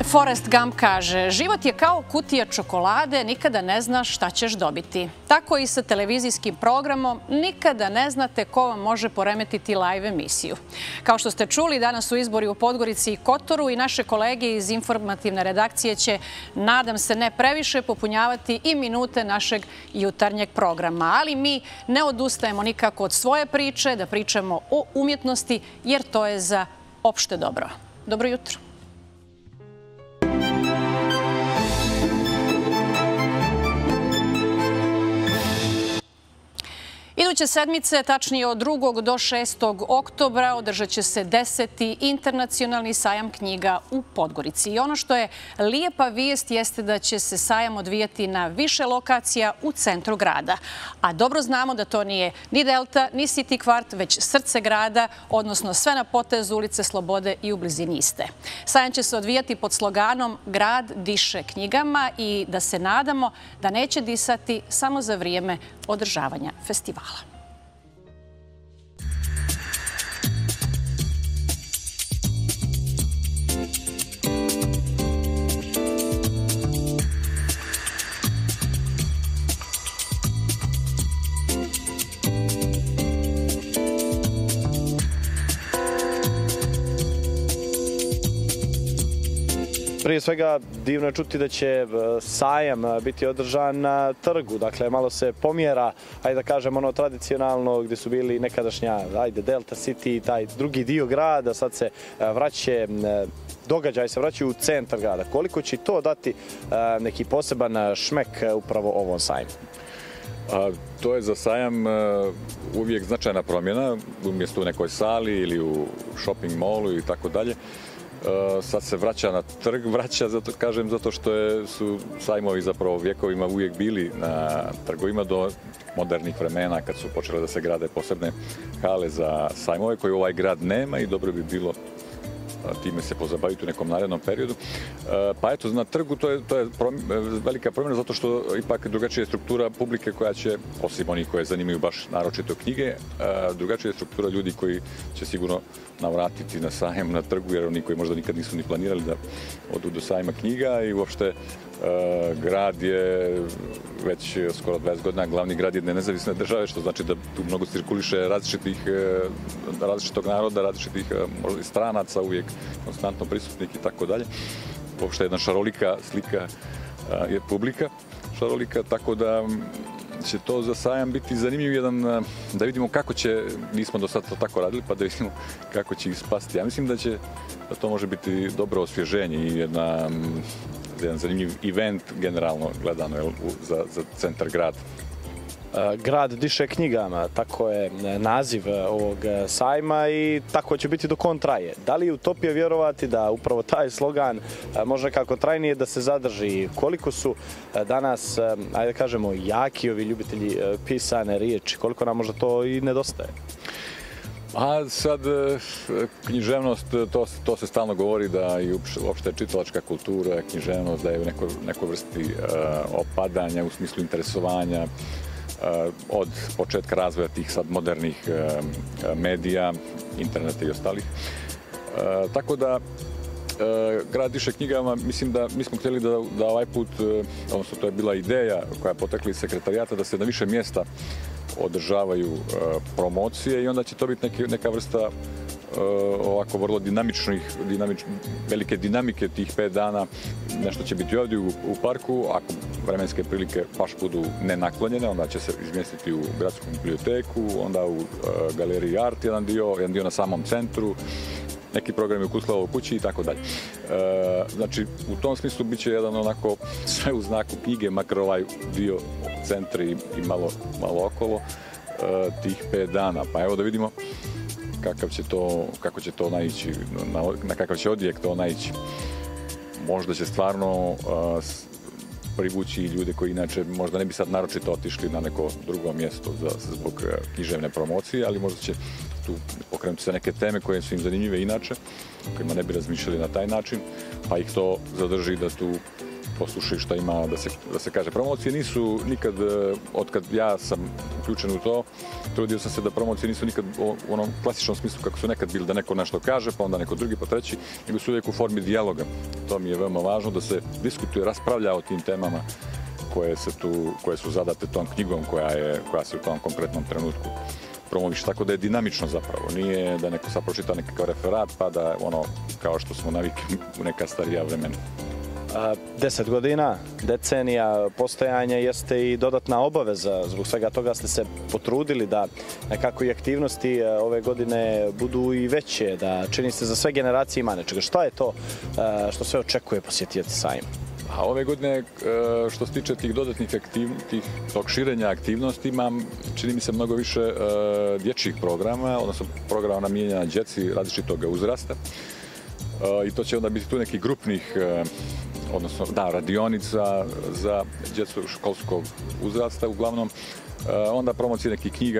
Forrest Gump kaže, život je kao kutija čokolade, nikada ne znaš šta ćeš dobiti. Tako i sa televizijskim programom, nikada ne znate ko vam može poremetiti live emisiju. Kao što ste čuli, danas su izbori u Podgorici i Kotoru i naše kolege iz informativne redakcije će, nadam se, ne previše popunjavati i minute našeg jutarnjeg programa. Ali mi ne odustajemo nikako od svoje priče, da pričamo o umjetnosti, jer to je za opšte dobro. Dobro jutro. Iduće sedmice, tačnije od 2. do 6. oktobra, održat će se 10. internacionalni sajam knjiga u Podgorici. I ono što je lijepa vijest jeste da će se sajam odvijati na više lokacija u centru grada. A dobro znamo da to nije ni Delta, ni City kvart, već srce grada, odnosno sve na potezu ulice Slobode i u blizini iste. Sajam će se odvijati pod sloganom Grad diše knjigama i da se nadamo da neće disati samo za vrijeme održavanja festivala. Prije svega, divno je čuti da će sajam biti održan na trgu. Dakle, malo se pomjera, ajde da kažem, ono tradicionalno gdje su bili nekadašnja, Delta City, taj drugi dio grada, sad se događaj se vraćaju u centar grada. Koliko će to dati neki poseban šmek upravo ovom sajmu? To je za sajam uvijek značajna promjena, umjesto u nekoj sali ili u shopping mallu i tako dalje. Sad se vraća na trg, zato što su sajmovi zapravo vjekovima uvijek bili na trgovima do modernih vremena kad su počele da se grade posebne hale za sajmove koje ovaj grad nema i dobro bi bilo time se pozabaviti u nekom narednom periodu. Pa eto, na trgu to je velika promjena zato što ipak drugačija je struktura publike koja će, osim onih koje zanimaju baš naročito knjige, drugačija je struktura ljudi koji će sigurno navratiti na sajam na trgu, jer oni koji možda nikad nisu ni planirali da odu do sajma knjiga i uopšte grad je već skoro 20 godina glavni grad jedne nezavisne države, što znači da tu mnogo cirkuliše različitog naroda, različitih možda i stranaca, uvijek konstantno prisutnih i tako dalje. Uopšte jedna šarolika slika je publika šarolika, tako da će to za sajam biti zanimljiv jedan, da vidimo kako će, nismo do sada to tako radili, pa da vidimo kako će ih spasti. Ja mislim da to može biti dobro osvježenje i jedan zanimljiv event generalno gledano za centar grada. Grad diše knjigama, tako je naziv ovog sajma i tako će biti dok on traje. Da li je utopija vjerovati da upravo taj slogan može kako trajnije da se zadrži? Koliko su danas, ajde da kažemo, jaki ovi ljubitelji pisane riječi? Koliko nam možda to i nedostaje? A sad, književnost, to se stalno govori da i uopšte čitalačka kultura, književnost, da je u nekoj vrsti opadanja u smislu interesovanja od početka razvoja tih sad modernih medija, interneta i ostalih. Tako da, grad diše knjigama, mislim da mi smo htjeli da ovaj put, odnosno to je bila ideja koja je potekla iz sekretarijata, da se na više mjesta održavaju promocije i onda će to biti neka vrsta ovako vrlo velike dinamike tih 5 dana. Nešto će biti ovdje u parku, ako vremenske prilike baš budu nenaklonjene, onda će se izmjestiti u gradsku biblioteku, onda u galeriji Art jedan dio na samom centru, neki programi u Kuslavovoj kući i tako dalje. Znači, u tom smislu bit će jedan onako sve u znaku knjige, makar ovaj dio centra i malo okolo tih 5 dana. Pa evo da vidimo kako će to naići, na kakav će odjek to naići. Možda će stvarno privući ljude koji inače možda ne bi sad naročito otišli na neko drugo mjesto zbog književne promocije, ali možda će tu pokrenuti se neke teme koje su im zanimljive inače, kojima ne bi razmišljali na taj način, pa ih to zadrži da tu poslušaju šta ima da se kaže. Promocije nisu nikad, otkad ja sam uključen u to, trudio sam se da promocije nisu nikad u onom klasičnom smislu kako su nekad bili, da neko nešto kaže, pa onda neko drugi, pa treći, nego su uvijek u formi dijaloga. To mi je veoma važno, da se diskutuje, raspravlja o tim temama koje su zadate tom knjigom koja se u tom konkretnom trenutku promoviš, tako da je dinamično zapravo. Nije da neko sad pročita nekakav referat pa da ono kao što smo navikli u neka starija vremena. 10 godina, decenija postojanja jeste i dodatna obaveza. Zbog svega toga ste se potrudili da nekako i aktivnosti ove godine budu i veće, da čini se za sve generacije ima nečega. Šta je to što sve očekuje posjetioci sajma? A ove godine, što se tiče tih dodatnih tog širenja aktivnosti, imam, čini mi se, mnogo više dječjih programa, odnosno programa namijenjena djeci različitog uzrasta. I to će onda biti tu nekih grupnih, odnosno radionica za djecu školskog uzrasta uglavnom. Onda promocije nekih knjiga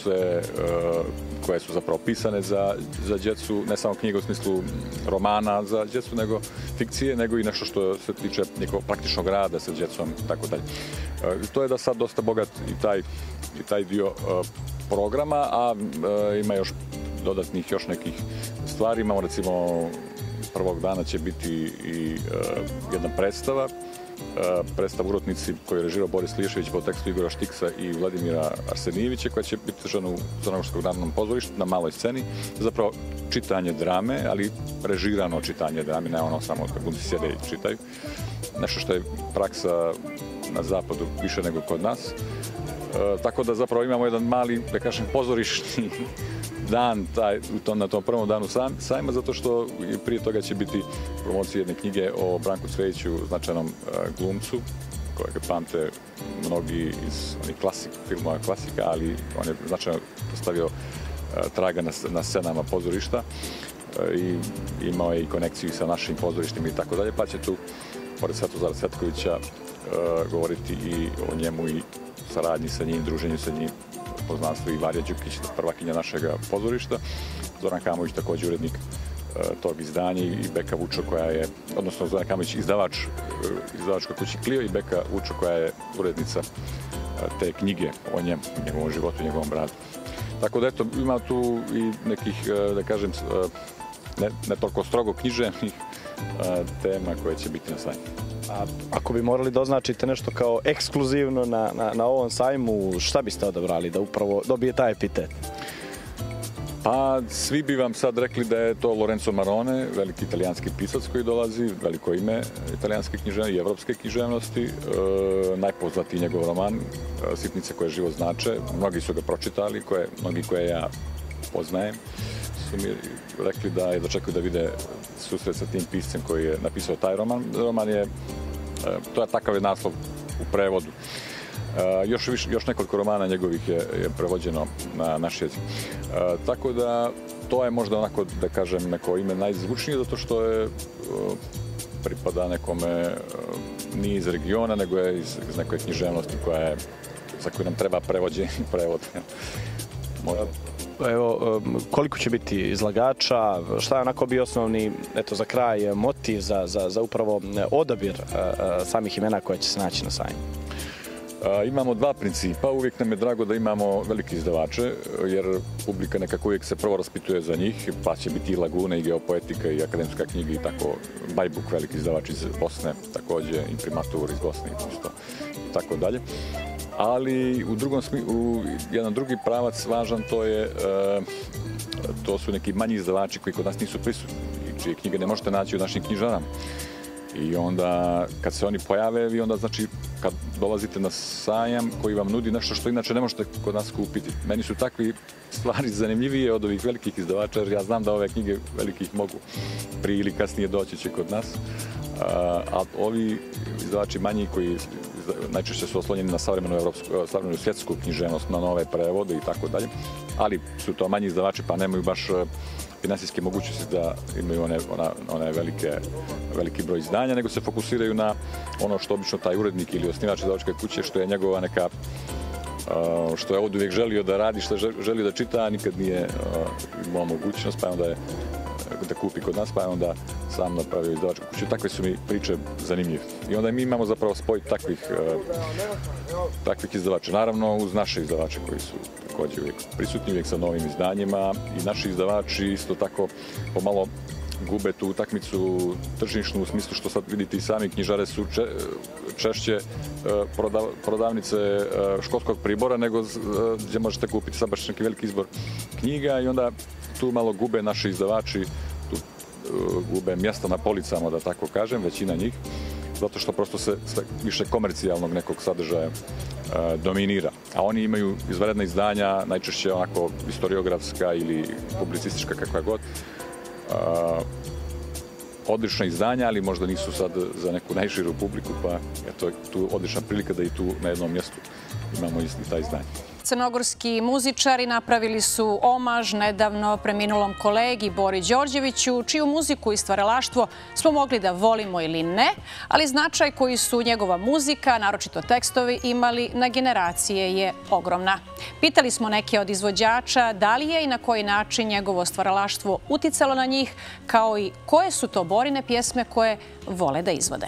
koje su zapravo pisane za djecu, ne samo knjiga u smislu romana za djecu, nego fikcije, nego i nešto što se tiče nekog praktičnog rada sa djecom i tako dalje. To je da sad dosta bogat i taj dio programa, a ima još dodatnih još nekih stvari. Imamo recimo prvog dana će biti i jedna predstava Urotnici koju je režirao Boris Lišević po tekstu Igora Štiksa i Vladimira Arsenijevića, koja će biti držana u Crnogorskom narodnom pozorištu na maloj sceni. Zapravo čitanje drame, ali režirano čitanje drame, ne ono samo kad glumci sjede i čitaju. Nešto što je praksa na zapadu više nego kod nas. Tako da zapravo imamo jedan mali, da kažem, pozorišni dan na tom prvom danu sajma, zato što prije toga će biti promocija jedne knjige o Branku Cvejiću, značajnom glumcu, kojeg pamte mnogi iz onih filmova klasika, ali on je značajno postavio traga na scenama pozorišta i imao je i konekciju sa našim pozorištima i tako dalje, pa će tu, pored Svetozara Cvetkovića, govoriti i o njemu i saradnji sa njim, druženju sa njim, poznanstvo i Varja Đukić, prvakinja našeg pozorišta. Zoran Kamović, također urednik tog izdanja, i Beka Vučo, koja je, odnosno Zoran Kamović, izdavačkoj kući Clio, i Beka Vučo, koja je urednica te knjige o njemu, njegovom životu, njegovom bradu. Tako da eto, ima tu i nekih, da kažem, ne toliko strogo književnih tema koje će biti na sajmu. A ako bi morali da označite nešto kao ekskluzivno na ovom sajmu, šta biste odabrali da upravo dobije taj epitet? Pa svi bi vam sad rekli da je to Lorenzo Marone, veliki italijanski pisac koji dolazi, veliko ime italijanske književnosti i evropske književnosti. Najpoznatiji njegov roman, Sitnice koje život znače. Mnogi su ga pročitali, mnogi koje ja poznajem, su mi rekli da je dočekuju da vide susret sa tim piscem koji je napisao taj roman. Roman je, to je takav je naslov u prevodu. Još nekoliko romana njegovih je prevođeno na naš jezik. Tako da to je možda onako, da kažem, neko ime najzvučnije, zato što je pripada nekome, nije iz regiona, nego je iz neke književnosti za koju nam treba prevod. Evo, koliko će biti izlagača, šta je onako bio osnovni, eto za kraj, motiv za upravo odabir samih imena koja će se naći na sajmu? Imamo dva principa. Uvijek nam je drago da imamo velike izdavače, jer publika nekako uvijek se prvo raspituje za njih, pa će biti i Laguna, i Geopoetika, i Akademska knjiga, i tako, Bajbuk, veliki izdavač iz Bosne, također Imprimatur iz Bosne i tako dalje. Ali jedan drugi pravac važan, to su neki manji izdavači koji kod nas nisu prisutni i čije knjige ne možete naći u našim knjižarama. I onda kad se oni pojave, vi onda znači kad dolazite na sajam koji vam nudi nešto što inače ne možete kod nas kupiti. Meni su takvi stvari zanimljivije od ovih velikih izdavača, jer ja znam da ove knjige velikih mogu prije ili kasnije doći će kod nas. A ovi izdavači manji koji najčešće su oslonjeni na savremenu svjetsku književnost, na nove prevode i tako dalje, ali su to manji izdavači pa nemaju baš finansijske mogućnosti da imaju one veliki broj izdanja, nego se fokusiraju na ono što obično taj urednik ili osnivač izdavačke kuće, što je njegova neka, što je od uvijek želio da radi, što je želio da čita, a nikad nije imao mogućnost, pa onda je da kupi kod nas, pa je onda sam napravio izdavačku kuću. Takve su mi priče zanimljive. I onda mi imamo zapravo spoj takvih izdavača. Naravno, uz naše izdavače koji su također uvijek prisutni, uvijek sa novim izdanjima, i naši izdavači isto tako pomalo gube tu utakmicu tržišnu, u smislu što sad vidite i sami knjižare su češće prodavnice školskog pribora nego gdje možete kupiti sad baš neki veliki izbor knjiga, i onda tu malo gube naši izdavači, tu gube mjesta na policama, da tako kažem, većina njih, zato što prosto se više komercijalnog nekog sadržaja dominira. A oni imaju izvanredna izdanja, najčešće onako historiografska ili publicistička, kakva god, odlična izdanja, ali možda nisu sad za neku najširu publiku, pa eto je tu odlična prilika da i tu na jednom mjestu imamo i ta izdanja. Crnogorski muzičari napravili su omaž nedavno preminulom kolegi Bori Đorđeviću, čiju muziku i stvaralaštvo smo mogli da volimo ili ne, ali značaj koji su njegova muzika, naročito tekstovi, imali na generacije je ogromna. Pitali smo neke od izvođača da li je i na koji način njegovo stvaralaštvo uticalo na njih, kao i koje su to Borine pjesme koje vole da izvode.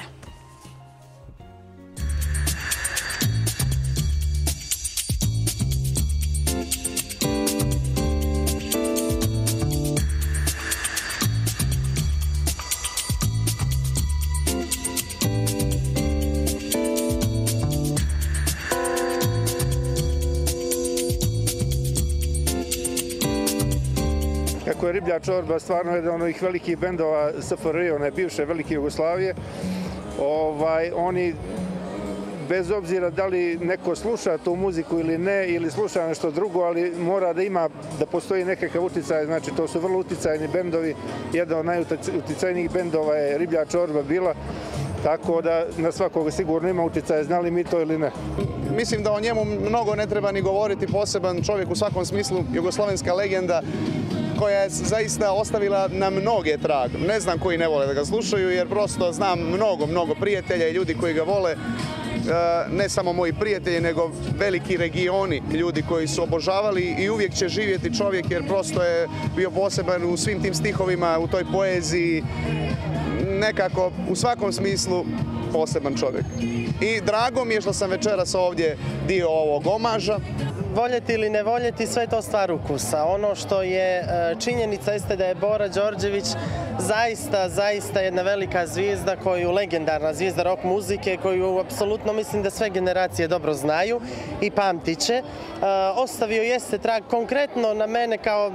Kako je Riblja čorba stvarno jedan od onih velikih bendova SFRJ, one bivše velike Jugoslavije, oni bez obzira da li neko sluša tu muziku ili ne, ili sluša nešto drugo, ali mora da postoji nekakav uticaj, znači to su vrlo uticajni bendovi, jedan od najuticajnijih bendova je Riblja čorba bila, tako da na svakoga sigurno ima utjecaja, znali mi to ili ne. Mislim da o njemu mnogo ne treba ni govoriti, poseban čovjek u svakom smislu, jugoslavenska legenda koja je zaista ostavila na mnoge trag. Ne znam koji ne vole da ga slušaju, jer prosto znam mnogo prijatelja i ljudi koji ga vole. Ne samo moji prijatelji, nego veliki regioni ljudi koji su obožavali, i uvijek će živjeti čovjek jer prosto je bio poseban u svim tim stihovima, u toj poeziji, nekako u svakom smislu poseban čovjek. I drago mi je što sam večeras ovdje dio ovog omaža. Voljeti ili ne voljeti, sve je to stvar ukusa. Ono što je činjenica jeste da je Bora Đorđević zaista jedna velika zvijezda, legendarna zvijezda rock muzike, koju apsolutno mislim da sve generacije dobro znaju i pamtit će. Ostavio jeste trag konkretno na mene, kao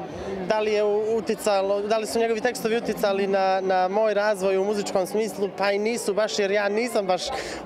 da li su njegovi tekstovi uticali na moj razvoj u muzičkom smislu, pa i nisu baš, jer ja nisam baš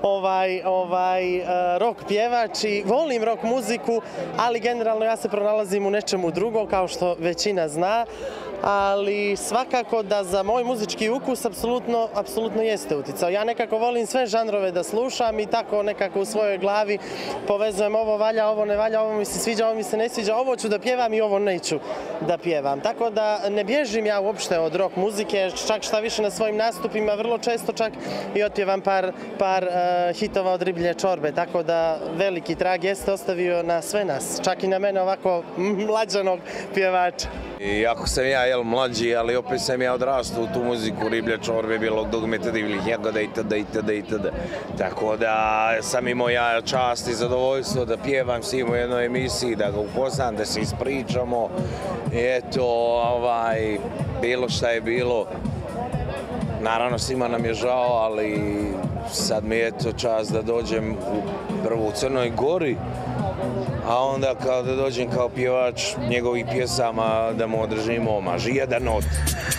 rock pjevač i volim rock muziku, ali generalno ja se pronalazim u nečemu drugo, kao što većina zna, ali svakako da za moj muzički ukus apsolutno jeste uticao. Ja nekako volim sve žanrove da slušam i tako nekako u svojoj glavi povezujem ovo valja, ovo ne valja, ovo mi se sviđa, ovo mi se ne sviđa, ovo ću da pjevam i ovo neću da pjevam. Tako da ne bježim ja uopšte od rock muzike, čak šta više na svojim nastupima, vrlo često čak i otpjevam par hitova od Riblje čorbe, tako da veliki trag jeste ostavio na sve nas, čak i na mene ovako mlađanog pjevača. Iako sam ja mlađi, ali opet sam ja odrastao u tu muziku Riblje čorbe, Bijelog dugmeta, Divljih jagoda itd. Tako da sam imao ja čast i zadovoljstvo da pjevam s njim u jednoj emisiji, da ga upoznam, da se ispričamo. Eto, bilo šta je bilo. Naravno, svima nam je žao, ali sad mi je to čast da dođem prvo u Crnoj Gori, a onda kao da dođem kao pjevač njegovih pjesama da mu održimo omaž. Jedan od.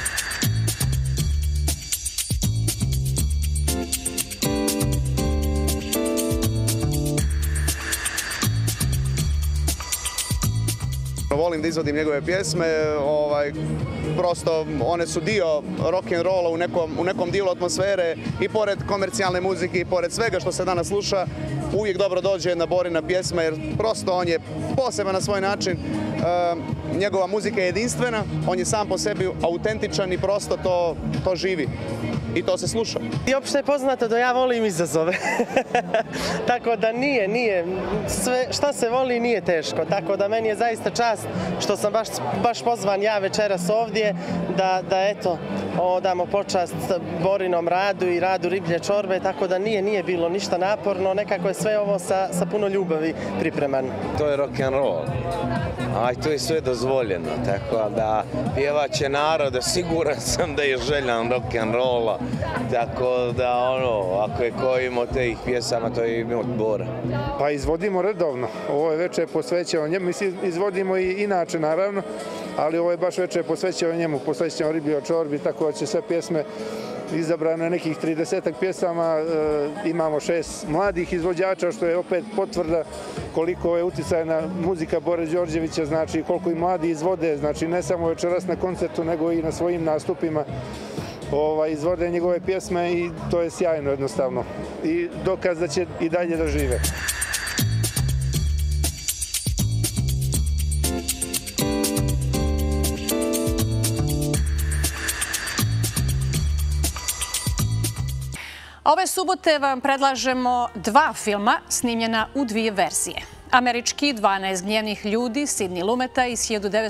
Volim da izvodim njegove pjesme, prosto one su dio rock'n'rolla u nekom dijelu atmosfere, i pored komercijalne muzike i pored svega što se danas sluša, uvijek dobro dođe jedna Borina pjesma, jer prosto on je poseban na svoj način. Njegova muzika je jedinstvena, on je sam po sebi autentičan i prosto to živi. i to se sluša. I opšte je poznato da ja volim izazove. Tako da nije. Sve šta se voli nije teško. Tako da meni je zaista čast što sam baš pozvan ja večeras ovdje da eto, odamo počast Borinom radu i radu Riblje čorbe. Tako da nije bilo ništa naporno. Nekako je sve ovo sa puno ljubavi pripremano. To je rock'n'roll. A to je sve dozvoljeno, tako da pjevaće naroda, siguran sam da je željan rock'n'rolla, tako da ako je ko imao tih pjesama, to je imao Bora. Pa izvodimo redovno, ovo je večer posvećeno njemu, mislim izvodimo i inače naravno, ali ovo je baš večer posvećeno njemu, posvećeno Ribljoj čorbi, tako da će sve pjesme izabrano je nekih 30 pjesama, imamo 6 mladih izvođača, što je opet potvrda koliko je uticajna muzika Bore Đorđevića, znači koliko i mladi izvode, znači ne samo večeras na koncertu, nego i na svojim nastupima izvode njegove pjesme i to je sjajno jednostavno i dokaz da će i dalje da žive. Ove subote vam predlažemo 2 filma snimljena u 2 verzije. Američki 12 gnjevnih ljudi Sidney Lumeta iz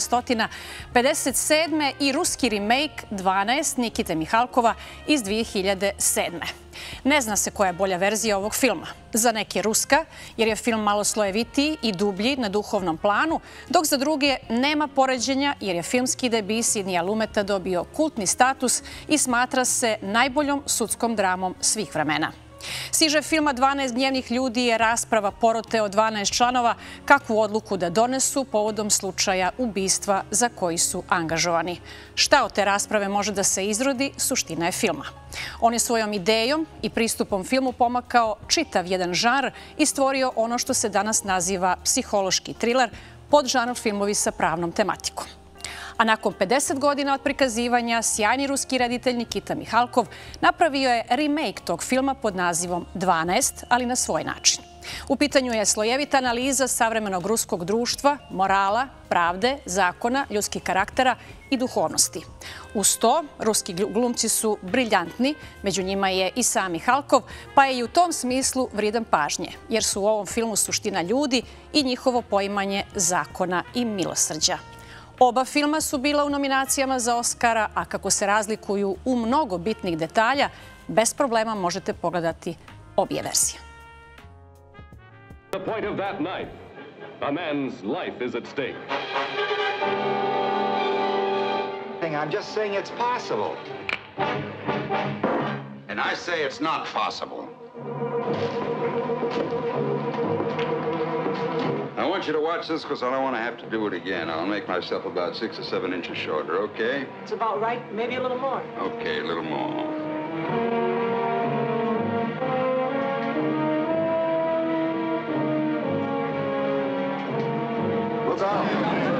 1957. i ruski remake 12 Nikite Mihalkova iz 2007. Ne zna se koja je bolja verzija ovog filma. Za neke ruska, jer je film malo slojevitiji i dublji na duhovnom planu, dok za druge nema poređenja jer je filmski debi Sidneya Lumeta dobio kultni status i smatra se najboljom sudskom dramom svih vremena. Siže filma 12 gnjevnih ljudi je rasprava porote od 12 članova kakvu odluku da donesu povodom slučaja ubistva za koji su angažovani. Šta od te rasprave može da se izrodi, suština je filma. On je svojom idejom i pristupom filmu pomakao čitav jedan žanr i stvorio ono što se danas naziva psihološki triler, podžanr filmovi sa pravnom tematikom. A nakon 50 godina od prikazivanja, sjajni ruski reditelj Nikita Mihalkov napravio je remake tog filma pod nazivom 12, ali na svoj način. U pitanju je slojevita analiza savremenog ruskog društva, morala, pravde, zakona, ljudskih karaktera i duhovnosti. Uz to, ruski glumci su briljantni, među njima je i sam Mihalkov, pa je i u tom smislu vrijedan pažnje, jer su u ovom filmu suština ljudi i njihovo poimanje zakona i milosrđa. Oba filma su bila u nominacijama za Oscara, a kako se razlikuju u mnogo bitnih detalja, bez problema možete pogledati obje verzije. The point of that night, a man's life is at stake. I'm just saying it's possible. And I say it's not possible. I want you to watch this because I don't want to have to do it again. I'll make myself about 6 or 7 inches shorter, okay? It's about right, maybe a little more. Okay, a little more. Look out!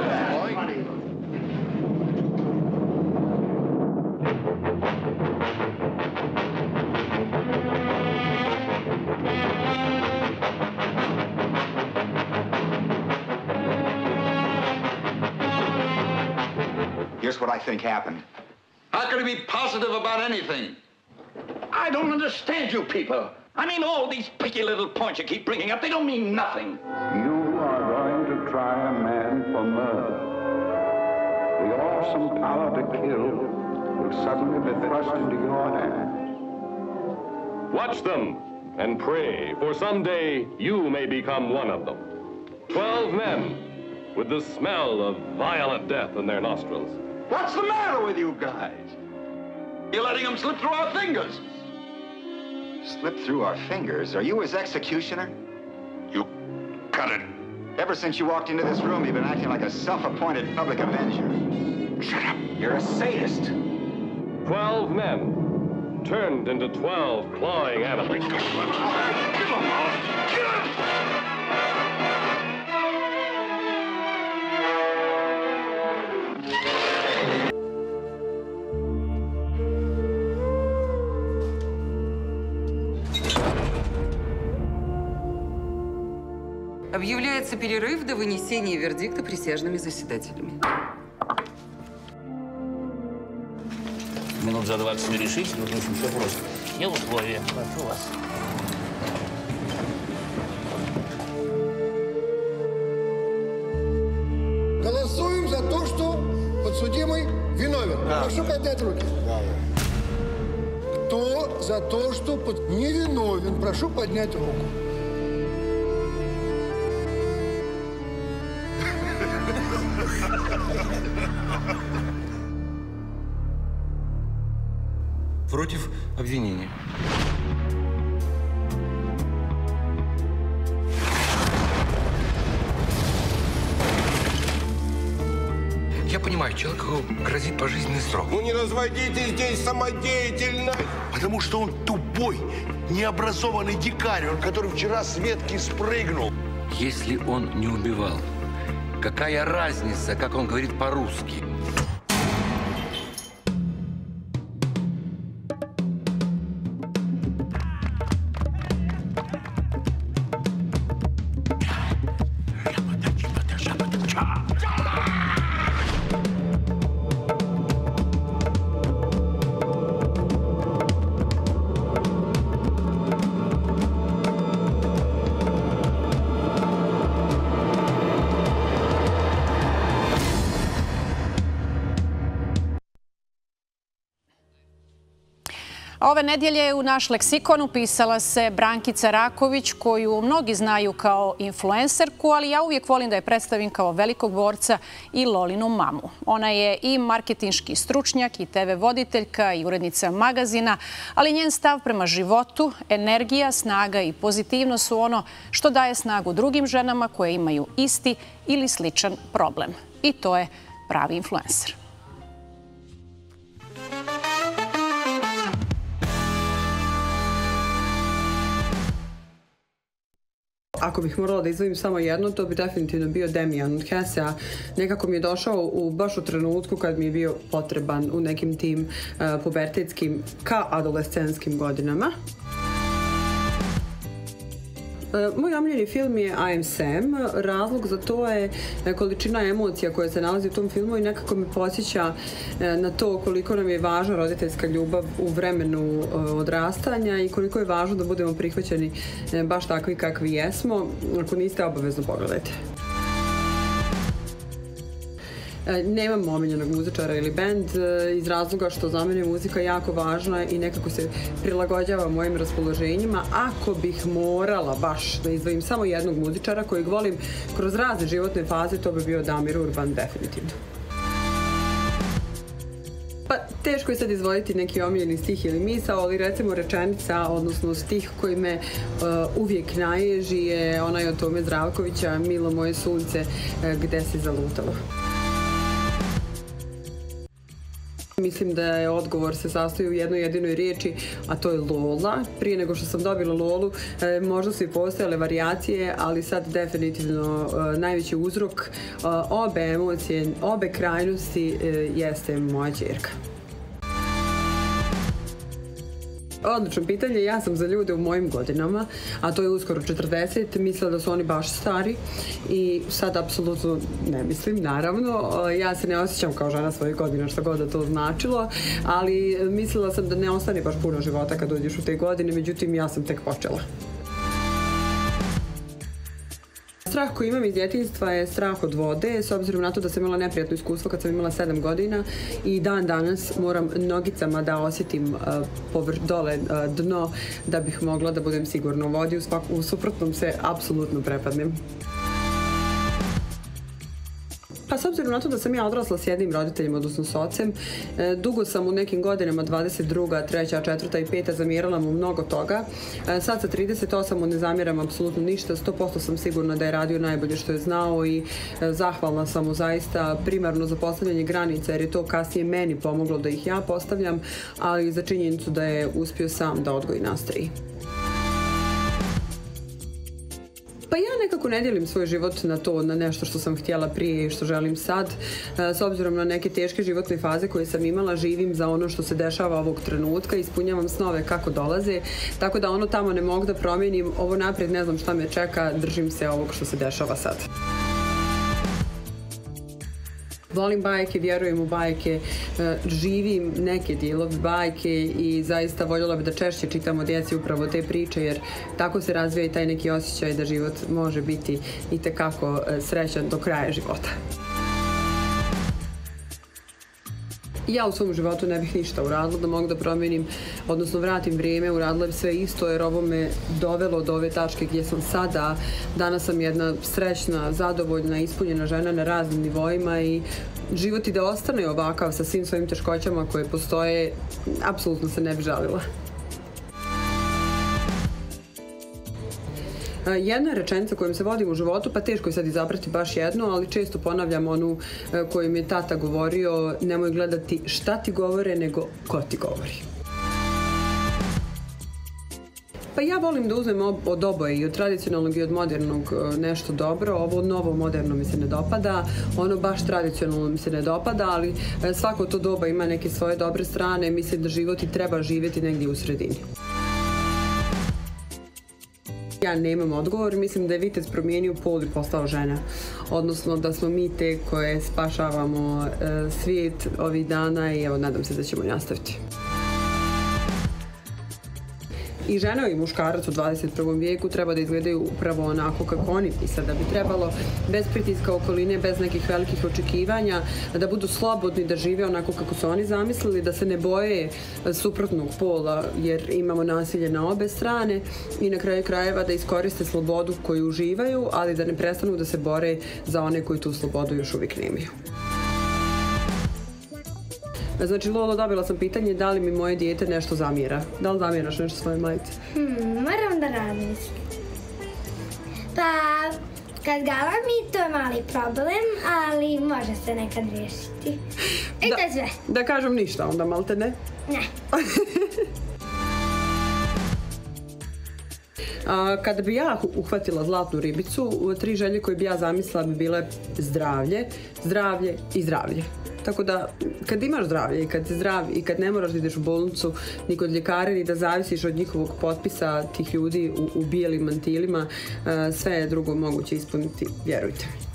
Here's what I think happened. How can you be positive about anything? I don't understand you people. I mean, all these picky little points you keep bringing up, they don't mean nothing. You are going to try a man for murder. The awesome power to kill will suddenly be thrust into your hands. Watch them and pray, for someday you may become one of them. 12 men with the smell of violent death in their nostrils. What's the matter with you guys? You're letting them slip through our fingers. Slip through our fingers? Are you his executioner? You cut it. Ever since you walked into this room, you've been acting like a self-appointed public avenger. Shut up. You're a sadist. 12 men turned into 12 clawing animals. Give them all. Get them! Объявляется перерыв до вынесения вердикта присяжными заседателями. минут за 20 не решите, тут очень все просто. Все условия. Прошу вас. Голосуем за то, что подсудимый виновен. Да. Прошу поднять руки. Да. Кто за то, что невиновен? Прошу поднять руку. Против обвинения. Я понимаю, человеку грозит пожизненный срок. Ну не разводите здесь самодеятельность! Потому что он тупой, необразованный дикарь, который вчера с ветки спрыгнул. Если он не убивал, какая разница, как он говорит по-русски? Ove nedjelje u naš leksikon upisala se Brankica Raković, koju mnogi znaju kao influencerku, ali ja uvijek volim da je predstavim kao velikog borca i Lolinu mamu. Ona je i marketinški stručnjak, i TV voditeljka, i urednica magazina, ali njen stav prema životu, energija, snaga i pozitivnost su ono što daje snagu drugim ženama koje imaju isti ili sličan problem. I to je pravi influencer. Ako bih morala da izdvojim samo jedno, to bi definitivno bio Demian od Hesea. Nekako mi je došao baš u trenutku kad mi je bio potreban u nekim tim pubertetskim ka adolescentskim godinama. Moj omiljeni film je I Am Sam. Razlog za to je količina emocija koja se nalazi u tom filmu i nekako me podsjeća na to koliko nam je važna roditeljska ljubav u vremenu odrastanja i koliko je važno da budemo prihvaćeni baš takvi kakvi jesmo. Ako niste, obavezno pogledajte. Nemam omiljenog muzičara ili bend iz razloga što za mene je muzika jako važna i nekako se prilagođava mojim raspoloženjima. Ako bih morala baš da izdvojim samo jednog muzičara kojeg volim kroz razne životne faze, to bi bio Damir Urban, definitivno. Pa teško je sad izdvojiti neki omiljeni stih ili misao, ali recimo rečenica, odnosno stih koji me uvijek naježi je onaj od Tome Zdravkovića, Milo moje sunce, gde si zalutalo. Mislim da je odgovor se sastoji u jednoj jedinoj riječi, a to je Lola. Prije nego što sam dobila Lolu, možda su i postojale varijacije, ali sad definitivno najveći uzrok obe emocije, obe krajnosti jeste moja ćerka. Odlično pitanje. Ja sam za ljude u mojim godinama, a to je uskoro 40, mislila da su oni baš stari i sad apsolutno ne mislim, naravno. Ja se ne osjećam kao žena svojih godina, što god da to značilo, ali mislila sam da ne ostane baš puno života kad dođeš u te godine, međutim ja sam tek počela. Strah koji imam iz djetinjstva je strah od vode, s obzirom na to da sam imala neprijatno iskustvo kad sam imala 7 godina i dan danas moram nogicama da osjetim dole dno da bih mogla da budem sigurna u vodi, u suprotnom se apsolutno prepadnem. Pa s obzirom na to da sam ja odrasla s jednim roditeljem, odnosno s ocem, dugo sam u nekim godinama, 22., 3., 4. i 5. zamjerala mu mnogo toga. Sad sa 38 mu ne zamjeram apsolutno ništa, 100% sam sigurna da je radio najbolje što je znao i zahvalna sam mu zaista primarno za postavljanje granica, jer je to kasnije meni pomoglo da ih ja postavljam, ali i za činjenicu da je uspio sam da odgoji nas 3. Pa ja nekako ne dijelim svoj život na to, na nešto što sam htjela prije i što želim sad. S obzirom na neke teške životne faze koje sam imala, živim za ono što se dešava ovog trenutka, ispunjavam snove kako dolaze, tako da ono tamo ne mogu da promijenim, ovo naprijed ne znam šta me čeka, držim se ovog što se dešava sad. Volim bajke, vjerujem u bajke, živim neke dijelove bajke i zaista voljela bih da češće čitamo djeci upravo te priče, jer tako se razvija i taj neki osjećaj da život može biti itekako srećan do kraja života. Ja u svom životu ne bih ništa uradila da mogu da promijenim, odnosno vratim vrijeme, uradila bih sve isto jer ovo me dovelo do ove tačke gdje sam sada. Danas sam jedna srećna, zadovoljna, ispunjena žena na raznim nivoima i život i da ostane ovakav sa svim svojim teškoćama koje postoje, apsolutno se ne bih žalila. Jedna rečenica kojom se vodim u životu, pa teško je sad izabrati baš jednu, ali često ponavljam onu koju mi je tata govorio: nemoj gledati šta ti govore, nego ko ti govori. Pa ja volim da uzmem od oboje, i od tradicionalnog i od modernog nešto dobro. Ovo novo moderno mi se ne dopada, ono baš tradicionalno mi se ne dopada, ali svako to doba ima neke svoje dobre strane. Mislim da život i treba živjeti negdje u sredini. Ja nemam odgovor, mislim da je vitez promijenio pol i postao žena. Odnosno da smo mi te koje spašavamo svijet ovih dana i evo, nadam se da ćemo nastaviti. I žena i muškarac u 21. vijeku treba da izgledaju upravo onako kako oni misle da bi trebalo, bez pritiska okoline, bez nekih velikih očekivanja, da budu slobodni, da žive onako kako su oni zamislili, da se ne boje suprotnog pola jer imamo nasilje na obe strane i na kraju krajeva da iskoriste slobodu koju uživaju, ali da ne prestanu da se bore za one koji tu slobodu još uvijek nemaju. Znači, Lolo, dobila sam pitanje da li mi moje dijete nešto zamjera. Da li zamjeraš nešto svoje majice? Moram da razmislim. Pa, kad galami, to je mali problem, ali može se nekad riješiti. I to je sve. Da kažem ništa onda, malte ne? Ne. Kada bi ja uhvatila zlatnu ribicu, 3 želje koje bi ja zamislila bi bile zdravlje, zdravlje i zdravlje. Tako da, kad imaš zdravlje i kad si zdrav i kad ne moraš da ideš u bolnicu ni kod ljekara ni da zavisiš od njihovog potpisa tih ljudi u bijelim mantilima, sve je drugo moguće ispuniti, vjerujte mi.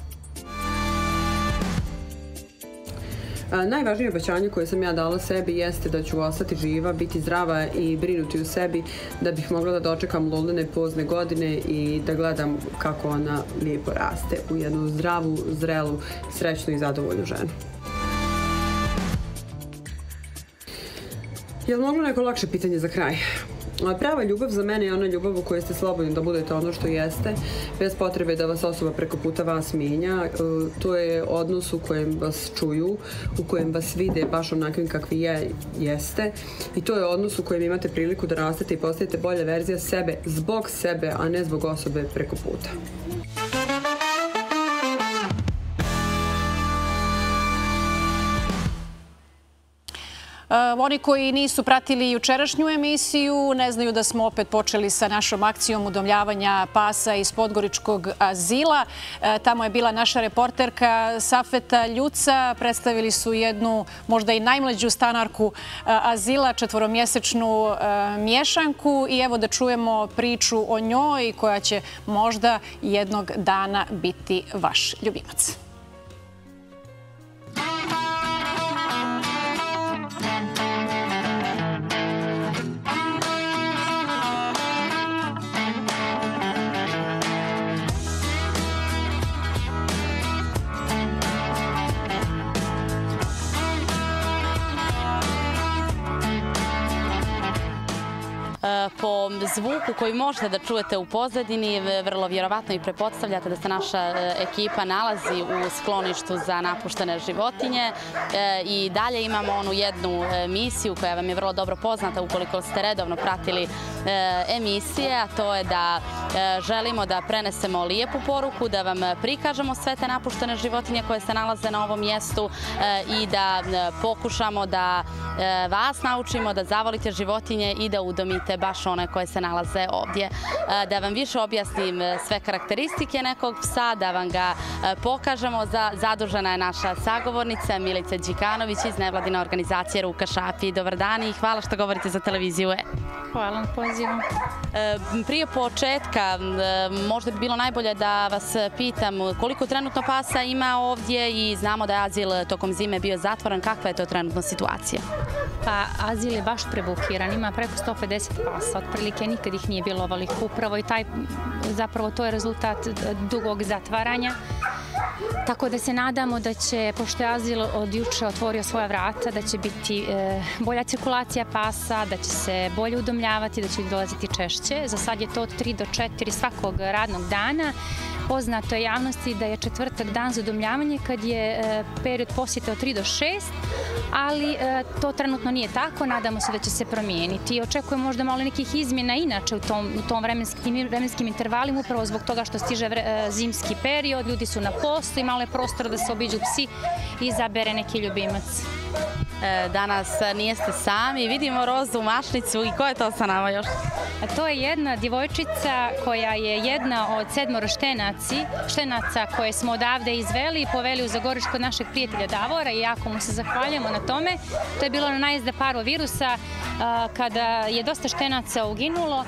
Najvažnije obećanje koje sam ja dala sebi jeste da ću ostati živa, biti zdrava i brinuti u sebi da bih mogla da dočekam Lolene pozne godine i da gledam kako ona lijepo raste u jednu zdravu, zrelu, srećnu i zadovoljnu ženu. Je li moglo neko lakše pitanje za kraj? Prava ljubav za mene je ona ljubav u kojoj ste slobodni da budete ono što jeste, bez potrebe da vas osoba preko puta vas mijenja. To je odnos u kojem vas čuju, u kojem vas vide baš onakvim kakvi jeste. I to je odnos u kojem imate priliku da rastete i postajete bolja verzija sebe zbog sebe, a ne zbog osobe preko puta. Oni koji nisu pratili jučerašnju emisiju ne znaju da smo opet počeli sa našom akcijom udomljavanja pasa iz Podgoričkog azila. Tamo je bila naša reporterka Safeta Ljuca. Predstavili su jednu, možda i najmlađu stanarku azila, 4-mjesečnu mješanku. I evo da čujemo priču o njoj koja će možda jednog dana biti vaš ljubimac. Po zvuku koji možete da čujete u pozadini, vrlo vjerovatno i pretpostavljate da se naša ekipa nalazi u skloništu za napuštene životinje. I dalje imamo onu jednu emisiju koja vam je vrlo dobro poznata ukoliko ste redovno pratili emisije, a to je da želimo da prenesemo lijepu poruku, da vam prikažemo sve te napuštene životinje koje se nalaze na ovom mjestu i da pokušamo da vas naučimo da zavolite životinje i da udomite baš one koje se nalaze ovdje. Da vam više objasnim sve karakteristike nekog psa, da vam ga pokažemo. Zadužena je naša sagovornica Milica Đikanović iz nevladine organizacije Ruka Šapi. Dobar dan i hvala što govorite za televiziju E. Hvala na pozivu. Prije početka možda bi bilo najbolje da vas pitam koliko trenutno pasa ima ovdje i znamo da je azil tokom zime bio zatvoren. Kakva je to trenutno situacija? Pa azil je baš prebukiran, ima preko 150 pasa, otprilike nikad ih nije bilo ovoliko upravo i zapravo to je rezultat dugog zatvaranja. Tako da se nadamo da će, pošto je azil od juče otvorio svoja vrata, da će biti bolja cirkulacija pasa, da će se bolje udomljavati, da će dolaziti češće. Za sad je to od 3 do 4 svakog radnog dana. Poznato je javnosti da je četvrtak dan za udomljavanje kad je period posjete od 3 do 6, ali to trenutno nije tako, nadamo se da će se promijeniti. Očekujemo možda malo nekih izmjena inače u tom vremenskim intervalima, upravo zbog toga što stiže zimski period, ljudi su na postu i malo je prostora da se obiđu psi i izabere neki ljubimac. Danas nijeste sami, vidimo Rozu Mašnicu i ko je to sa nama još? To je jedna djevojčica koja je jedna od 7 štenaca koje smo odavde izveli i poveli u Zagorić kod našeg prijatelja Davora i jako mu se zahvaljujemo na tome. To je bilo na najezda parovirusa kada je dosta štenaca uginulo.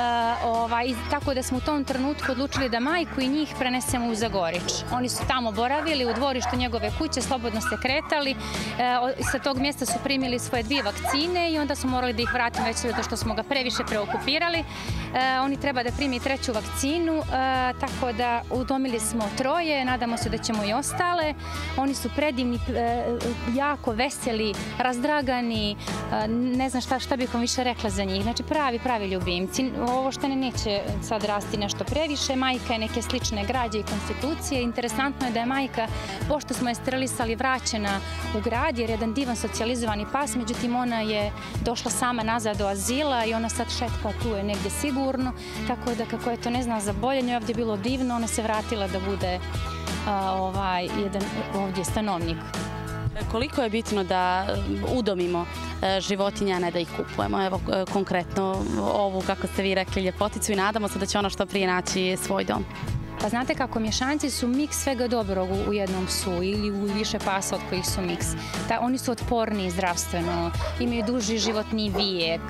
Tako da smo u tom trenutku odlučili da majku i njih prenesemo u Zagorić. Oni su tamo boravili u dvorištu njegove kuće, slobodno se kretali. Sa tog mjesta su primili svoje 2 vakcine i onda smo morali da ih vratimo već zato što smo ga previše preokupirali. Oni treba da primi 3. vakcinu, tako da udomili smo 3, nadamo se da ćemo i ostale. Oni su predivni, jako veseli, razdragani, ne znam šta bih vam više rekla za njih. Znači pravi ljubimci. Ovo štene neće sad rasti nešto previše. Majka je neke slične građe i konstitucije. Interesantno je da je majka, pošto smo je sterilisali, vraćena u grad jer je jedan divan socijalizovani pas, međutim ona je došla sama nazad do azila i ona sad šetka tu je negdje sigurno, tako da kako je to ne zna za bolje, njoj je ovdje bilo divno, ona se vratila da bude jedan ovdje stanovnik. Koliko je bitno da udomimo životinje, a ne da ih kupujemo? Evo konkretno ovu, kako ste vi rekli, ljepoticu i nadamo se da će ona što prije naći svoj dom. Pa znate kako, mješanci su miks svega dobrog u jednom psu ili u više pasa od kojih su miks. Oni su otporniji zdravstveno, imaju duži životni vijek,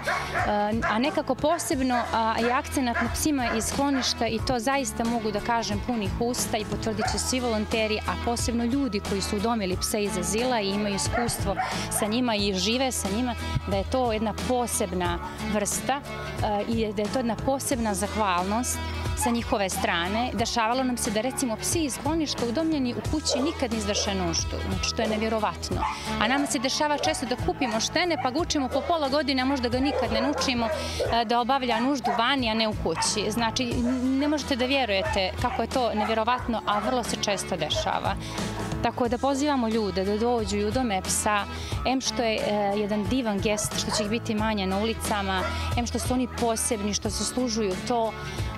a nekako posebno je akcenat na psima iz skloništa i to zaista mogu da kažem punih usta i potvrdit će svi volonteri, a posebno ljudi koji su udomili pse iz azila i imaju iskustvo sa njima i žive sa njima, da je to jedna posebna vrsta i da je to jedna posebna zahvalnost sa njihove strane. Dešavalo nam se da recimo psi iz skloništa udomljeni u kući nikad ne izvrše nuždu, znači što je nevjerovatno. A nama se dešava često da kupimo štene pa ga učimo po pola godine, a možda ga nikad ne naučimo da obavlja nuždu vani, a ne u kući. Znači ne možete da vjerujete kako je to nevjerovatno, a vrlo se često dešava. Tako da pozivamo ljude da dođu i udome psa, em što je jedan divan gest, što će ih biti manje na ulicama, em što su oni posebni, što zaslužuju to,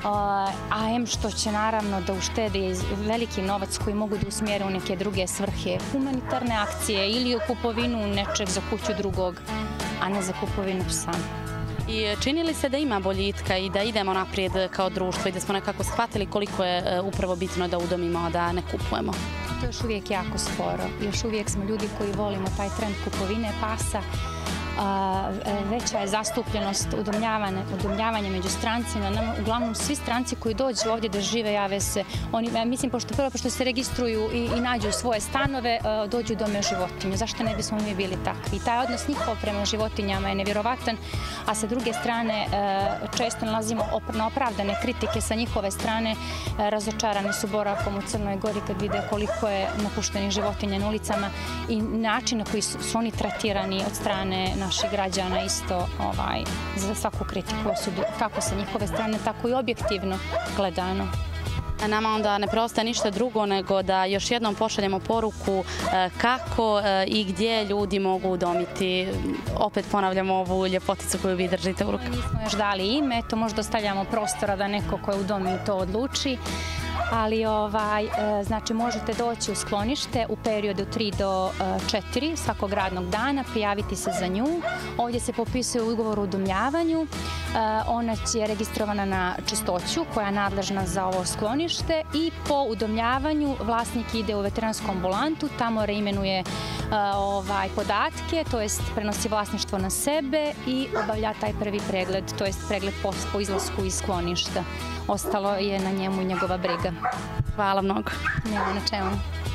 a em što će naravno da uštede veliki novac koji mogu da usmjere u neke druge svrhe, humanitarne akcije ili u kupovinu nečeg za kuću drugog, a ne za kupovinu psa. I čini li se da ima boljitka i da idemo naprijed kao društvo i da smo nekako shvatili koliko je upravo bitno da udomimo, a da ne kupujemo? To je još uvijek jako sporo. Još uvijek smo ljudi koji volimo taj trend kupovine pasa. Veća je zastupljenost udomljavanja među strancima. Uglavnom svi stranci koji dođu ovdje da žive jave se, mislim pošto se registruju i nađu svoje stanove, dođu dome životinju. Zašto ne bismo mi bili takvi? I taj odnos njihov prema životinjama je nevjerovatan, a sa druge strane često nalazimo na opravdane kritike sa njihove strane. Razočarani su boravkom u Crnoj Gori kad vide koliko je napuštenih životinja na ulicama i način na koji su oni tretirani od strane naših građana isto za svaku kritiku osudu, kako sa njihove strane, tako i objektivno gledano. Nama onda ne preostaje ništa drugo nego da još jednom pošaljemo poruku kako i gdje ljudi mogu udomiti. Opet ponavljamo ovu ljepoticu koju vi držite u rukama. Nismo još dali ime, to možda ostavljamo prostora da neko ko je udomi to odluči. Ali znači možete doći u sklonište u periodu 3 do 4 svakog radnog dana, prijaviti se za nju. Ovdje se popisuje ugovor o udomljavanju. Ona je registrovana na Čistoću koja je nadležna za ovo sklonište i po udomljavanju vlasnik ide u veteransku ambulantu, tamo reimenuje podatke, to jest prenosi vlasništvo na sebe i obavlja taj prvi pregled, to jest pregled po izlasku iz skloništa. Ostalo je na njemu i njegova briga. Hvala mnogo. Nema na čemu.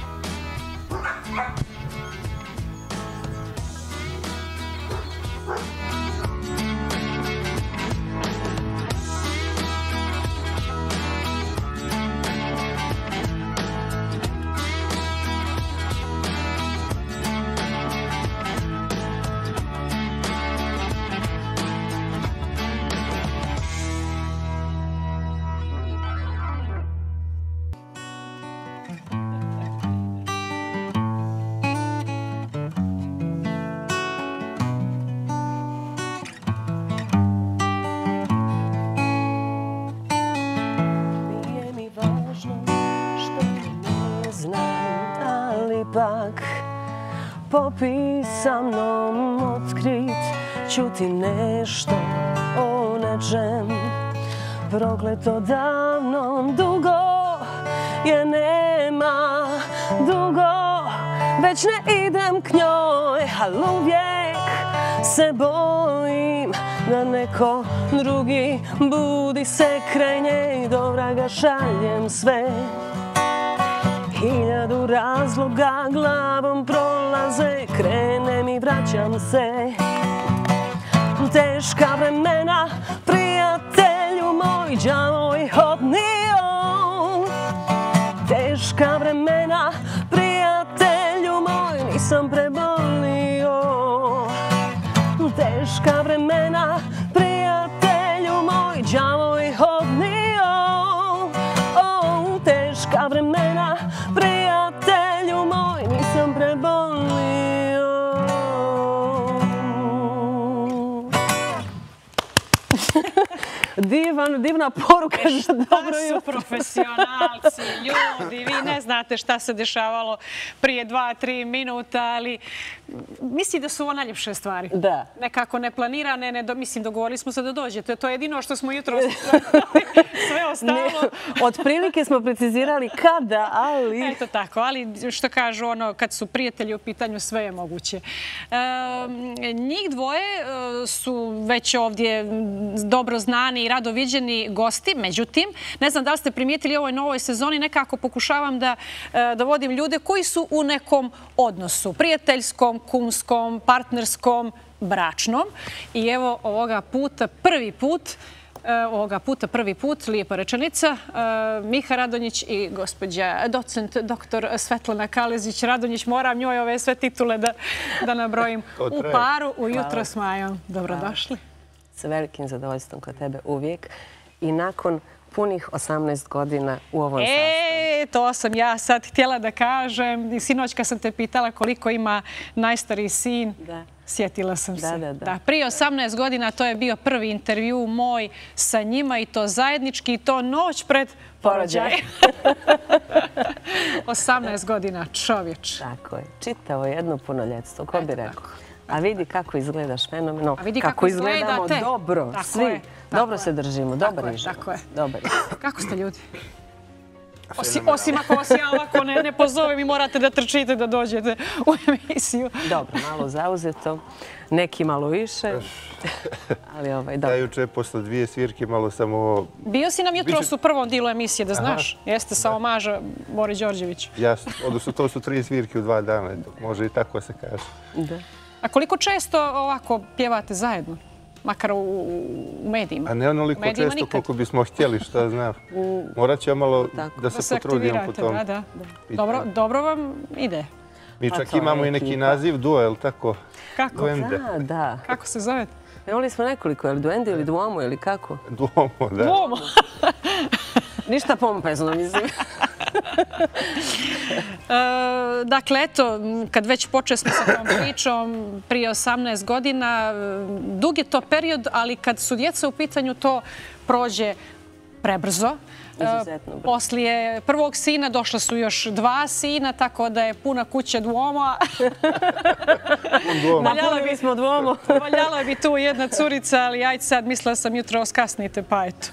Popi sa mnom otkrit ću ti nešto o nečem prokleto davno, dugo je nema, dugo već ne idem k njoj, ali uvijek se bojim da neko drugi budi se kraj nje i do vraga šaljem sve. 1000 razloga glavom prolaze, krenem i vraćam se. Teška vremena, prijatelju moj, đavo ih odnio. Teška vremena, prijatelju moj, nisam prebolio. Teška vremena, prijatelju moj, đavo ih odnio. Teška vremena, prijatelju moj, nisam prebolio. Divna poruka. Da su profesionalci, ljudi. Vi ne znate šta se dešavalo prije 2-3 minuta, ali mislim da su ovo najljepše stvari. Da. Nekako neplanirane, mislim, dogovorili smo se da dođete. To je jedino što smo jutro sve ostalo. Otprilike smo precizirali kada, ali... Eto tako, ali što kažu, kad su prijatelji u pitanju, sve je moguće. Njih dvoje su već ovdje dobro znani i rado viđeni gosti. Međutim, ne znam da li ste primijetili u ovoj novoj sezoni, nekako pokušavam da vodim ljude koji su u nekom odnosu. Prijateljskom, kumskom, partnerskom, bračnom. I evo ovoga puta prvi put, lijepa rečenica, Miha Radonjić i gospođa docent dr. Svetlana Kalezić. Radonjić, moram njoj ove sve titule da nabrojim. U paru ujutro s Majom. Dobrodošli. Sa velikim zadovoljstvom kod tebe uvijek. I nakon punih 18 godina u ovom sastavu. To sam ja sad htjela da kažem. Sinoć kad sam te pitala koliko ima najstariji sin, sjetila sam se. Prije 18 godina to je bio prvi intervju moj sa njima i to zajednički i to noć pred porođaj. 18 godina, čovječ. Tako je. Čitavo jedno punoljetstvo, ko bi rekao. A vidi kako izgledaš fenomenalno, kako izgledamo dobro, svi. Dobro se držimo, dobar je život. Kako ste ljudi? Osim ako vas ja ovako ne pozovem i morate da trčite da dođete u emisiju. Dobro, malo zauzeto, neki malo više, ali dobro. Ja juče posle 2 svirke malo sam ovo... Bio si nam jutros u prvom dilu emisije, da znaš. Jeste sa omaža Bori Đorđević. Jasno, odnosno to su 3 svirke u 2 dana, može i tako se kaže. Da. A koliko često ovako pjevate zajedno? Makar u medijima? A ne onoliko često koliko bismo htjeli, šta znam. Morat ćemo malo da se potrudimo po tom. Dobro vam ide. Mi čak imamo i neki naziv duel, tako? Kako? Duende. Da. Kako se zove? Imali smo nekoliko, je li duende ili duomo ili kako? Duomo, da. Duomo? Ništa pompezno, mislim. Dakle, eto, kad već počeli smo sa tom pričom, prije 18 godina, dug je to period, ali kad su djeca u pitanju, to prođe prebrzo. Poslije prvog sina došla su još 2 sina, tako da je puna kuća dvoma. Napunili bismo dvomo. Valjala bi tu jedna curica, ali ajde sad, mislila sam jutro skasnite, pa eto.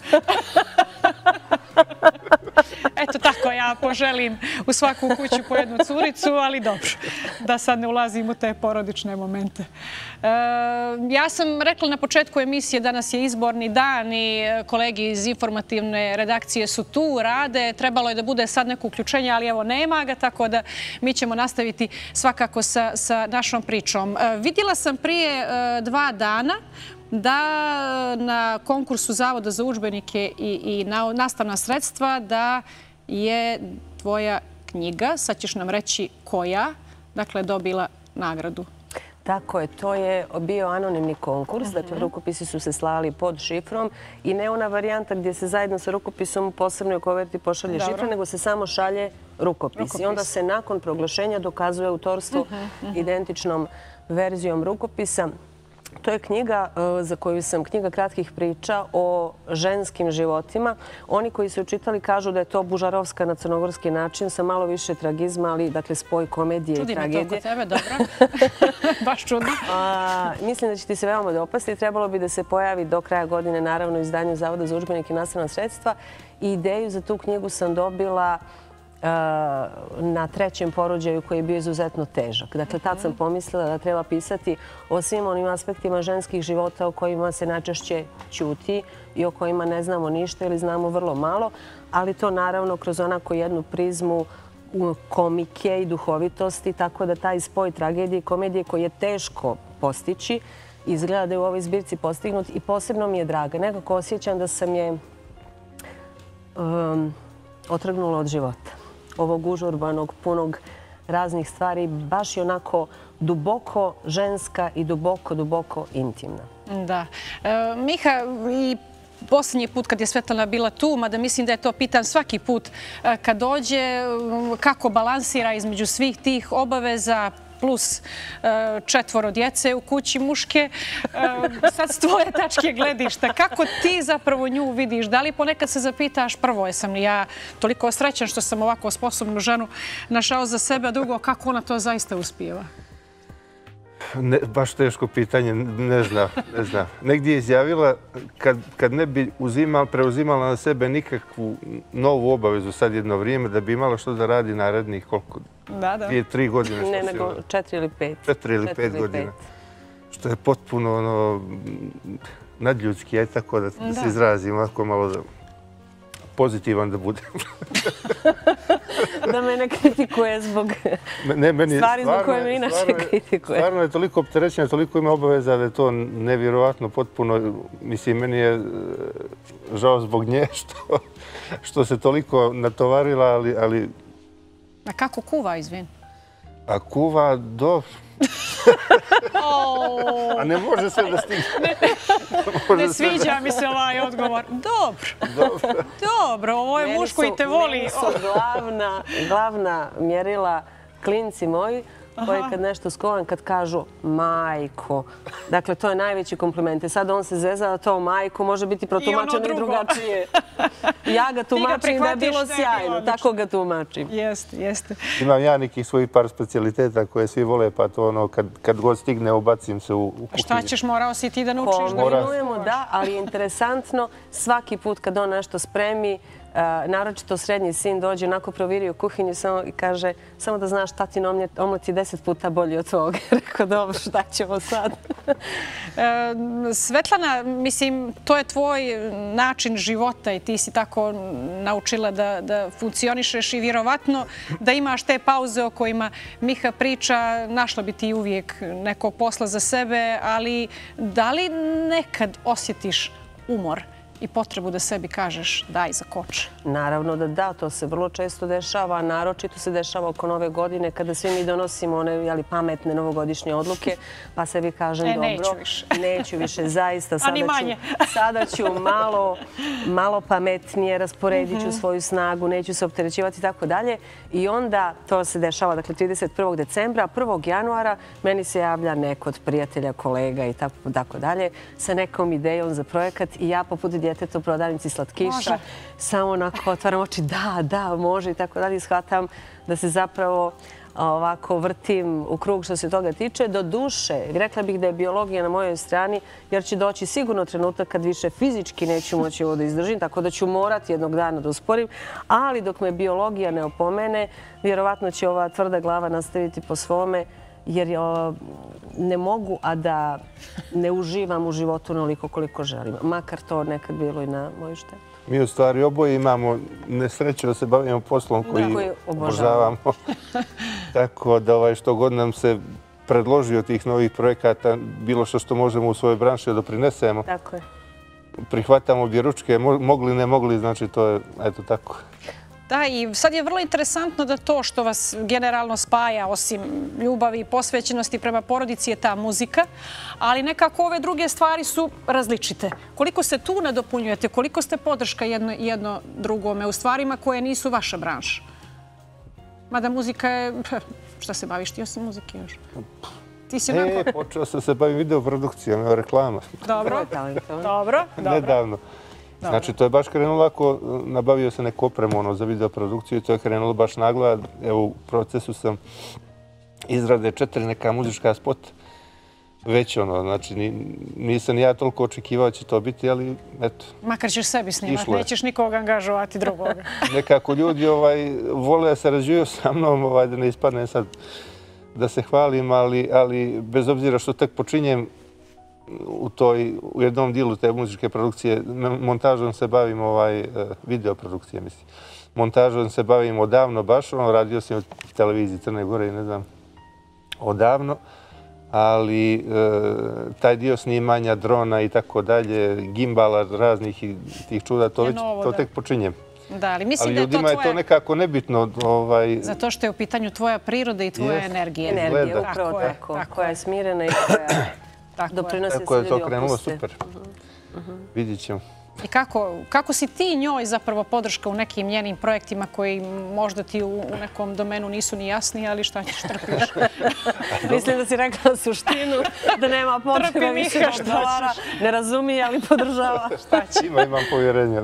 Eto tako, ja poželim u svaku kuću po jednu curicu, ali dobro, da sad ne ulazim u te porodične momente. Ja sam rekla na početku emisije, danas je izborni dan i kolegi iz informativne redakcije su tu, rade. Trebalo je da bude sad neko uključenje, ali evo nema ga, tako da mi ćemo nastaviti svakako sa našom pričom. Vidjela sam prije 2 dana da na konkursu Zavoda za udžbenike i nastavna sredstva da je tvoja knjiga, sad ćeš nam reći koja, dakle dobila nagradu. Tako je, to je bio anonimni konkurs, dakle rukopisi su se slali pod šifrom i ne ona varijanta gdje se zajedno sa rukopisom u posebnoj koverti pošalje šifra, nego se samo šalje rukopis. I onda se nakon proglašenja dokazuje autorstvo identičnom verzijom rukopisa. To je knjiga za koju sam knjiga kratkih priča o ženskim životima. Oni koji su učitali kažu da je to Bužarovska na crnogorski način sa malo više tragizma, ali dakle spoj komedije i tragedije. Čudi me to kod tebe, dobro. Baš čudno. Mislim da će ti se veoma dopasti. Trebalo bi da se pojavi do kraja godine, naravno, u izdanju Zavoda za udžbenike i nastavna sredstva. I ideju za tu knjigu sam dobila na 3. porođaju koji je bio izuzetno težak. Dakle, tad sam pomislila da treba pisati o svim onim aspektima ženskih života o kojima se najčešće ćuti i o kojima ne znamo ništa ili znamo vrlo malo, ali to naravno kroz onako jednu prizmu komike i duhovitosti, tako da taj spoj tragedije i komedije koji je teško postići izgleda da je u ovoj zbirci postignut i posebno mi je draga. Nekako osjećam da sam je otrgnula od života. Ovog užurbanog, punog raznih stvari, baš je onako duboko ženska i duboko intimna. Da. Miha, i posljednji put kad je Svetlana bila tu, mada mislim da je to pitan svaki put kad dođe, kako balansira između svih tih obaveza, plus 4 djece u kući muške. Sad s tvoje tačke gledišta, kako ti zapravo nju vidiš? Da li ponekad se zapitaš, prvo, jesam li ja toliko srećan što sam ovako sposobnu ženu našao za sebe, a drugo, kako ona to zaista uspijeva? Baš teško pitanje, ne znam. Negdje je izjavila kad ne bi preuzimala na sebe nikakvu novu obavezu sad jedno vrijeme, da bi imala što da radi narednih koliko? 2-3 godine. Ne, nego 4 ili 5. 4 ili 5 godina. Što je potpuno nadljudski, aj tako da se izrazim, ovako malo pozitivan da budem. Da me ne kritikuje zbog stvari zbog koje me inače kritikuje. Stvarno je toliko opterećena, toliko ima obaveza da je to nevjerovatno potpuno. Mislim, meni je žao zbog nje što se toliko natovarila, ali... A kako kuva, izvin? A kuva dobro. A ne može sve da stigne. Ne sviđa mi se ovaj odgovor. Dobro, ovo je muž koji te voli. Meni su glavna mjerila klinci moji, koji kad nešto skovam, kad kažu majko. Dakle, to je najveći kompliment. Sad on se zeza da to majko može biti protumačeno i drugačije. Ja ga tumačim da je bilo sjajno. Tako ga tumačim. Jeste. Imam ja nekih svojih par specialiteta koje svi vole, pa to ono, kad god stigne, ubacim se u kuhinju. Šta ćeš, morao si ti da naučiš? Kombinujemo, da, ali je interesantno, svaki put kad on nešto spremi, naročito srednji sin dođe, onako proviri u kuhinju i kaže samo da znaš, tatin omlet je 10 puta bolji od toga. Rekao, dobro, šta ćemo sad? Svetlana, mislim, to je tvoj način života i ti si tako naučila da funkcionišeš i vjerovatno da imaš te pauze o kojima Miha priča, našla bi ti uvijek nekog posla za sebe, ali da li nekad osjetiš umor i potrebu da sebi kažeš daj za koč? Naravno da, to se vrlo često dešava. Naročito se dešava oko Nove godine kada svi mi donosimo one pametne novogodišnje odluke, pa sebi kažem dobro, neću više, zaista. Sada ću malo pametnije, rasporedit ću svoju snagu, neću se opterećivati i tako dalje. I onda to se dešava, dakle, 31. decembra, 1. januara meni se javlja neko od prijatelja, kolega i tako dalje sa nekom idejom za projekat i ja poput djetetu u prodavnici slatkiša. Samo onako otvaram oči, da, može i tako dalje. Shvatam da se zapravo ovako vrtim u krug što se toga tiče. Do duše, rekla bih da je biologija na mojoj strani, jer će doći sigurno trenutak kad više fizički neću moći ovo da izdržim, tako da ću morati jednog dana da usporim, ali dok me biologija ne opomene, vjerovatno će ova tvrda glava nastaviti po svome, jer ne mogu, a da ne uživam u životu onoliko koliko želim. Makar to nekad bilo i na moju štetu. Mi u stvari oboje imamo nesreću da se bavimo poslom koji obožavamo. Tako da što god nam se predloži od tih novih projekata, bilo što možemo u svojoj branši doprinesemo. Tako je. Prihvatamo objeručke, mogli, ne mogli, znači to je, eto tako. Da, i sad je vrlo interesantno da to što vas generalno spaja, osim ljubavi i posvećenosti prema porodici, je ta muzika, ali nekako ove druge stvari su različite. Koliko se tu nadopunjujete, koliko ste podrška jedno drugome u stvarima koje nisu vaša branša? Mada muzika je... Šta se baviš ti osim muzike još? Počeo sam se baviti videoprodukcijom, evo reklama. Dobro. Nedavno. Znači, to je baš krenulo ako nabavio sam neku opremu za videoprodukciju i to je krenulo baš naglo. Evo, u procesu sam izrade 4 neka muzička spota. Već znači, nisam ja toliko očekivao će to biti, ali eto. Makar ćeš sebi snimati, nećeš nikoga angažovati drugoga. Nekako ljudi vole da se rađuju sa mnom, da ne ispadne sad da se hvalim, ali bez obzira što tek počinjem u jednom dijelu te muzičke produkcije, montažom se bavim videoprodukcije, mislim. Montažom se bavim odavno baš, radio sam u televiziji Crne Gore i ne znam, odavno, ali taj dio snimanja, drona i tako dalje, gimbala raznih i tih čuda, to tek počinjem. Ali ljudima je to nekako nebitno. Zato što je u pitanju tvoja priroda i tvoja energija. Energija, upravo tako, koja je smirena i koja doprinosi se ljudi opuste. Tako je to krenulo, super. Vidjet ćemo. I kako si ti njoj zapravo podrška u nekim njenim projektima koji možda ti u nekom domenu nisu ni jasni, ali šta ćeš, trpiš? Mislim da si rekla suštinu, da nema potrebe više da odgovara, ne razumije, ali podržava. Imam povjerenje.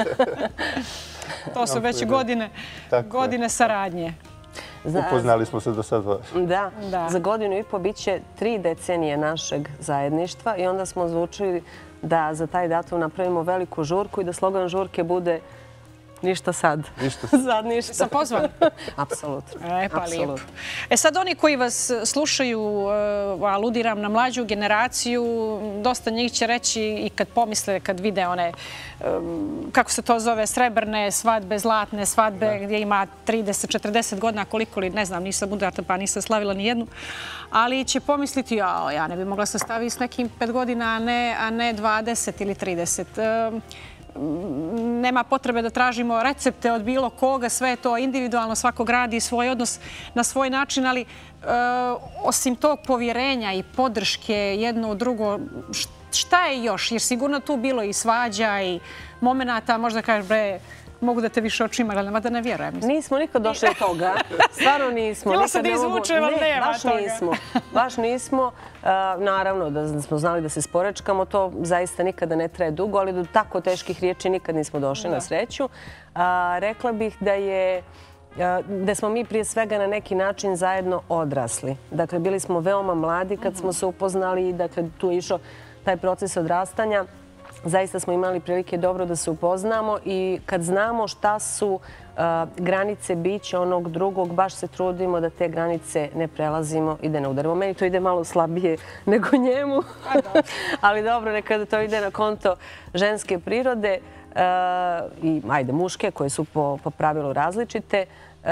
To su već godine saradnje. Upoznali smo se do sada. Da, za 1,5 godinu bit će 3 decenije našeg zajedništva i onda smo odlučili da za taj datum napravimo veliku žurku i da slogan žurke bude ništa sad. Sad ništa. Sam pozvan? Apsolutno. Pa lijepo. Sad oni koji vas slušaju, aludiram na mlađu generaciju, dosta njih će reći i kad pomisle, kad vide one, kako se to zove, srebrne svadbe, zlatne svadbe, gdje ima 30-40 godina, koliko li, ne znam, nisam udata pa nisam slavila ni jednu, ali će pomisliti, ja ne bi mogla se staviti s nekim 5 godina, a ne 20 ili 30. Nema potrebe da tražimo recepte od bilo koga, sve je to individualno, svako gradi svoj odnos na svoj način, ali osim tog povjerenja i podrške jedno u drugo, šta je još? Jer sigurno tu bilo i svađa i momenata, možda kažeš, mogu da te više očima gledam, a da ne vjerujem. Nismo nikad došli od toga. Stvarno nismo. Htjela sam da izvučem, ali nema toga. Baš nismo. Naravno da smo znali da se sporečkamo, to zaista nikada ne traje dugo, ali do tako teških riječi nikad nismo došli na sreću. Rekla bih da smo mi prije svega na neki način zajedno odrasli. Dakle, bili smo veoma mladi kad smo se upoznali i dakle, tu je išao taj proces odrastanja. Zaista smo imali prilike dobro da se upoznamo i kad znamo šta su granice bića onog drugog, baš se trudimo da te granice ne prelazimo i da ne udarimo. Meni to ide malo slabije nego njemu, ali dobro, nekada to ide na konto ženske prirode i muške koje su po pravilu različite.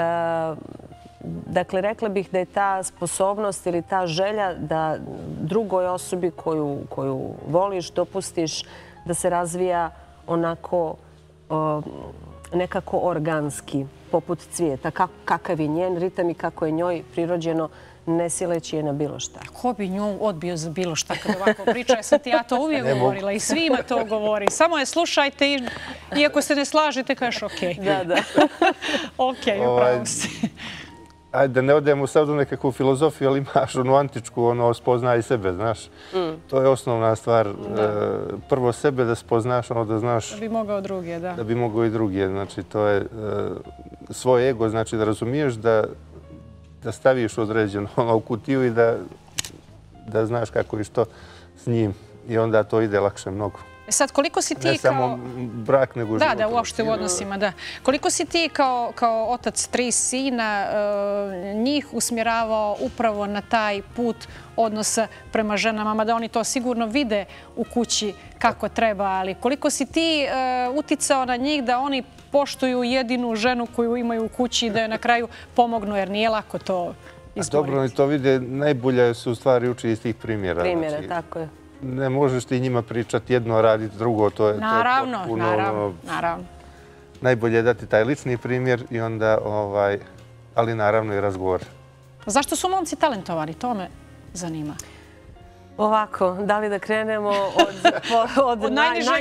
Dakle, rekla bih da je ta sposobnost ili ta želja da drugoj osobi koju voliš, dopustiš da se razvija onako nekako organski, poput cvijeta. Kakav je njen ritam i kako je njoj prirođeno, ne sileći je na bilo šta. Ko bi nju odbio za bilo šta kad ovako priča? Ja to uvijek govorila i svima to govori. Samo je slušajte i ako se ne slažete, kažeš okej. Da. Okej, upravo si. ajde da ne odemo sad u nekakvu filozofiju, ali imaš onu antičku, ono, spoznaj sebe, znaš. To je osnovna stvar. Prvo sebe da spoznaš, ono da znaš... Da bi mogao druge, da. Da bi mogao i druge. Znači, to je svoj ego, znači da razumiješ da staviš određeno u kutiju i da znaš kako i što s njim. I onda to ide lakše mnogo. Sad, koliko si ti kao... Ne samo brak, nego život. Da, uopšte u odnosima, da. Koliko si ti kao otac 3 sina njih usmjeravao upravo na taj put odnosa prema ženama, mada oni to sigurno vide u kući kako treba, ali koliko si ti uticao na njih da oni poštuju jedinu ženu koju imaju u kući i da je na kraju pomognu, jer nije lako to izboriti. Dobro, oni to vide, najbolje su u stvari uči iz tih primjera. Primjera, tako je. Ne možeš ti njima pričati jedno, raditi drugo, to je potpuno... Naravno. Najbolje je dati taj lični primjer i onda, ali naravno i razgovor. Zašto su momci talentovani? To me zanima. Ovako, da li da krenemo od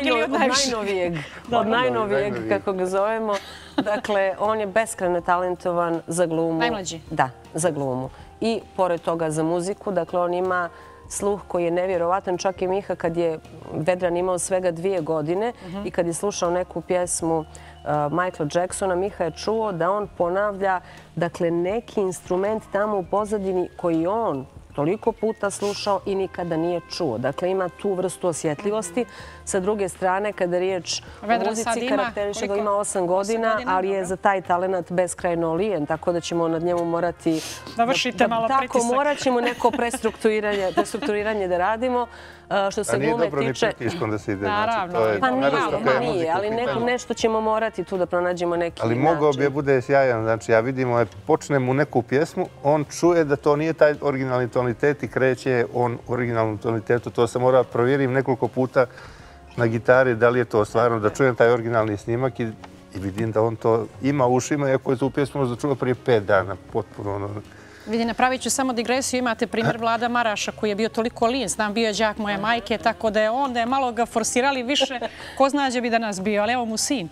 najnovijeg, kako ga zovemo. Dakle, on je beskrajno talentovan za glumu. Najmlađi? Da, za glumu. I pored toga za muziku, dakle, on ima sluh koji je nevjerovatan. Čak i Miha, kad je Vedran imao svega 2 godine i kad je slušao neku pjesmu Michaela Jacksona, Miha je čuo da on ponavlja neki instrument tamo u pozadini koji on toliko puta slušao i nikada nije čuo. Dakle, ima tu vrstu osjetljivosti. Sa druge strane, kada riječ o muzici, karakteriše ga ima 8 godina, ali je za taj talent beskrajno lijen, tako da ćemo nad njemu morati... Da vršite malo pritisak. Tako, morat ćemo neko prestrukturiranje da radimo. Što se glume tiče... A nije dobro ni pritiskom da se ide. Naravno. Pa nije, ali nešto ćemo morati tu da pronađemo neki način. Ali mogao bi je bude sjajan. Znači, ja vidim, počnem u neku pjesmu, on čuje da to nije taj originalni tonitet i kreće on u originalnom tonitetu. To se mora provjerim nekoliko puta na gitari, da li je to stvarno, da čujem taj originalni snimak i vidim da on to ima u ušima, iako je tu pjesmu možda čuo prije 5 dana, potpuno. Vidi, napravit ću samo digresiju. Imate primjer Vlada Maraša koji je bio toliko lijen. Znam, bio je đak moje majke, tako da je onda malo ga forsirali više. Ko zna gdje bi danas bio, ali evo mu sin.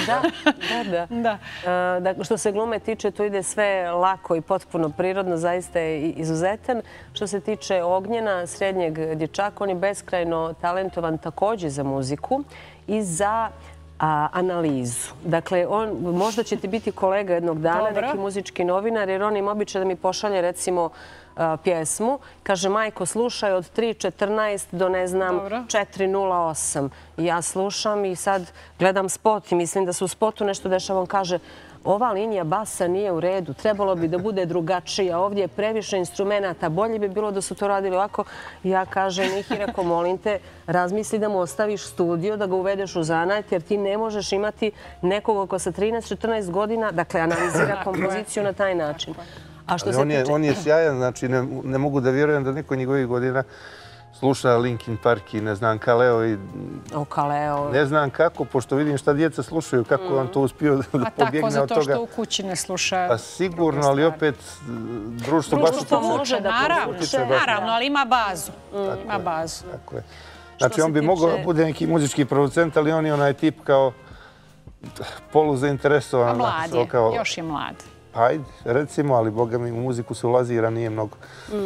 Da. Što se glume tiče, to ide sve lako i potpuno prirodno. Zaista je izuzetan. Što se tiče Ognjena, srednjeg dječaka, on je beskrajno talentovan također za muziku i za analizu. Dakle, možda će ti biti kolega jednog dana, neki muzički novinar, jer on ima običaj da mi pošalje, recimo, pjesmu. Kaže, majko, slušaj od 3.14 do, ne znam, 4.08. Ja slušam i sad gledam spot i mislim da se u spotu nešto dešava. On kaže, ova linija basa nije u redu, trebalo bi da bude drugačija, ovdje je previše instrumenta, bolje bi bilo da su to radili ovako. Ja kažem, Mihi, reko, molim te, razmisli da mu ostaviš studio, da ga uvedeš u zanat, jer ti ne možeš imati nekog ko sa 13-14 godina, dakle, analizira kompoziciju na taj način. On je sjajan, znači ne mogu da vjerujem da neko njegovih godina sluša Linkin Park i ne znam Kaleo i... Ne znam kako, pošto vidim šta djeca slušaju, kako on to uspio da pobjegne od toga. A tako, zato što u kući ne sluša... Pa sigurno, ali opet društvo baš to može da povuče. Naravno, ali ima bazu. Ima bazu. Tako je. Znači, on bi mogao da bude neki muzički producent, ali on je onaj tip kao poluzainteresovan. A mlad je, još je mlad. Ajde, recimo, ali boga mi u muziku se ulazi jer nije mnogo.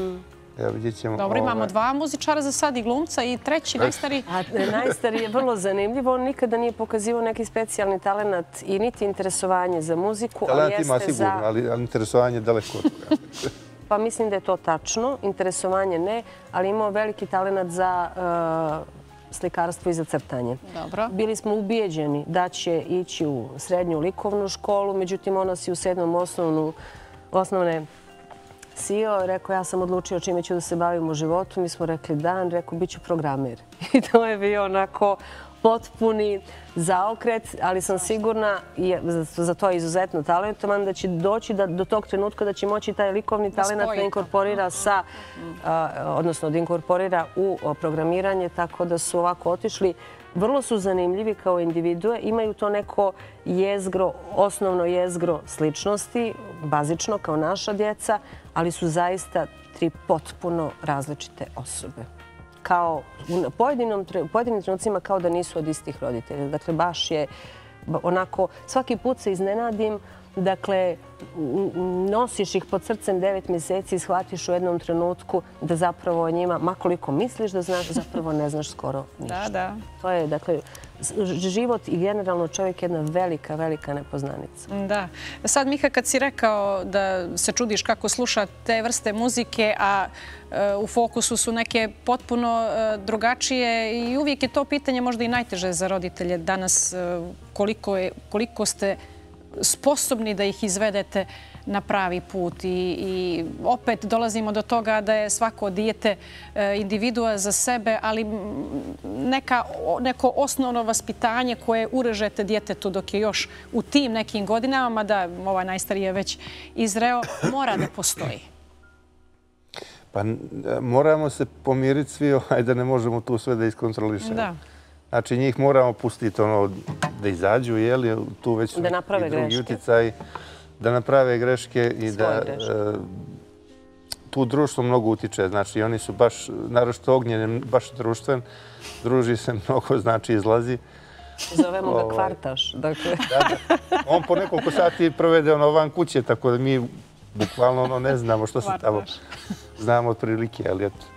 Dobro, imamo 2 muzičara za sad i glumca i treći, najstariji. Najstariji je vrlo zanimljivo. On nikada nije pokazivao neki specijalni talent i niti interesovanje za muziku. Talent ima sigurno, ali interesovanje daleko od toga. Pa mislim da je to tačno. Interesovanje ne, ali imao veliki talent za slikarstvo i za crtanje. Bili smo ubijeđeni da će ići u srednju likovnu školu, međutim ona si u 7. osnovne CEO, rekao, ja sam odlučio čime ću da se bavim u životu. Mi smo rekli dan, rekao, bit ću programer. I to je bio onako potpuni zaokret, ali sam sigurna, za to je izuzetno talentovan, da će doći do tog trenutka da će moći taj likovni talent da inkorporira odnosno da inkorporira u programiranje, tako da su ovako otišli. Vrlo su zanimljivi kao individue, imaju to neko jezgro, osnovno jezgro sličnosti, bazično kao naša djeca, ali su zaista 3 potpuno različite osobe. U pojedinim trenucima kao da nisu od istih roditelja. Dakle, baš je onako, svaki put se iznenadim Dakle, nosiš ih pod srcem 9 mjeseci i shvatiš u jednom trenutku da zapravo o njima, makoliko misliš da znaš, zapravo ne znaš skoro ništa. Da. To je, dakle, život i generalno čovjek je jedna velika, velika nepoznanica. Da. Sad, Miha, kad si rekao da se čudiš kako sluša te vrste muzike, a u fokusu su neke potpuno drugačije i uvijek je to pitanje možda i najteže za roditelje danas, koliko ste sposobni da ih izvedete na pravi put. I opet dolazimo do toga da je svako dijete individua za sebe, ali neko osnovno vaspitanje koje urežete djetetu dok je još u tim nekim godinama, mada ovaj najstariji je već izreo, mora da postoji. Pa moramo se pomiriti svi da ne možemo tu sve da iskontrolišemo. Da. Znači njih moramo pustiti da izađu, tu već su i drugi utjecaj, da naprave greške i da tu društvo mnogo utiče. Znači oni su baš, naročito Ognjen, baš društven, druži se mnogo, znači izlazi. Zovemo ga kvartaš. On po nekoliko sati provede van kuće, tako da mi bukvalno ne znamo što se tamo znamo otprilike, ali eto.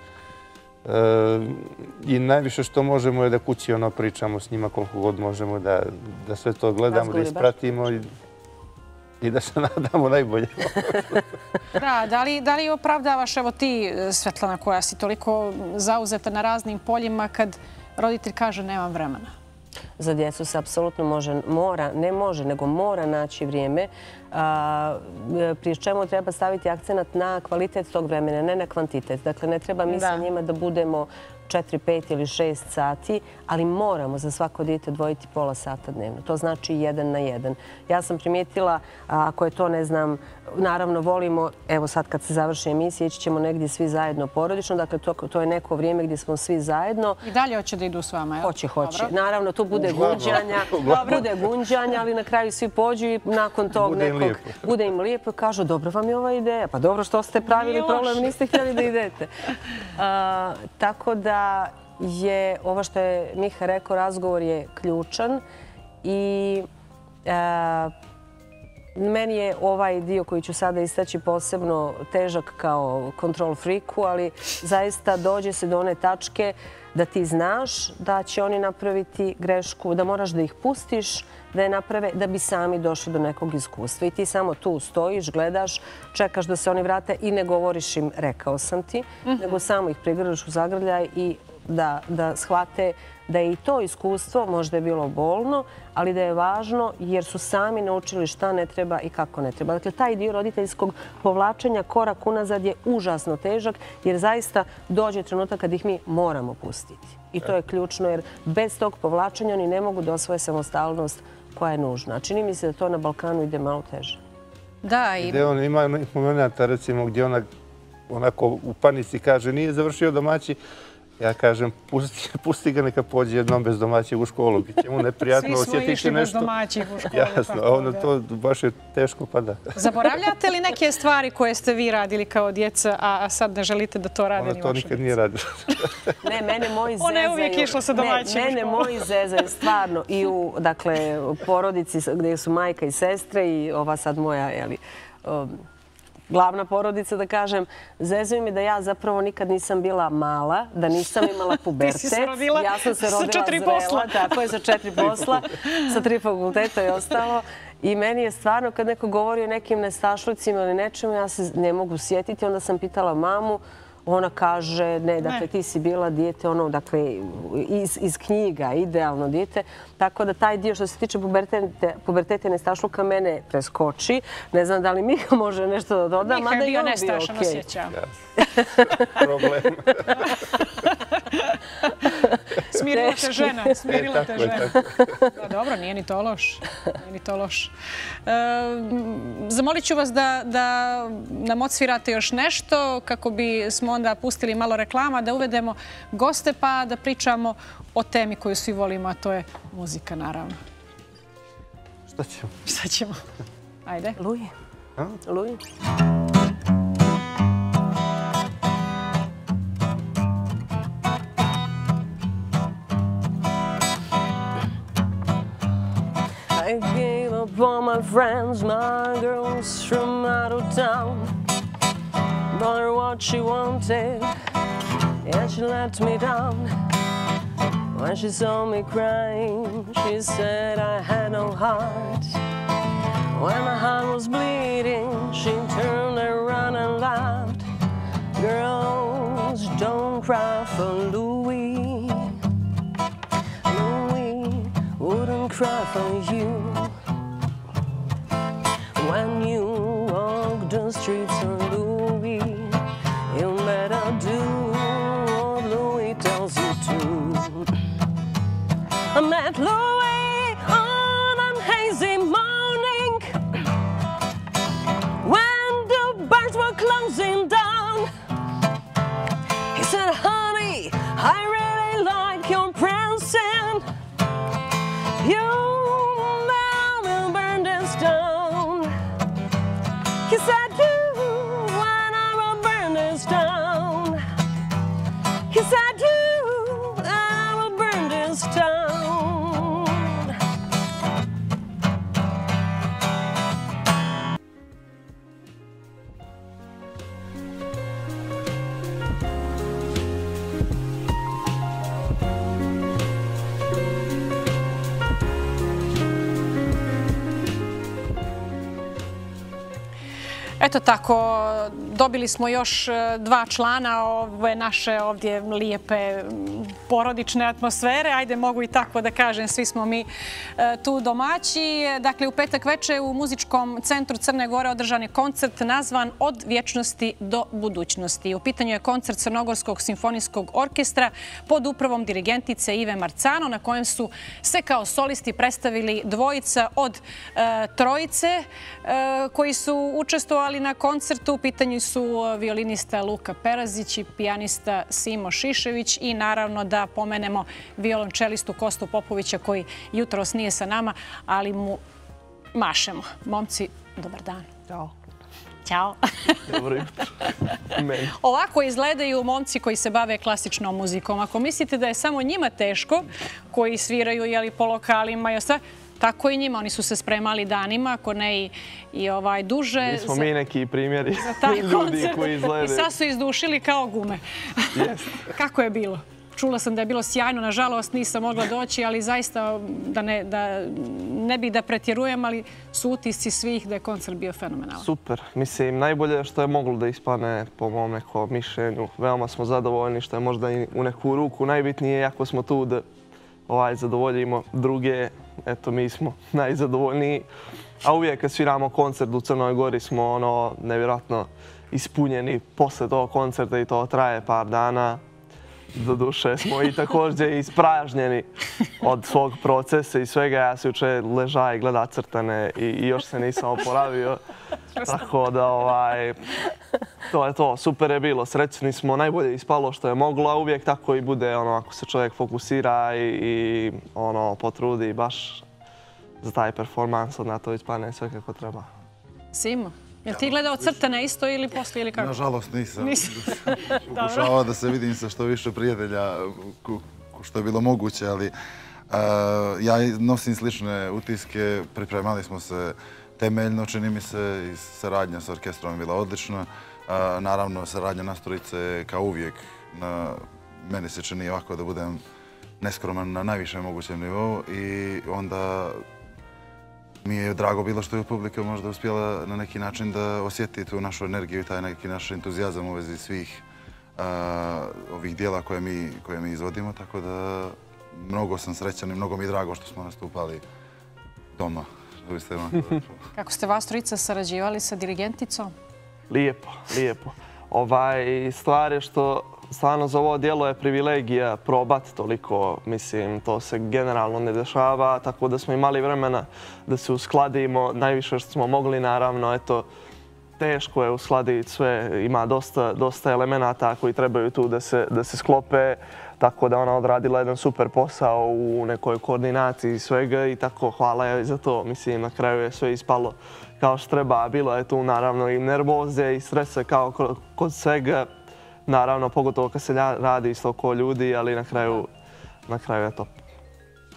I najviše što možemo je da kući pričamo s njima koliko god možemo, da sve to gledamo, da ispratimo i da se nadamo najbolje. Da, da li opravdavaš, evo ti, Svetlana, koja si toliko zauzeta na raznim poljima, kad roditelj kaže nemam vremena? Za djecu se apsolutno mora naći vrijeme, prije čemu treba staviti akcenat na kvalitet tog vremena, ne na kvantitet. Dakle, ne treba mi sa njima da budemo 4, 5 ili 6 sati, ali moramo za svako dijete odvojiti pola sata dnevno. To znači 1 na 1. Ja sam primijetila, ako je to, ne znam, naravno volimo, evo sad kad se završi emisija, ići ćemo negdje svi zajedno porodično, dakle to je neko vrijeme gdje smo svi zajedno. I dalje hoće da idu s vama, jel? Hoće. Naravno, tu bude gunđanja, ali na kraju svi pođu i nakon tog nekog bude im lijepo i kažu dobro vam je ova ideja. Pa dobro, što ste pravili problem, niste htjeli da idete. Tako da je ovo što je Miha rekao, razgovor je ključan i meni je ovaj dio koji ću sada istaći posebno težak kao control freaku, ali zaista dođe se do one tačke da ti znaš da će oni napraviti grešku, da moraš da ih pustiš, da je naprave, da bi sami došli do nekog iskustva. I ti samo tu stojiš, gledaš, čekaš da se oni vrate i ne govoriš im rekao sam ti, nego samo ih prigrliš u zagrljaj i da shvate da je i to iskustvo, možda je bilo bolno, ali da je važno jer su sami naučili šta ne treba i kako ne treba. Dakle, taj dio roditeljskog povlačenja korak unazad je užasno težak jer zaista dođe trenutak kad ih mi moramo pustiti. I to je ključno jer bez tog povlačenja oni ne mogu da osvoje samostalnost koja je nužna. Čini mi se da to na Balkanu ide malo teže. Da, ima momenta, recimo, gdje ona onako u panici kaže nije završio domaći. Ja kažem, pusti ga neka pođe jednom bez domaćeg u školu. Biće mu neprijatno osjetiti nešto. Svi smo išli bez domaćeg u školu. Jasno, onda to baš je teško pada. Zaboravljate li neke stvari koje ste vi radili kao djeca, a sad ne želite da to radi ni vaša djeca? Ona to nikad nije radila. Ne, mene moji zezaju. Ona je uvijek išla sa domaćim u školu. Mene moji zezaju stvarno i u porodici gdje su majka i sestre i ova sad moja, glavna porodica, da kažem, zezaju mi da ja zapravo nikad nisam bila mala, da nisam imala pubertet. Ti si se rodila ja sam se rodila sa 4 posla. Tako je, sa 4 posla, sa 3 fakulteta i ostalo. I meni je stvarno, kad neko govori o nekim nestašlicima ili nečemu, ja se ne mogu sjetiti. Onda sam pitala mamu, ona kaže, ne, dakle, ti si bila dijete, dakle, iz knjiga, idealno dijete. Tako da taj dio što se tiče puberteta i nestašluka mene preskoči. Ne znam da li Miha može nešto da doda, mada i on bio nestašan, osjećam. Problem. Smirila te žena, smirila te žena. Dobro, nije ni to loš. Zamolit ću vas da nam odsvirate još nešto kako bi smo onda pustili malo reklama, da uvedemo goste pa da pričamo o temi koju svi volimo, a to je muzika, naravno. Šta ćemo? Ajde. Luji. I gave up all my friends, my girls from out of town. Bought her what she wanted, and she let me down. When she saw me crying, she said I had no heart. When my heart was bleeding, she turned around and laughed. Girls, don't cry for Louis. Louis wouldn't cry for you. When you walk the streets of Louis, you better do what Louis tells you to. I met Louis on a hazy morning when the bars were closing down. He said, honey, I really like your prancing. You will burn this down. He said, you and I will burn this down. He said, you and I will burn this down. Eto tako, dobili smo još 2 člana ove naše ovdje lijepe porodične atmosfere. Ajde, mogu i tako da kažem, svi smo mi tu domaći. Dakle, u petak veče u Muzičkom centru Crne Gore održan je koncert nazvan Od vječnosti do budućnosti. U pitanju je koncert Crnogorskog simfonijskog orkestra pod upravom dirigentice Ive Marcano, na kojem su se kao solisti predstavili dvojica od trojice koji su učestvovali na koncertu. U pitanju su violinista Luka Perazić i pijanista Simo Šišević i naravno da pomenemo violončelistu Kostu Popovića koji jutros nije sa nama, ali mu mašemo. Momci, dobar dan. Ćao. Ćao. Dobro jutro. Ovako izgledaju momci koji se bave klasičnom muzikom. Ako mislite da je samo njima teško, koji sviraju po lokalima i sve, tako i njima. Oni su se spremali danima, ako ne i duže. Nismo mi neki primjeri ljudi koji izgledaju. I sad su izdušili kao gume. Kako je bilo? Čula sam da je bilo sjajno, nažalost nisam mogla doći, ali zaista da ne bih da pretjerujem, ali su utisci svih da je koncert bio fenomenalan. Super. Mislim, najbolje što je moglo da ispane po mom nekom mišljenju. Veoma smo zadovoljni što je možda i u neku ruku najbitnije, ako smo tu da zadovoljimo druge. Eto, mi smo najzadovoljniji. A uvijek kad sviramo koncert u Crnoj Gori smo nevjerojatno ispunjeni posle tog koncerta i to traje par dana. Doduše smo i također ispražnjeni od svog procesa i svega. Ja se juče ležao i gleda crtane i još se nisam oporavio. Tako da, to je to. Super je bilo. Srećni smo. Najbolje ispalo što je moglo, a uvijek tako i bude ako se čovjek fokusira i potrudi baš za taj performans, na to ispane sve kako treba. Simo, jel ti gledao crtane isto ili poslije ili kako? Nažalost nisam. Pokušavao da se vidim sa što više prijatelja što je bilo moguće, ali ja nosim slične utiske. Pripremali smo se temeljno, čini mi se, i saradnja s orkestrom je bila odlična. Naravno, saradnja Nasturice kao uvijek. Meni se čini ovako da budem neskroman na najvišem mogućem nivou i onda mi je drago bilo što je publika možda uspjela na neki način da osjeti tu našu energiju i taj neki naš entuzijazam u vezi svih ovih dijela koje mi izvodimo, tako da mnogo sam srećan i mnogo mi je drago što smo nastupali doma. Kako ste vas trojica sarađivali sa dirigenticom? Lijepo, lijepo. Stvar je što stvarno za ovo dijelo je privilegija probati toliko. Mislim, to se generalno ne dešava, tako da smo imali vremena da se uskladimo. Najviše što smo mogli, naravno, teško je uskladiti sve. Ima dosta elemenata koji trebaju tu da se sklope. Tako da ona odradila jedan super posao u nekoj koordinaciji svega i tako hvala joj za to. Mislim, na kraju je sve ispalo kao što treba. Bilo je tu naravno i nervoze i stresa kao kod svega. Naravno, pogotovo kad se radi isto oko ljudi, ali na kraju je top.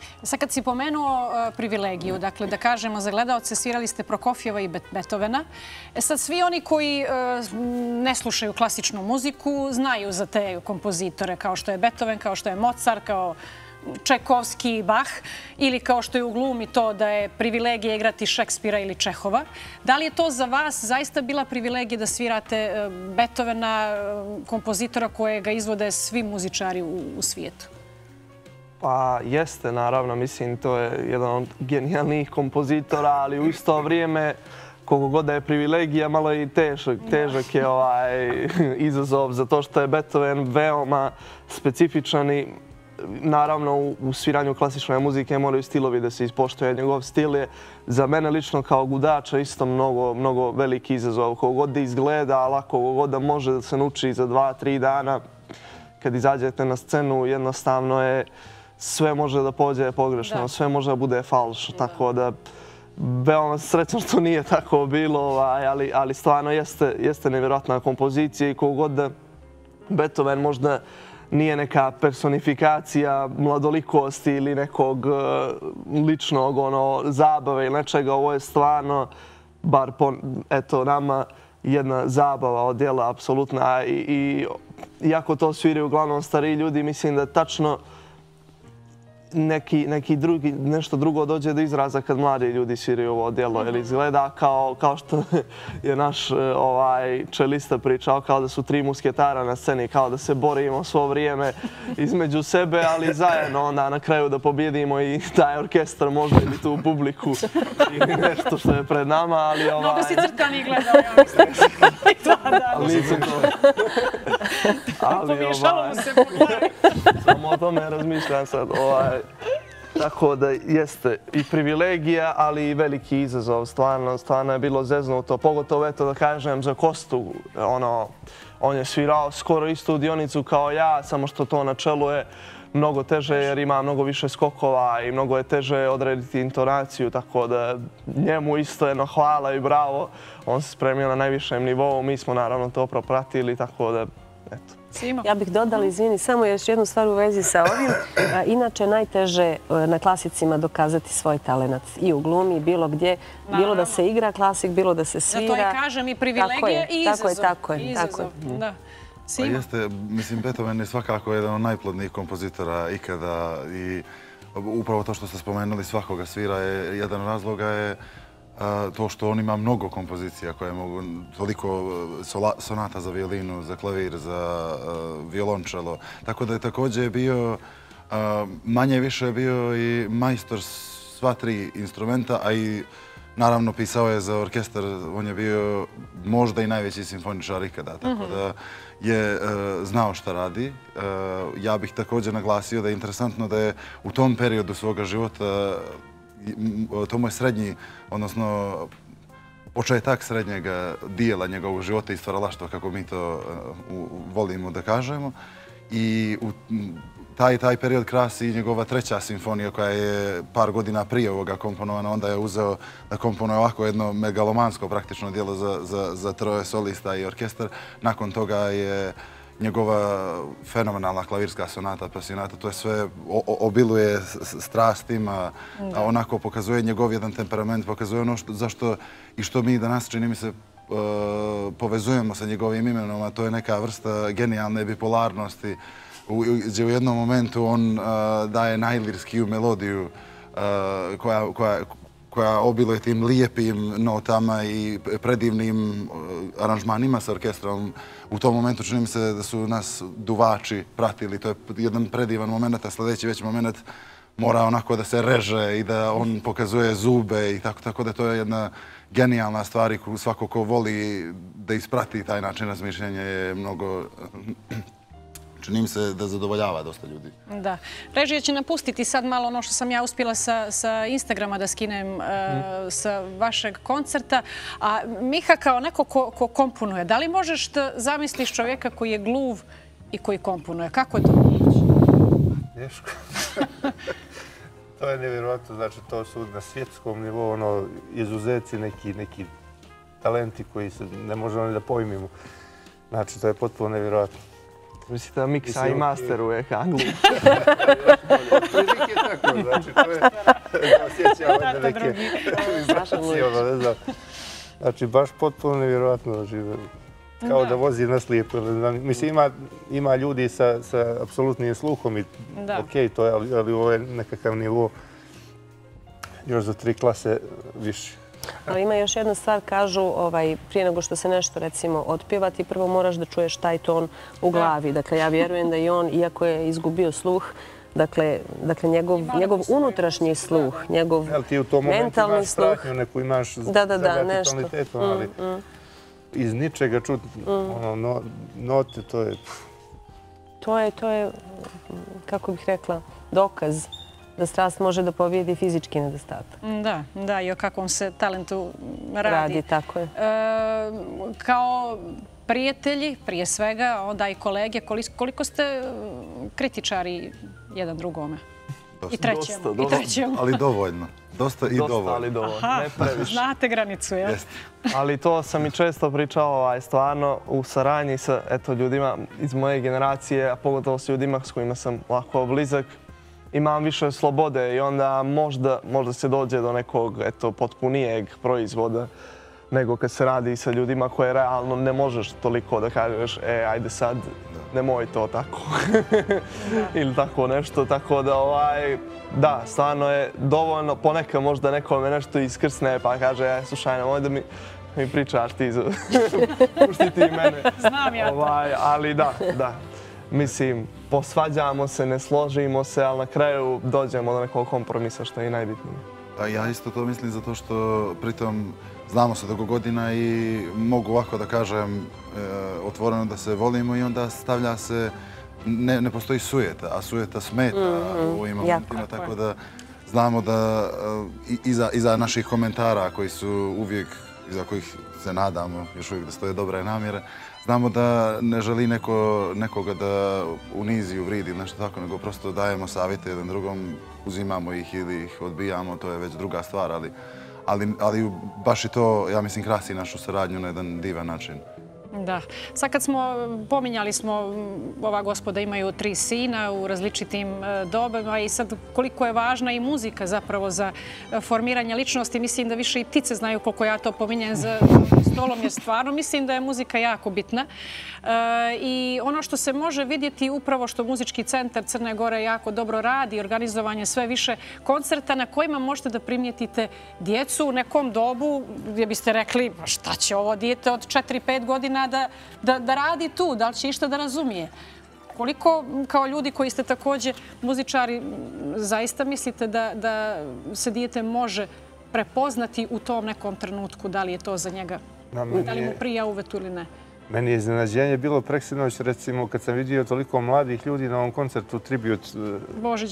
Sad kad si pomenuo privilegiju, dakle da kažemo za gledaoce, svirali ste Prokofjeva i Beethovena. Sad svi oni koji ne slušaju klasičnu muziku znaju za te kompozitore kao što je Beethoven, kao što je Mozart, kao Čajkovski i Bach, ili kao što je u glumi to da je privilegija igrati Šekspira ili Čehova. Da li je to za vas zaista bila privilegija da svirate Beethovena, kompozitora kojega izvode svi muzičari u svijetu? Pa jeste, naravno. Mislim, to je jedan od genijalnih kompozitora, ali u isto vrijeme, koliko god da je privilegija, malo je i težak je izazov, zato što je Beethoven veoma specifičan i naravno u sviranju klasične muzike moraju stilovi da se ispoštuje. Njegov stil je za mene lično kao gudača isto mnogo veliki izazov. Koliko god da izgleda, ali koliko god da može da se nauči za 2-3 dana, kad izađete na scenu, jednostavno je sve može da pođe pogrešno, sve može da bude falš. Tako da, veoma srećan što nije tako bilo, ali stvarno jeste nevjerojatna kompozicija i koliko god da Beethoven možda nije neka personifikacija mladolikosti ili nekog ličnog zabave ili nečega. Ovo je stvarno, bar po nama, jedna zabava od djela, apsolutna. I iako to sviraju uglavnom stariji ljudi, mislim da tačno nešto drugo dođe do izraza kad mladi ljudi sviraju ovo djelo. Jer izgleda kao što je naš čelista pričao, kao da su 3 musketara na sceni, kao da se borimo svo vrijeme između sebe, ali zajedno onda na kraju da pobjedimo i taj orkestar možda ili tu publiku ili nešto što je pred nama. Mnogo si crtani gledao, ja mislim. Pomiješalo mu se po glavi. Samo o tome razmišljam sad. Tako da jeste i privilegija, ali i veliki izazov. Stvarno je bilo zeznuto. Pogotovo, eto da kažem, za Kostu. On je svirao skoro istu dionicu kao ja, samo što to na čelu je mnogo teže jer ima mnogo više skokova i mnogo je teže odrediti intonaciju. Tako da njemu isto jedno hvala i bravo. On se spremio na najvišem nivou. Mi smo naravno to propratili, tako da, eto. Ja bih dodala, izvini, samo još jednu stvar u vezi sa ovim. Inače, najteže na klasicima dokazati svoj talenat. I u glumi, bilo gdje. Bilo da se igra klasik, bilo da se svira. Da to i kažem, i privilegije i izazov. Tako je. Jeste, mislim, Beethoven je svakako jedan od najplodnijih kompozitora ikada. I upravo to što ste spomenuli, svakoga svira je jedan od razloga je to što on ima mnogo kompozicija koje mogu, toliko sonata za violinu, za klavir, za violončelo. Tako da je također bio, manje više bio i majstor sva 3 instrumenta, a i naravno pisao je za orkestar. On je bio možda i najveći simfoničar ikada, tako da je znao šta radi. Ja bih također naglasio da je interesantno da je u tom periodu svoga života, to mu je srednji, odnosno početak srednjega dijela njegovog života i stvaralaštva, kako mi to volimo da kažemo. I taj period krasi i njegova 3. simfonija koja je par godina prije ovoga komponovana. Onda je uzeo da komponuje ovako jedno megalomansko praktično dijelo za 3 solista i orkestar. Nakon toga je njegova fenomenalna klavirska sonata, pasionata, to je sve obiluje strastima, onako pokazuje njegov jedan temperament, pokazuje ono zašto i što mi danas, čini mi se, povezujemo sa njegovim imenom, a to je neka vrsta genijalne bipolarnosti, gdje u jednom momentu on daje najlirskiju melodiju koja obiluje tim lijepim notama i predivnim aranžmanima sa orkestrom. U tom momentu čini mi se da su nas duvači pratili. To je jedan predivan moment, a sljedeći već moment mora onako da se reže i da on pokazuje zube i tako da to je jedna genijalna stvar i svako ko voli da isprati taj način razmišljanja je mnogo... Čini mi se da zadovoljava dosta ljudi. Da. Režija će napustiti sad malo ono što sam ja uspjela sa Instagrama da skinem sa vašeg koncerta. A Miha, kao neko ko komponuje, da li možeš da zamisliš čovjeka koji je gluv i koji komponuje? Kako je to moguće? Teško. To je nevjerojatno. Znači, to su na svjetskom nivou izuzeci neki talenti koji se ne možemo ni da pojmimo. Znači, to je potpuno nevjerojatno. Mislite da miksa i masteruje Anglu? Prilike tako, znači to je osjećao neke vibracije, ne znam. Znači, baš potpuno nevjerojatno da žive. Kao da vozi na slijepo. Mislim, ima ljudi sa apsolutnim sluhom i okej, to je, ali ovo je nekakav nivo još za 3 klase više. Ali ima još jedna stvar, kažu, prije nego što se nešto, recimo, otpjeva, ti prvo moraš da čuješ taj ton u glavi. Dakle, ja vjerujem da i on, iako je izgubio sluh, dakle, njegov unutrašnji sluh, njegov mentalni sluh... Ti u tom momentu imaš pratnju, neku imaš zagati tonalitetom, ali iz ničega čuti note, to je... To je, kako bih rekla, dokaz da strast može da pobijedi fizički nedostatak. Da, i o kakvom se talentu radi. Tako je. Kao prijatelji, prije svega, onda i kolege, koliko ste kritičari jedan drugome? I trećemu. Ali dovoljno. Dosta i dovoljno. Dosta, ali dovoljno. Ne previše. Znate granicu, jel? Ali to sam i često pričao, stvarno u saradnji sa ljudima iz moje generacije, a pogotovo s ljudima s kojima sam lako blizak, imam više slobode i onda možda se dođe do nekog potpunijeg proizvoda nego kad se radi sa ljudima koje realno ne možeš toliko da kažeš ajde sad, nemoj to tako. Ili tako nešto, tako da, stvarno je dovoljno, ponekad možda nekome nešto iskrsne pa kaže slušaj, nemoj da mi pričaš ti, pušti ti mene. Znam ja to. Ali da. Mislim, posvađamo se, ne složimo se, ali na kraju dođemo do nekog kompromisa, što je i najbitnije. Ja isto to mislim zato što pritom znamo se dugo godina i mogu ovako da kažem otvoreno da se volimo i onda stavlja se, ne postoji sujeta, a sujeta smeta u ovim momentima, tako da znamo da iza naših komentara koji su uvijek, iza kojih se nadamo još uvijek da stoje dobre namjere, znamo da ne želi nekoga da unizi, uvridi ili nešto tako, nego prosto dajemo savjete jedan drugom, uzimamo ih ili ih odbijamo, to je već druga stvar, ali baš i to, ja mislim, krasi našu saradnju na jedan divan način. Da. Sad kad pominjali smo, ova gospoda imaju 3 sina u različitim dobama i sad koliko je važna i muzika zapravo za formiranje ličnosti. Mislim da više i ptice znaju koliko ja to pominjem za stolom, jer stvarno mislim da je muzika jako bitna. I ono što se može vidjeti upravo što Muzički centar Crne Gore jako dobro radi, organizovanje sve više koncerta na kojima možete da primijetite djecu u nekom dobu gdje biste rekli šta će ovo dijete od 4-5 godina da radi tu, da li će išta da razumije. Koliko kao ljudi koji ste također muzičari zaista mislite da se dijete može prepoznati u tom nekom trenutku, da li je to za njega, da li mu prija uvetu ili ne? Meni je iznenađenje bilo preksinoć, recimo, kad sam vidio toliko mladih ljudi na ovom koncertu Tribut... Boris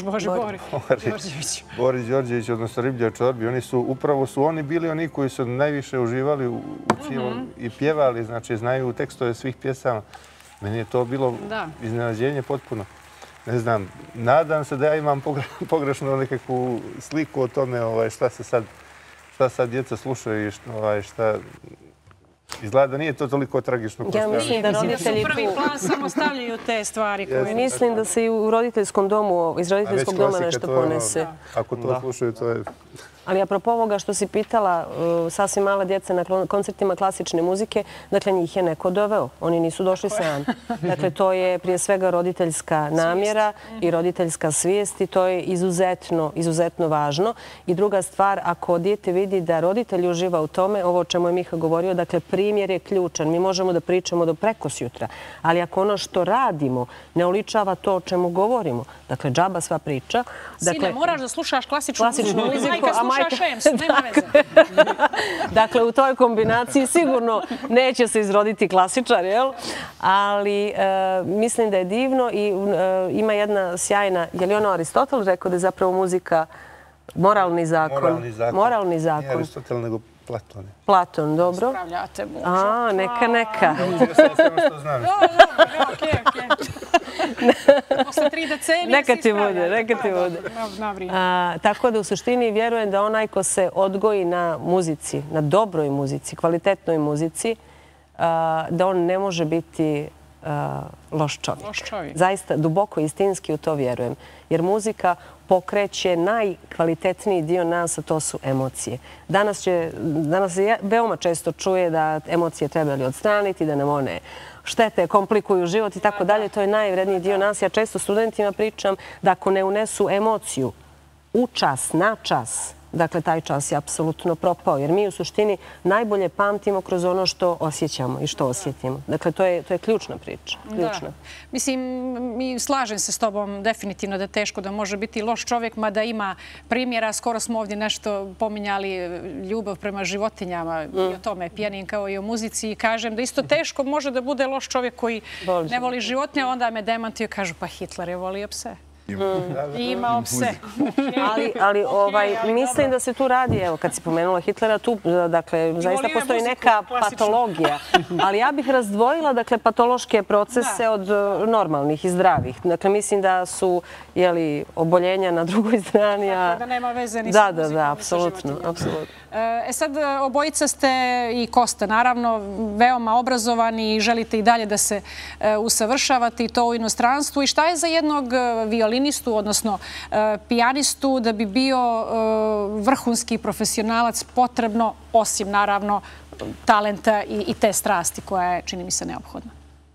Đorđević, odnosno Riblja Čorbi. Upravo su oni bili oni koji su najviše uživali u cijelom i pjevali, znači znaju tekstove svih pjesama. Meni je to bilo iznenađenje potpuno. Ne znam, nadam se da ja imam pogrešno nekakvu sliku o tome šta sad djeca slušaju i šta... Izgleda da nije to toliko tragično. Ja mislim da roditelji u prvi plan samo stavljaju te stvari. Mislim da se i u roditeljskom domu, iz roditeljskog doma nešto ponese. Ako to slušaju, to je... Ali apropo ovoga što si pitala, sasvim mala djeca na koncertima klasične muzike, dakle njih je neko doveo. Oni nisu došli sami. Dakle, to je prije svega roditeljska namjera i roditeljska svijest i to je izuzetno važno. I druga stvar, ako dijete vidi da roditelj uživa u tome, ovo o čemu je Miha govorio, dakle, primjer je ključan. Mi možemo da pričamo do prekosjutra, ali ako ono što radimo ne uličava to o čemu govorimo, dakle, džaba sva priča. Sine, moraš da slušaš klasičnu muziku, nema veze. Dakle, u toj kombinaciji sigurno neće se izroditi klasičar, jel? Ali mislim da je divno i ima jedna sjajna, je li ono Aristotel rekao da je zapravo muzika moralni zakon? Moralni zakon. Nije Aristotel, nego Platon. Platon, dobro. Spravljate muža. A, neka. Naučio sam sve što znam. Okej. Posle 3 decenije neka ti bude. Tako da u suštini vjerujem da onaj ko se odgoji na muzici, na dobroj muzici, kvalitetnoj muzici, da on ne može biti loš čovjek. Zaista, duboko istinski u to vjerujem. Jer muzika pokreće najkvalitetniji dio nas, a to su emocije. Danas se veoma često čuje da emocije trebali odstraniti, da nam one štete, komplikuju život i tako dalje. To je najvredniji dio nas. Ja često studentima pričam da ako ne unesu emociju u čas, na čas, dakle, taj čas je apsolutno propao. Jer mi u suštini najbolje pamtimo kroz ono što osjećamo i što osjetimo. Dakle, to je ključna priča. Mislim, slažem se s tobom definitivno da je teško da može biti loš čovjek, mada ima primjera. Skoro smo ovdje nešto pominjali ljubav prema životinjama i o tome pijanim kao i o muzici. I kažem da isto teško može da bude loš čovjek koji ne voli životinje, onda me demantuju i kažu pa Hitler je volio pse. I imao pse. Ali mislim da se tu radi, evo, kad si pomenula Hitlera, tu, dakle, zaista postoji neka patologija. Ali ja bih razdvojila, dakle, patološke procese od normalnih i zdravih. Dakle, mislim da su, jeli, oboljenja na drugoj strani. Da nema veze ni sa muzikom. Da, apsolutno. Sad, obojica ste i Kosta, naravno, veoma obrazovani i želite i dalje da se usavršavate i to u inostranstvu. I šta je za jednog violinistu, odnosno pijanistu, da bi bio vrhunski profesionalac potrebno, osim, naravno, talenta i te strasti koja je, čini mi se, neophodna?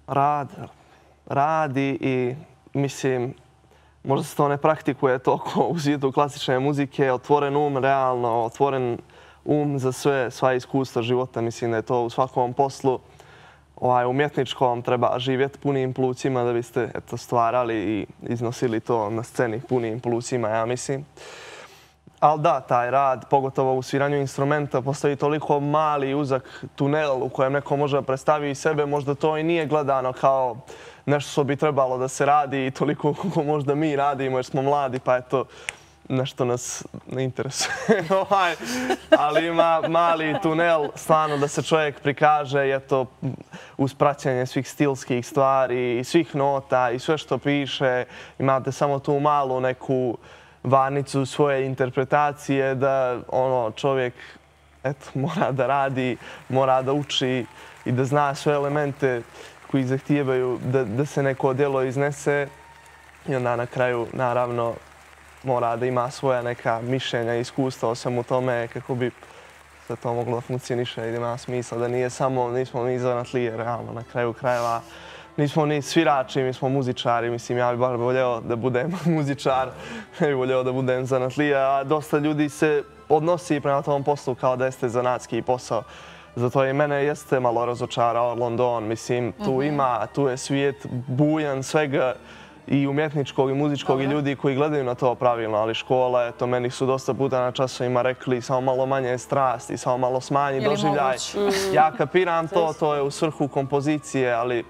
Radi i, mislim, možda se to ne praktikuje toliko u svijetu klasične muzike, otvoren um, realno, otvoren za sva iskustva života. Mislim da je to u svakom poslu umjetničkom treba živjeti punim plucima da biste stvarali i iznosili to na sceni punim plucima, ja mislim. Ali da, taj rad, pogotovo u sviranju instrumenta, postoji toliko mali uzak tunel u kojem neko može predstaviti sebe. Možda to i nije gledano kao nešto što bi trebalo da se radi i toliko koliko možda mi radimo jer smo mladi, pa eto, nešto nas ne interesuje. Ali ima mali tunel, stvarno da se čovjek prikaže, je to uz praćenje svih stilskih stvari i svih nota i sve što piše. Imate samo tu malu neku varnicu svoje interpretacije da čovjek mora da radi, mora da uči i da zna sve elemente koji zahtijevaju da se neko djelo iznese. I onda na kraju, naravno, mora da ima svoja neka mišljenja i iskustva o svemu tome kako bi se to moglo da funkcioniše i da ima smisla. Da nismo mi zanatlije, realno, na kraju krajeva. Nismo ni svirači, mi smo muzičari. Mislim, ja bih baš voljeo da budem muzičar, ne bih voljeo da budem zanatlije, a dosta ljudi se odnosi prema tom poslu kao da jeste zanatski posao. Zato i mene jeste malo razočarao London. Mislim, tu je svijet bujan svega i umjetničkog i muzičkog i ljudi koji gledaju na to pravilno, ali škola, to meni su dosta puta na časovima rekli samo malo manje strasti, samo malo smanji doživljaj. Ja kapiram to je u svrhu kompozicije, ali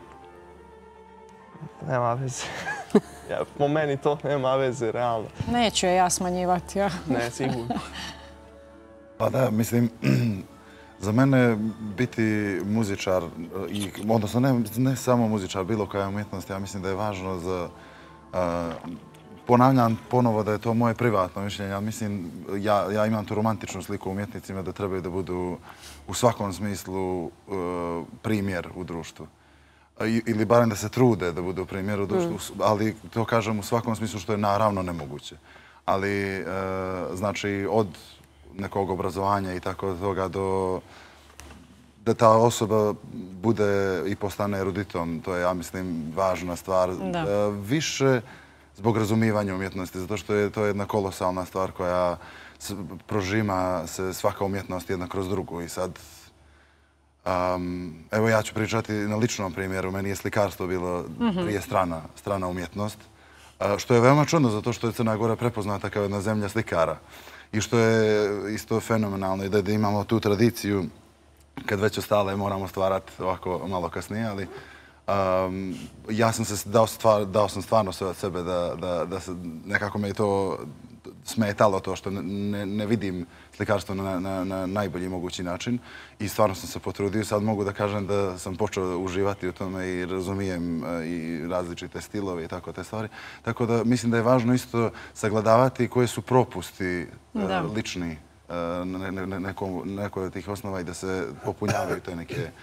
nema veze. Po meni to nema veze, realno. Neću je ja smanjivati, ja. Ne, sigurno. Pa da, mislim, za mene biti muzičar, odnosno ne samo muzičar, bilo koja umjetnost, ja mislim da je važno za... Ponavljam ponovo da je to moje privatno mišljenje. Mislim, ja imam tu romantičnu sliku umjetnicima da trebaju da budu u svakom smislu primjer u društvu. Ili barem da se trude da budu primjer u društvu, ali to kažem u svakom smislu što je naravno nemoguće. Ali, znači, od nekog obrazovanja i tako toga do da ta osoba bude i postane eruditom, to je, ja mislim, važna stvar. Više zbog razumijevanja umjetnosti, zato što je to jedna kolosalna stvar koja prožima se svaka umjetnost jedna kroz drugu. I sad, evo ja ću pričati na ličnom primjeru. Meni je slikarstvo bilo prije strana umjetnost, što je veoma čudno, zato što je Crna Gora prepoznata kao jedna zemlja slikara. I što je isto fenomenalno i da imamo tu tradiciju kad već ostale moramo stvarati ovako malo kasnije, ali ja sam se dao sam stvarno sve od sebe da nekako me je to smetalo to što ne vidim slikarstvo na najbolji mogući način i stvarno sam se potrudio. Sad mogu da kažem da sam počeo uživati u tome i razumijem i različite stilove i tako te stvari. Tako da mislim da je važno isto sagledavati koje su propusti lični nekoj od tih osnova i da se popunjavaju te neke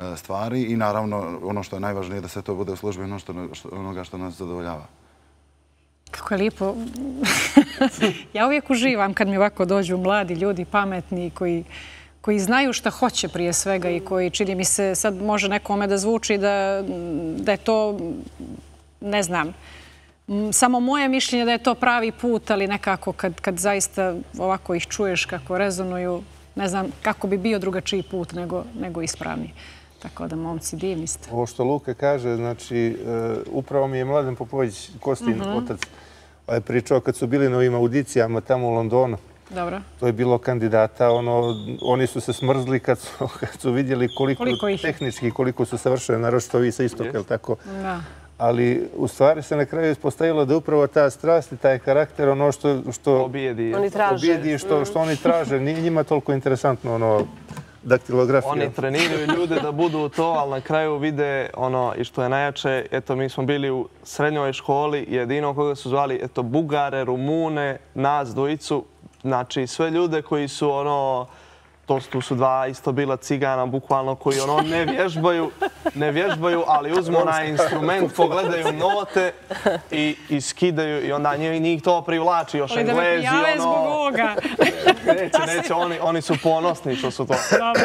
stvari i naravno ono što je najvažnije da sve to bude u službi onoga što nas zadovoljava. Kako je lijepo. Ja uvijek uživam kad mi ovako dođu mladi ljudi, pametni, koji znaju šta hoće prije svega i koji, čini mi se, sad može nekome da zvuči da je to, ne znam, samo moje mišljenje da je to pravi put, ali nekako kad zaista ovako ih čuješ kako rezonuju, ne znam kako bi bio drugačiji put nego ispravni. Tako da, momci, divni ste. Ovo što Luka kaže, znači, upravo mi je Mladen Popović, Kostin, otac, pričao kad su bili na ovim audicijama tamo u Londonu. Dobro. To je bilo kandidata, oni su se smrzli kad su vidjeli koliko tehnički, koliko su savršeni, naročito ovi sa istoka, ili tako. Da. Ali u stvari se na kraju ispostavilo da upravo ta strast i taj karakter, ono što objedi, što oni traže, nije njima toliko interesantno ono daktilografija. Oni treniraju ljude da budu to, ali na kraju vide ono i što je najjače, eto mi smo bili u srednjoj školi, jedino koga su zvali, eto Bugare, Rumune, nas dvojicu, znači sve ljude koji su ono, tu su dva isto bila cigana, bukvalno, koji ono ne vježbaju, ali uzmu onaj instrument, pogledaju note i skidaju i onda njih to privlači, još Englezi, ono... Neće, oni su ponosni što su to.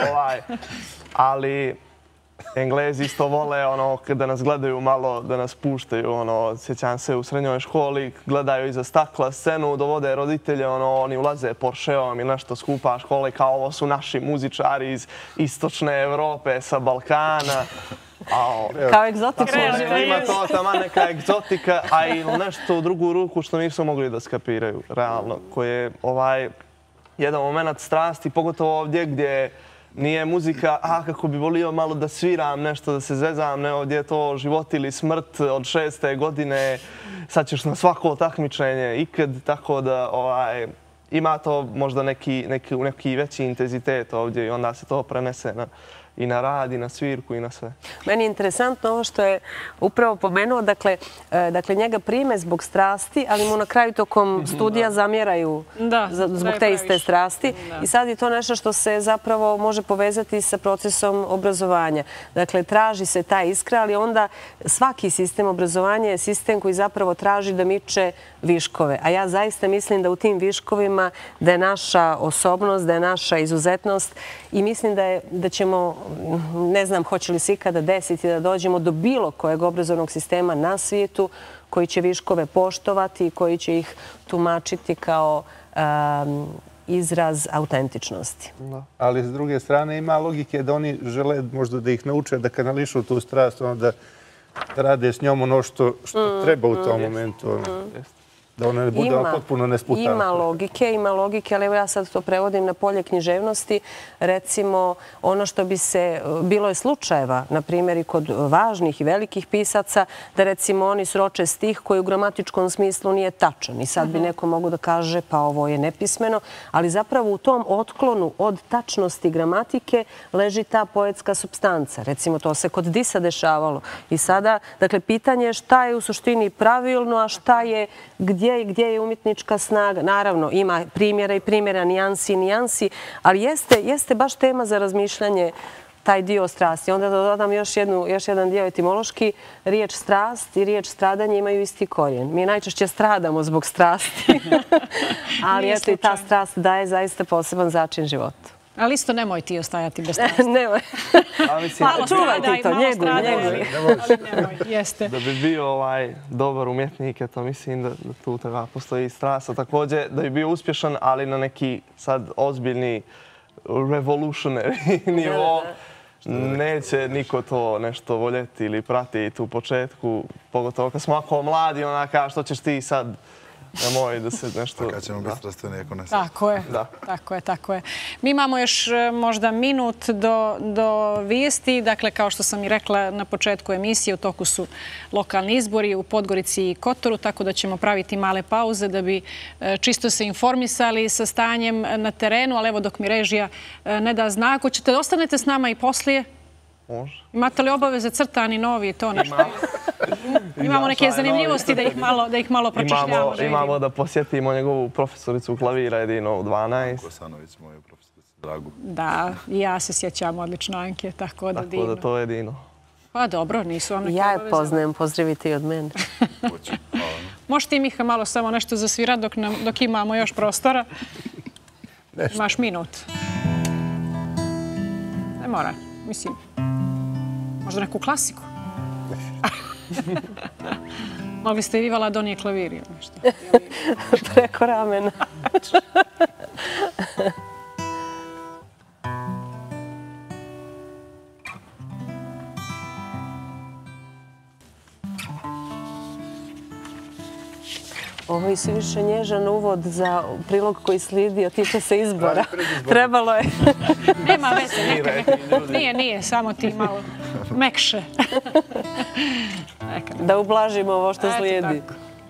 Ali Englezi isto vole da nas gledaju malo, da nas puštaju. Sjećam se u srednjoj školi, gledaju iza stakla scenu, dovode roditelje, oni ulaze Porscheom ili nešto skupa škole, kao ovo su naši muzičari iz istočne Evrope, sa Balkana. Kao egzotična. Ima to tamo neka egzotika, a i nešto u drugu ruku što nisu mogli da skapiraju, realno. Koji je jedan moment strasti, pogotovo ovdje gdje nije muzika, kako bi volio malo da sviram nešto, da se zezam, ne, ovdje je to život ili smrt od 6. godine, sad ćeš na svako takmičenje ikad, tako da ima to možda neki veći intenzitet ovdje i onda se to prenese i na rad, i na svirku, i na sve. Meni je interesantno ovo što je upravo pomenuo, dakle njega prime zbog strasti, ali mu na kraju tokom studija zamjeraju zbog te iste strasti. I sad je to nešto što se zapravo može povezati sa procesom obrazovanja. Dakle, traži se ta iskra, ali onda svaki sistem obrazovanja je sistem koji zapravo traži da miče viškove. A ja zaista mislim da u tim viškovima da je naša osobnost, da je naša izuzetnost i mislim da ćemo, ne znam hoće li se ikada desiti da dođemo do bilo kojeg obrazovnog sistema na svijetu koji će viškove poštovati i koji će ih tumačiti kao izraz autentičnosti. Ali s druge strane ima logike da oni žele možda da ih nauče da kanališu tu strast, da rade s njom ono što treba u tom momentu. Da ona ne bude potpuno nesputana. Ima logike, ali evo ja sad to prevodim na polje književnosti. Recimo, ono što bi se, bilo je slučajeva, na primjer i kod važnih i velikih pisaca, da recimo oni sroče stih koji u gramatičkom smislu nije tačan. I sad bi neko mogu da kaže pa ovo je nepismeno, ali zapravo u tom otklonu od tačnosti gramatike leži ta poetska supstanca. Recimo, to se kod Disa dešavalo. I sada, dakle, pitanje je šta je u suštini pravilno, a šta je gdje je umjetnička snaga. Naravno, ima primjera i primjera, nijansi, ali jeste baš tema za razmišljanje taj dio strasti. Onda da dodam još jedan dio etimološki. Riječ strast i riječ stradanje imaju isti korijen. Mi najčešće stradamo zbog strasti, ali eto i ta strast daje zaista poseban začin životu. Ali isto nemoj ti ostajati bez strasti. Nemoj. Čuvaj ti to, njeguj. Da bi bio dobar umjetnik, to mislim da tu treba postoji strast. Također da bi bio uspješan, ali na neki sad ozbiljni revolutionary nivo. Neće niko to nešto voljeti ili pratiti u početku. Pogotovo kad smo ovako mladi, onaka što ćeš ti sad... Nemoj da se nešto... Pa kad ćemo biti strastveni ako ne sad. Tako je. Mi imamo još možda minut do vijesti. Dakle, kao što sam i rekla na početku emisije, u toku su lokalni izbori u Podgorici i Kotoru, tako da ćemo praviti male pauze da bi čisto se informisali sa stanjem na terenu. Ali evo dok mi režija ne da znak, hoćete da ostanete s nama i poslije? Može. Imate li obaveze crtani, novi, to nešto? Imamo neke zanimljivosti da ih malo pročišljamo. Imamo da posjetimo njegovu profesoricu klavira jedino u 12. Kosanović, moju profesoricu. Dragu. Da, i ja se sjećam odlično Anke, tako da divno. Tako da to je divno. Pa dobro, nisu vam neke Ja je obaveze. poznajem, pozdravite i od mene. Možeš ti, Miha, malo samo nešto zasvirati dok imamo još prostora? Imaš minut. Ne mora, mislim. Možda neku klasiku? Mogli ste i vi vala donije klavir ili nešto? Preko ramena. Ovo je više nježan uvod za prilog koji slijedi, tiče se izbora. Trebalo je. Nema veze, neka. Nije, samo ti malo mekše. Da ublažimo ovo što slijedi.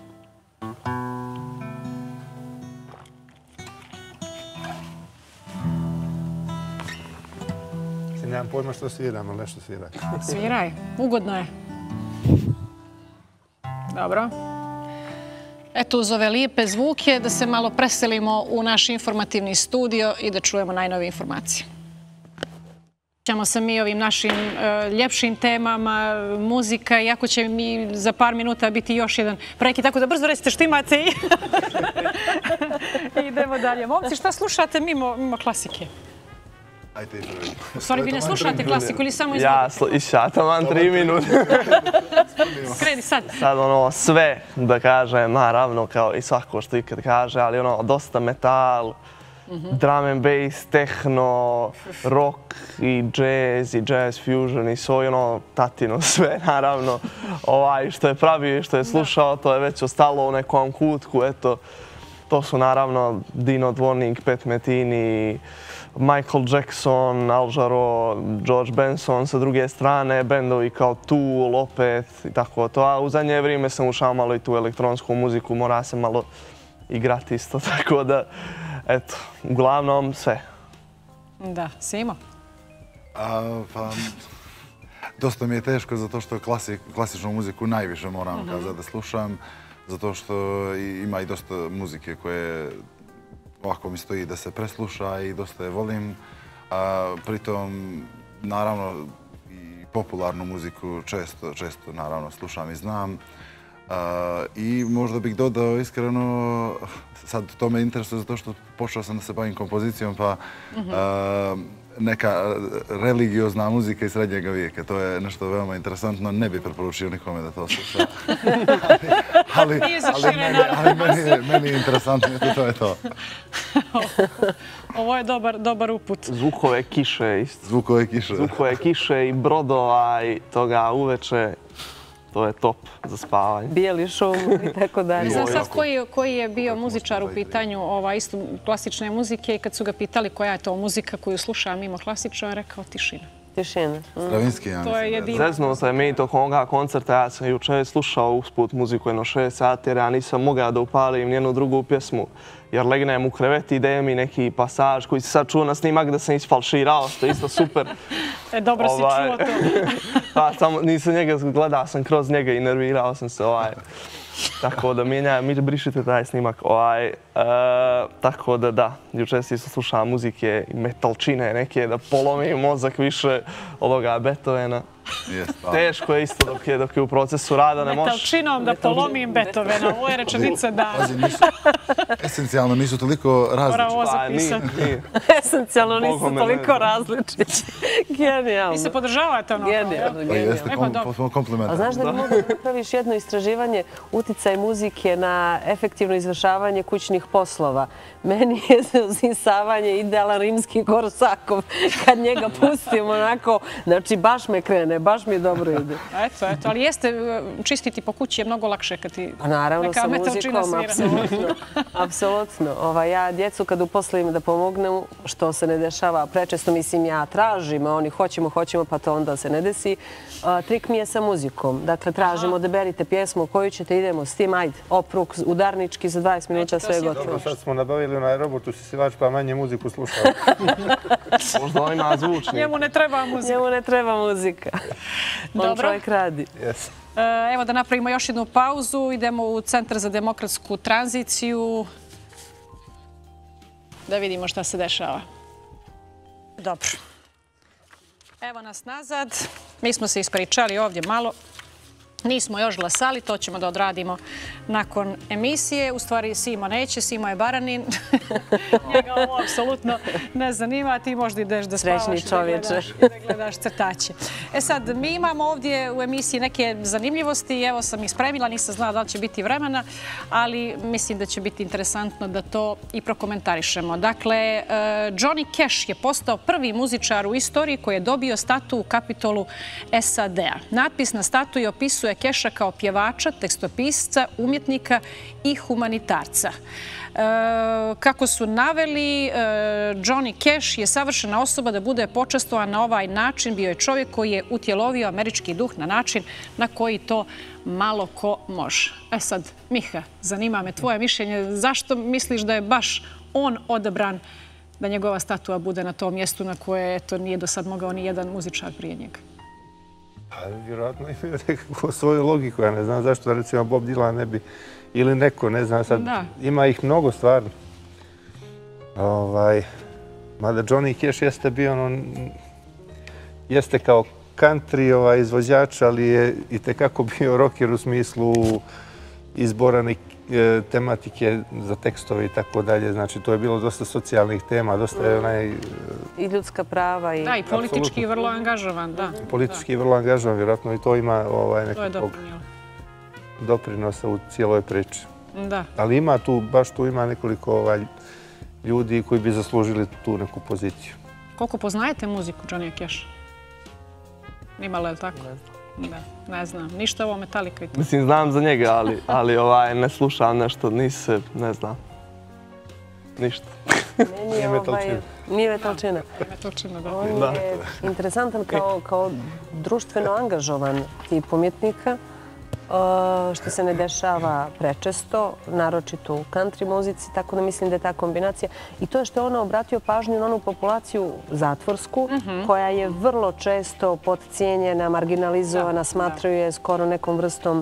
Nemam pojma što sviram, ali nešto sviraj. Sviraj, ugodno je. Dobro. Eto, uz ove lijepe zvuke da se malo preselimo u naš informativni studio i da čujemo najnovije informacije. Ćemo se mi ovim našim ljepšim temama, muzika, iako će mi za par minuta biti još jedan prekid, tako da brzo recite što imate i idemo dalje. Momci, šta slušate mimo klasike? U stvari, vi ne slušate klasiku ili samo izvodite? Ja išataman 3 minute. Kreni sad. Sad sve, da kažem, naravno, kao i svako što ikad kaže, ali dosta metal, drum and bass, techno, rock i jazz fusion i svo tatino sve, naravno. Što je pravio i što je slušao, to je već ostalo u nekom kutku, eto. To su naravno Dino Dvornik, Pat Metheny, Michael Jackson, Al Jarreau, George Benson sa druge strane, bendovi kao Tool, opet i tako to. A u zadnje vrijeme sam ušao malo i tu elektronsku muziku, mora se malo igrati isto, tako da, eto, uglavnom sve. Da, Simo? Dosta mi je teško zato što klasičnu muziku najviše moram kazati da slušam, zato što ima i dosta muzike koje ovako mi stoji da se presluša i dosta je volim. Pritom, naravno, i popularnu muziku često naravno slušam i znam. I možda bih dodao iskreno, sad to me interesuje zato što počeo sam da se bavim kompozicijom, pa neka religiozna muzika iz srednjeg vijeka. To je nešto veoma interesantno. Ne bih preporučio nikome da to sluša. Ali meni je interesantno, to je to. Ovo je dobar uput. Zvukove kiše isto. Zvukove kiše. Zvukove kiše i brodova i toga uveče. To je top za spavanje. Bijeli šum i tako dalje. Znam sad koji je bio muzičar u pitanju isto klasične muzike i kad su ga pitali koja je to muzika koju sluša mimo klasično, on je rekao tišina. Tišina. Stravinski, ja. To je jedino. Zeznuo se mi tokom ovoga koncerta, ja sam jučer slušao usput muziku jedno 6 sati jer ja nisam mogao da upalim nijednu drugu pjesmu. Jer legnem u krevet i ide mi neki pasaž koji se sad čuo na snimak da sam isfalširao, što je isto super. Dobro si čuo to. Pa samo nisam njega gledao, sam kroz njega i nervirao sam se. Tako da brišite taj snimak. Tako da, jučer si isto slušao muzike i metalčine neke da polomim mozak više od ovoga Beethovena. Teško je isto dok je u procesu rada, ne možeš... Metalčinom da polomim Beethovena, ovo je rečenica da... Esencijalno nisu toliko različiti. Mora ovo zapisati. Esencijalno nisu toliko različiti. Genijalno. Vi se podržavate ono? Genijalno. Pa jeste, kompliment. A znaš da bi mogla da napraviš jedno istraživanje uticaj muzike na efektivno izvršavanje kućnih poslova? Meni je za uzisavanje idealan rimski Korsakov. Kad njega pustim onako, znači baš me krene, baš mi dobro ide. Eto, ali jeste, čistiti po kući je mnogo lakše kad ti naravno, sa muzikom, apsolutno. Ja djecu kad uposlim da pomognem, što se ne dešava prečesto, mislim ja tražim, a oni hoćemo, pa to onda se ne desi. Trik mi je sa muzikom. Dakle, tražimo, odaberite pjesmu koju ćete, idemo s tim, ajde, opruk, udarnički, za 20 minuta sve je gotovo. Dobro, sad smo nabavili onaj robotu sisivač, pa manje muziku slušao. Možda on ima zvučnik. Njemu ne treba muzika. Njemu ne treba muzika. On čovjek radi. Evo da napravimo još jednu pauzu. Idemo u Centar za demokratsku tranziciju. Da vidimo šta se dešava. Dobro. Evo nas nazad. Mi smo se ispričali ovdje malo. Nismo još glasali, to ćemo da odradimo nakon emisije. U stvari Simo neće, Simo je baranin. Njega ovo apsolutno ne zanima. Ti možda ideš da spavaš i da gledaš crtaće. E sad, mi imamo ovdje u emisiji neke zanimljivosti. Evo sam ih spremila, nisam znala da li će biti vremena, ali mislim da će biti interesantno da to i prokomentarišemo. Dakle, Johnny Cash je postao prvi muzičar u istoriji koji je dobio statu u Kapitolu SAD-a. Natpis na statuji opisuje Casha kao pjevača, tekstopisca, umjetnika i humanitarca. Kako su naveli, Johnny Cash je savršena osoba da bude počastovan na ovaj način. Bio je čovjek koji je utjelovio američki duh na način na koji to malo ko može. E sad, Miha, zanima me tvoje mišljenje. Zašto misliš da je baš on odabran da njegova statua bude na tom mjestu na koje nije do sad mogao ni jedan muzičar prije njega? Vjerojatno imaju nekakvu svoju logiku. Ja ne znam zašto, recimo, Bob Dylan ne bi, ili neko, ne znam sad. Ima ih mnogo stvarno. Mada Johnny Cash jeste bio, jeste kao country izvođač, ali je i tekako bio rocker u smislu izbora tematike za tekstove i tako dalje. Znači, to je bilo dosta socijalnih tema, dosta je i ljudska prava. Da, i politički vrlo angažovan, da. Politički vrlo angažovan, vjerojatno i to ima nekakvog doprinosa u cijeloj priči. Da. Ali ima tu, baš tu ima nekoliko ljudi koji bi zaslužili tu neku poziciju. Koliko poznajete muziku Johnny Cash? Imalo je li tako? Ne znam. Ništa ovo Metallica i to. Mislim, znam za njega, ali ne slušam nešto, ne znam. Ništa. Nije metalčina. On je interesantan kao društveno angažovan tip umjetnika, što se ne dešava prečesto, naročito u country muzici, tako da mislim da je ta kombinacija. I to je što je ono obratio pažnju na onu populaciju zatvorsku, koja je vrlo često podcijenjena, marginalizovana, smatraju je skoro nekom vrstom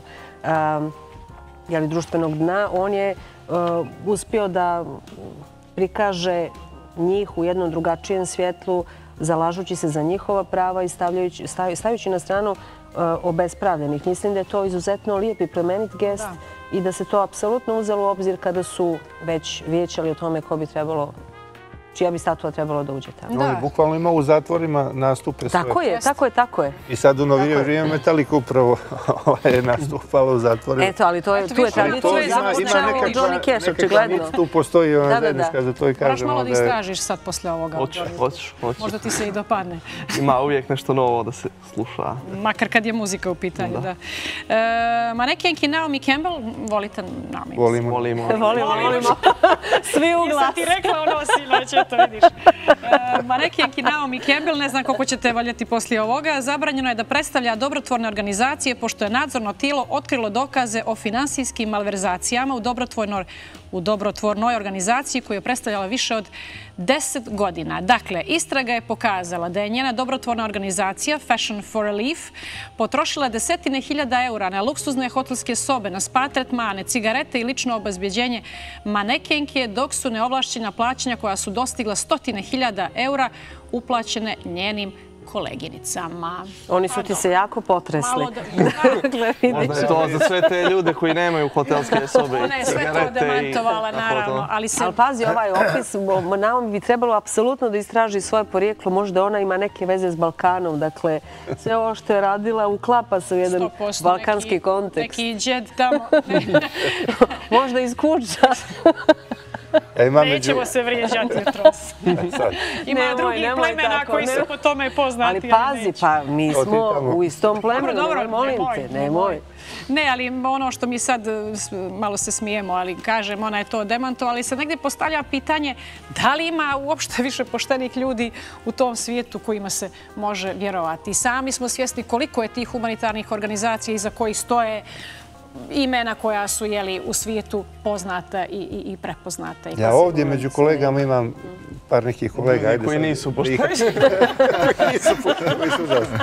društvenog dna. On je uspio da prikaže njih u jednom drugačijem svjetlu, zalažući se za njihova prava i stavljajući na stranu obespravljenih. Mislim da je to izuzetno lijep i plemenit gest i da se to apsolutno uzelo u obzir kada su već vijećali o tome ko bi trebalo, čija bi statua trebalo da uđe tamo. On je bukvalno imao u zatvorima nastupe svoje. Tako je. I sad u novije vrijeme Metallica upravo je nastupala u zatvorima. Eto, ali tu je tradicija započeo Johnny Cash, očigledno. Tu postoji zajednička za to i kažemo da je... Moraš malo da istražiš sad posle ovoga. Hoću. Možda ti se i dopadne. Ima uvijek nešto novo da se sluša. Makar kad je muzika u pitanju, da. Manekenki Naomi Campbell, volite Naomi? Volimo. Svi u glas. Nisam ti rekla ono sinoć, eto vidiš. Manekenki Naomi Campbell, ne znam koliko ćete valjati poslije ovoga, zabranjeno je da predstavlja dobrotvorne organizacije pošto je nadzorno tijelo otkrilo dokaze o finansijskim malverzacijama u dobrotvornoj organizaciji koju je predstavljala više od 10 godina. Dakle, istraga je pokazala da je njena dobrotvorna organizacija Fashion for Relief potrošila desetine hiljada eura na luksuzne hotelske sobe, na spa tretmane, cigarete i lično obezbeđenje manekenke, dok su neovlašćena plaćanja koja su dostigla stotine hiljada eura uplaćene njenim koleginicama. Oni su ti se jako potresli. Možda je to za sve te ljude koji nemaju hotelske sobe. Ona je sve to demantovala, naravno. Ali pazi, ovaj opis, nam bi trebalo apsolutno da istraži svoje porijeklo. Možda ona ima neke veze s Balkanom. Dakle, sve ovo što je radila uklapa se u jedan balkanski kontekst. Neki džed tamo. Možda iz kuća. Nećemo se vrijeđati jutros. Ima drugih plemena koji su po tome poznati. Ali pazi, pa mi smo u istom plemenu, molim te, nemoj. Ne, ali ono što mi sad malo se smijemo, ali kažem, ona je to demantovala, ali se negdje postavlja pitanje da li ima uopšte više poštenih ljudi u tom svijetu kojima se može vjerovati. Sami smo svjesni koliko je tih humanitarnih organizacija iza kojih stoje imena koja su u svijetu poznata i prepoznata. Ja ovdje među kolegama imam par nekih kolega. Koji nisu pošteni. Koji nisu pošteni, koji su užasni.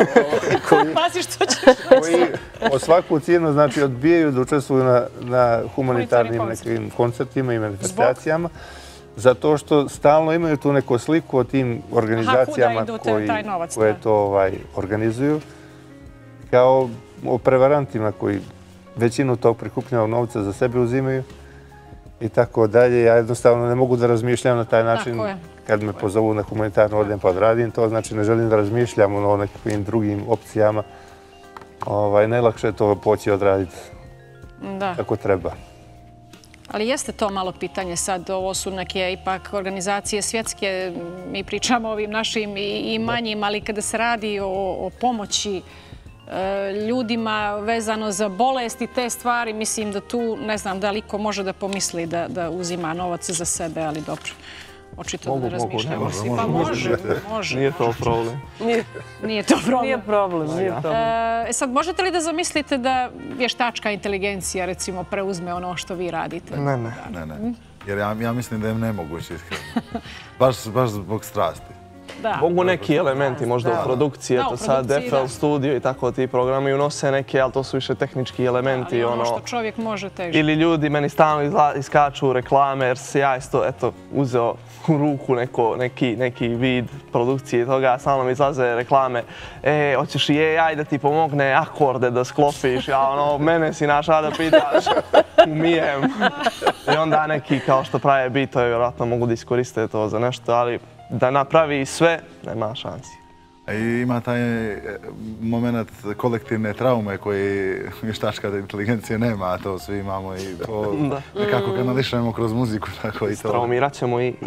Pazi što ćeš. Koji o svaku cijenu odbijaju da učestvuju na humanitarnim nekim koncertima i manifestacijama. Zato što stalno imaju tu neku sliku o tim organizacijama koje to organizuju, kao o prevarantima koji većinu tog prikupnjavog novca za sebe uzimaju i tako dalje. Ja jednostavno ne mogu da razmišljam na taj način. Kad me pozovu na humanitarno odem pa odradim to, znači ne želim da razmišljam o nekakvim drugim opcijama. Najlakše je to poći odraditi kako treba. Ali jeste to malo pitanje sad, ovo su neke ipak organizacije svjetske, mi pričamo o ovim našim i manjim, ali kada se radi o pomoći ljudima vezano za bolest i te stvari, mislim da tu, ne znam da li ko može da pomisli da uzima novac za sebe, ali dobro. Očito da razmišljamo svi. Pa može. Nije to problem. Nije to problem. Nije problem. Sad, možete li da zamislite da vještačka inteligencija, recimo, preuzme ono što vi radite? Ne. Jer ja mislim da je nemoguće iskreno. Baš zbog strasti. Mogu neki elementi možda u produkciji, eto sad FL Studio i tako ti programi unose neke, ali to su više tehnički elementi. Ali ono što čovjek može teži. Ili ljudi meni stalno iskaču reklame jer se ja isto uzeo u ruku neki vid produkcije i toga, stalno mi izlaze reklame. Hoćeš i AI da ti pomogne akorde da sklopiš, mene si našao da pitaš, umijem. I onda neki kao što prave bitove, vjerojatno mogu da iskoriste to za nešto, ali da napravi sve, nema šansi. Ima taj moment kolektivne traume koji vještačka inteligencija nema, a to svi imamo i to nekako kanališemo kroz muziku. Traumirat ćemo i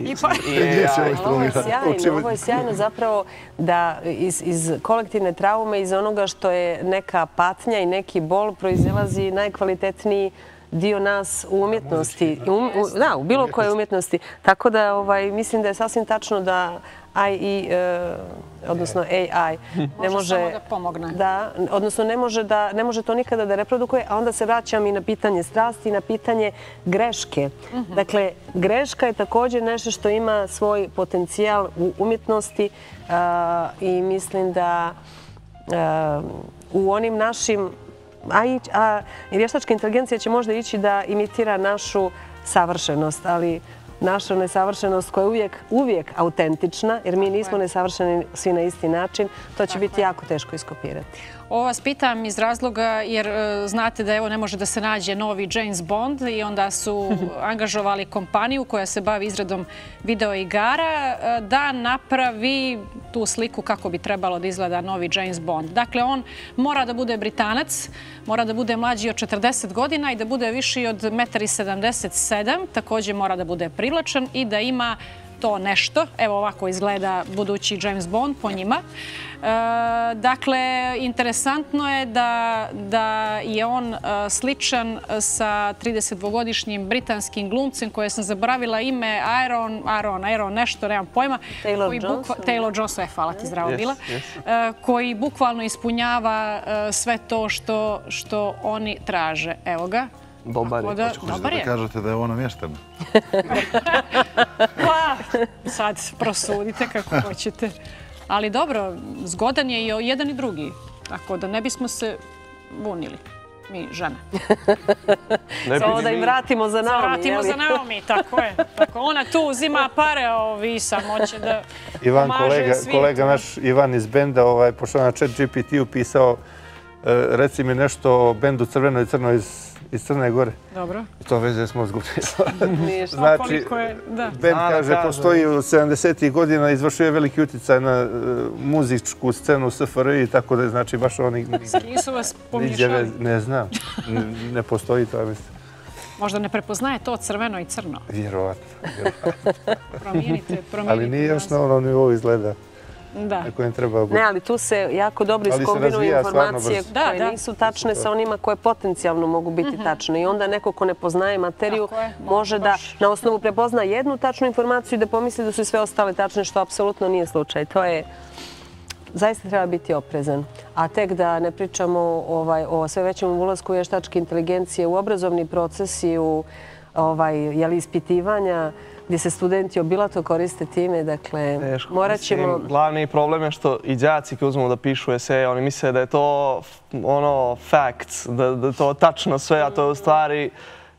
Ovo je sjajno zapravo da iz kolektivne traume, iz onoga što je neka patnja i neki bol proizilazi najkvalitetniji dio nas u umjetnosti, u bilo koje umjetnosti. Tako da mislim da je sasvim tačno da odnosno AI ne može da pomogne. Odnosno ne može to nikada da reprodukuje, a onda se vraćam i na pitanje strasti i na pitanje greške. Dakle, greška je također nešto što ima svoj potencijal u umjetnosti i mislim da u onim našim a vještačka inteligencija će možda ići da imitira našu savršenost, ali naša nesavršenost koja je uvijek autentična, jer mi nismo nesavršeni svi na isti način, to će biti jako teško iskopirati. Ovo vas pitam iz razloga jer znate da ne može da se nađe novi James Bond i onda su angažovali kompaniju koja se bavi izradom videoigara da napravi tu sliku kako bi trebalo da izgleda novi James Bond. Dakle, on mora da bude Britanac, mora da bude mlađi od 40 godina i da bude viši od 1,77 m, također mora da bude privlačan i da ima to nešto. Evo ovako izgleda budući James Bond po njima. Dakle, interesantno je da je on sličan sa 32-godišnjim britanskim glumcem koje sam zaboravila ime, Aaron, nešto, nemam pojma. Taylor Johnson, hvala ti, zdravo bila. Koji bukvalno ispunjava sve to što oni traže. Evo ga. Dobar je. Hoćete da kažete da je ovo namješteno? Sad prosudite kako hoćete. Ali dobro, zgodan je i jedan i drugi. Tako da ne bismo se bunili, mi žene. Samo da im vratimo za Naomi. Vratimo za Naomi, tako je. Ona tu uzima pare, vi samo će da pomaže svijetu. Kolega naš Ivan iz benda, pošto na ChatGPT-u pisao, reci mi nešto o bendu Crvenoj Crnoj iz Crne Gore. Dobro. I to veze smo izgubili. Znači, bend, kaže, postoji u 70-ih godina, izvršuje veliki utjecaj na muzičku scenu SFRJ, tako da je, znači, baš oni... S kim su vas pomiješali? Ne znam. Ne postoji to, ja mislim. Možda ne prepoznaje to crveno i crno. Vjerovatno. Promijenite. Ali nije još na onom nivou izgleda. Ne, ali tu se jako dobro iskombinuju informacije koje nisu tačne sa onima koje potencijalno mogu biti tačne. I onda neko ko ne poznaje materiju može da na osnovu prepozna jednu tačnu informaciju i da pomisli da su sve ostale tačne, što apsolutno nije slučaj. To je... Zaista treba biti oprezan. A tek da ne pričamo o sve većem ulasku vještačke inteligencije u obrazovni proces i u ispitivanja gdje se studenti obilato koriste time, dakle, morat ćemo... Glavni problem je što i đaci koji uzmemo da pišu eseje, oni misle da je to facts, da je to tačno sve, a to je u stvari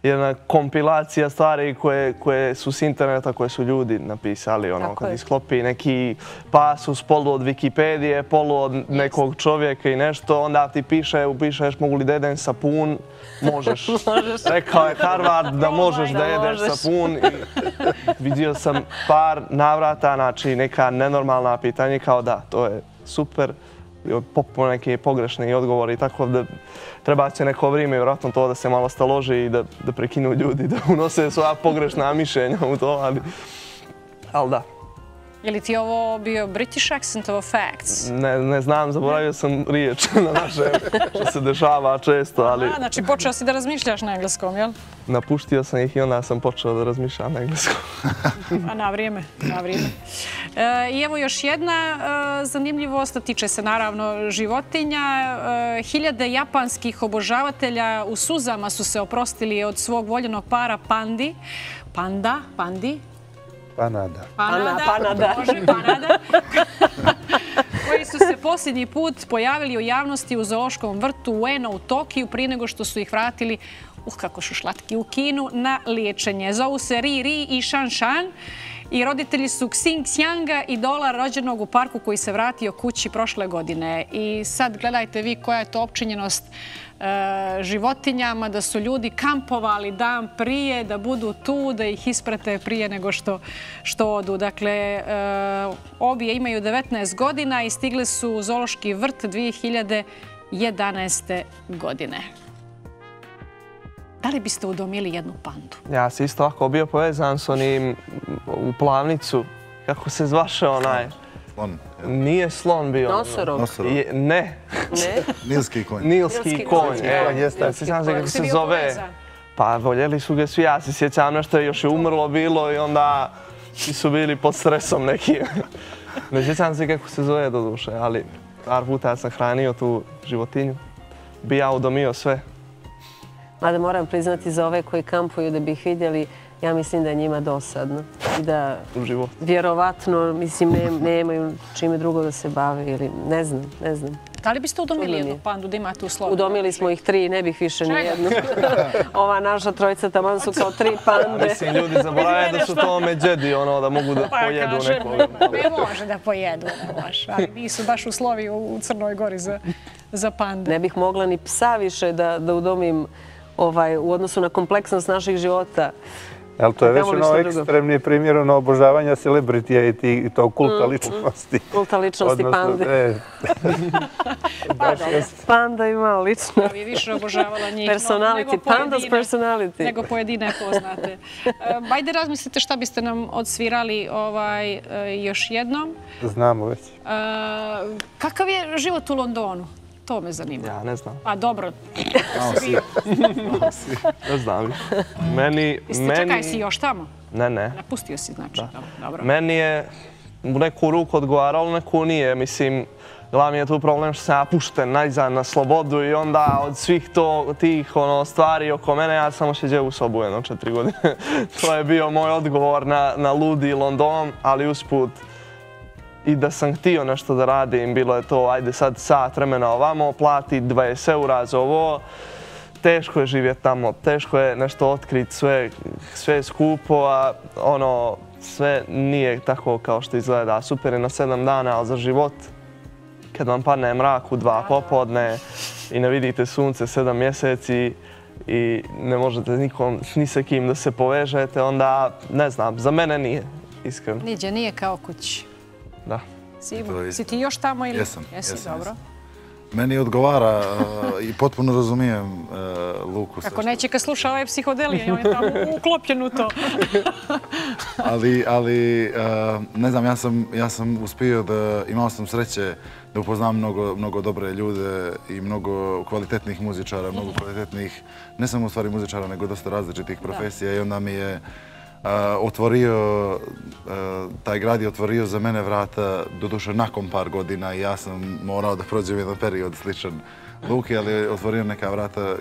jedna kompilacija stvari koje su s interneta, koje su ljudi napisali. Kad isklopi neki pasus polu od Wikipedije, polu od nekog čovjeka i nešto, onda ti upišeš mogu li da jedem sapun, možeš. Rekao je Harvard da možeš da jedeš sapun. Vidio sam par navrata, znači neka nenormalna pitanja kao da, to je super. Popuno neke pogrešne odgovori, tako da treba će neko vrijeme vjerojatno to da se malo staloži i da prekinu ljudi, da unose svoja pogrešna mišljenja u to, ali da. Je li ti ovo bio British accent of facts? Ne znam, zaboravio sam riječ na naše, što se dešava često, ali... Znači počeo si da razmišljaš na engleskom, jel? Napustio sam ih i onda sam počeo da razmišljam na engleskom. A na vrijeme, na vrijeme. I evo još jedna zanimljivost, tiče se naravno životinja. Hiljade japanskih obožavatelja u suzama su se oprostili od svog voljenog para pandi. Pandi? Panada. Može, panada. Koji su se posljednji put pojavili u javnosti u zoološkom vrtu Ueno u Tokiju prije nego što su ih vratili, kako su šlatki, u Kinu na liječenje. Zovu se Ri i Shan i roditelji su Xing Xianga, idola rođenog u parku koji se vratio kući prošle godine. I sad gledajte vi koja je to opčinjenost životinjama, da su ljudi kampovali dan prije, da budu tu, da ih isprate prije nego što odu. Dakle, obje imaju 19 godina i stigle su u zoološki vrt 2011. godine. Da li biste udomili jednu pandu? Ja sam isto ovako bio povezan s onim u Plavnicu. Kako se zvaše onaj? Slon. Nije slon bio. Nosorog? Ne. Nilski konj. Nilski konj. Sjećam se kako se zove. Pa voljeli su ga svi. Ja se sjećam nešto još je umrlo bilo i onda svi su bili pod stresom nekim. Ne sjećam se kako se zove do duše, ali par puta sam hranio tu životinju. Bi ja udomio sve. Mada moram priznati za ove koji kampuju da bi ih vidjeli, ja mislim da je njima dosadno. I da vjerovatno, mislim, nemaju čime drugo da se bave ili ne znam. Da li biste udomili jednu pandu da imate u slovu? Udomili smo ih 3, ne bih više ni jednu. Ova naša trojica taman su kao 3 pande. Mislim, ljudi zaboravaju da su to međedi, da mogu da pojedu nekog. Ne može da pojedu, ali nisu baš u slovi u Crnoj Gori za pande. Ne bih mogla ni psa više da udomim u odnosu na kompleksnost naših života. Ali to je već ekstremni primjer obožavanja celebritija i tog kulta ličnosti. Kulta ličnosti pande. Panda ima lično. Ja bih više obožavala njih. Personality, panda's personality. Nego pojedine poznate. Ajde razmislite šta biste nam odsvirali još jednom. Znamo već. Kakav je život u Londonu? To me zanima. Ja ne znam. A dobro. Ne znam. Čekaj, si još tamo? Ne. Napustio si, znači. Dobro. Meni je u neku ruku odgovaralo, neku nije. Mislim, glavni je tu problem što sam ja pušten najzad na slobodu i onda od svih tih stvari oko mene ja samo sjeđeo u sobu 4 godine. To je bio moj odgovor na ludi London, ali usput i da sam htio nešto da radim, bilo je to, ajde sad sat vremena ovamo, plati 20 eura za ovo. Teško je živjeti tamo, teško je nešto otkriti, sve je skupo, a sve nije tako kao što izgleda. Super je na 7 dana, ali za život, kad vam padne mrak u 2 popodne i ne vidite sunce 7 mjeseci i ne možete ni sa kim da se povežete, onda ne znam, za mene nije, iskreno. Niđe, nije kao kući. Da. Si ti još tamo ili? Jesam. Dobro. Meni odgovara i potpuno razumijem Luku. Kako neće kad sluša ove psihodelije, on je tamo uklopljen u to. Ali, ne znam, ja sam uspio da, imao sam sreće da upoznam mnogo dobre ljude i mnogo kvalitetnih muzičara, mnogo kvalitetnih, ne samo u stvari muzičara, nego dosta različitih profesija i onda mi je taj grad je otvorio za mene vrata, doduše nakon par godina i ja sam morao da prođem jedan period sličan Luki, ali je otvorio neka vrata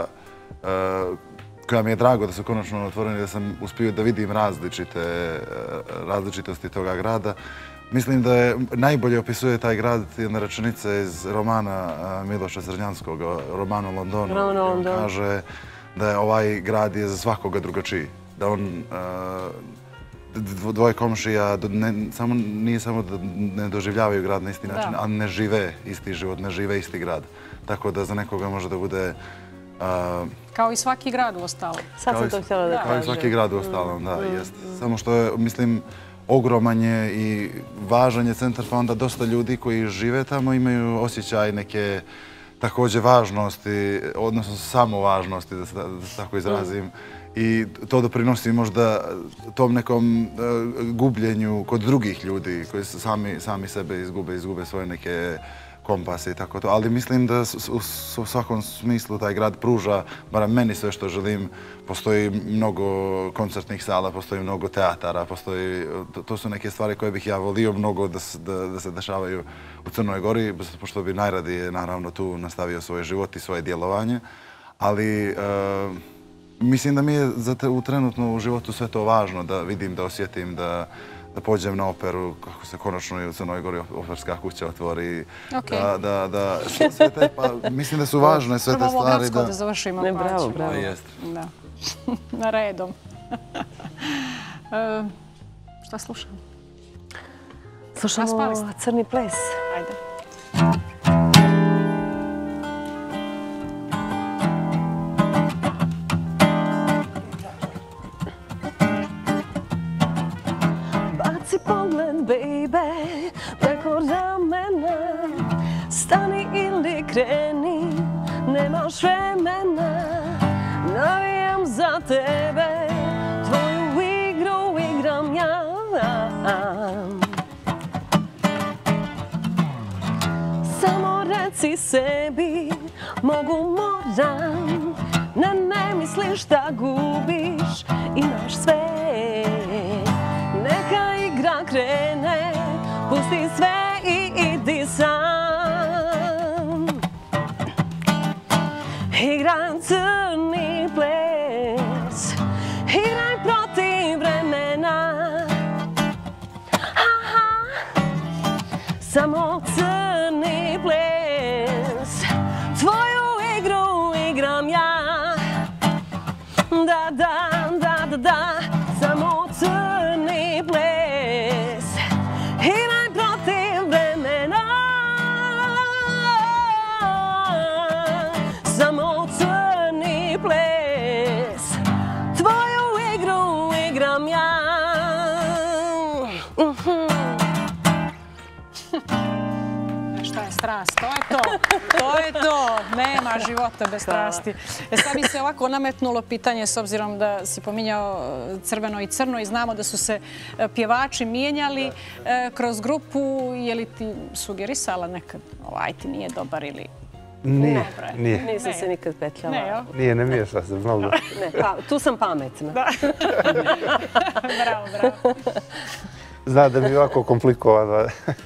koja mi je drago da su konačno otvoreni, da sam uspio da vidim različitosti toga grada. Mislim da je najbolje opisuje taj grad jedna rečenica iz romana Miloša Srnjanskog, romanu Londonu. Kaže da je ovaj grad je za svakoga drugačiji. Da on dvoje komšija nije samo da ne doživljavaju grad na isti način, a ne žive isti život, ne žive isti grad. Tako da za nekoga može da bude... Kao i svaki grad u ostalom. Sad sam to htjela da kažem. Kao i svaki grad u ostalom, da, jest. Samo što je, mislim, ogroman je i važan je centar, pa onda dosta ljudi koji žive tamo imaju osjećaj neke također važnosti, odnosno samovažnosti, da se tako izrazim. I to doprinosi možda tom nekom gubljenju kod drugih ljudi koji sami sebe izgube svoje neke kompase i tako to. Ali mislim da u svakom smislu taj grad pruža, barem meni sve što želim, postoji mnogo koncertnih sala, postoji mnogo teatara, to su neke stvari koje bih ja volio mnogo da se dešavaju u Crnoj Gori, pošto bi najradije naravno tu nastavio svoj život i svoje djelovanje. Ali mislim da mi je trenutno u životu sve to važno, da vidim, da osjetim, da pođem na operu, kako se konačno i u Crnoj Gori operska kuća otvori. Mislim da su važne sve te stvari. Prvo Gradsko da završimo. Bravo, bravo. Na redom. Šta slušamo? Slušamo Crni ples. Ajde. Baby, preko ramena, stani ili kreni, nemaš vremena, navijam za tebe, tvoju igru igram ja. Samo reci sebi, moram, ne misliš da gubiš, imaš sve. Neka igra krene, pusti sve i idi sam. Igram crni ples, igraj protiv vremena. Samo crni ples, tvoju igru igram ja. Da, samo crni ples, igraj protiv vremena. Samo crni ples, tvoju igru igram ja. Šta je strast? To je to. Nema života bez strasti. Sad bi se ovako nametnulo pitanje, s obzirom da si pominjao Crveno i Crno i znamo da su se pjevači mijenjali kroz grupu. Je li ti sugerisala nekad ovaj ti nije dobar ili... Nije. Nisam se nikad petljala. Nije, ne miješa se mnogo. Tu sam pametna. Bravo. Zna da mi je ovako komplikovano.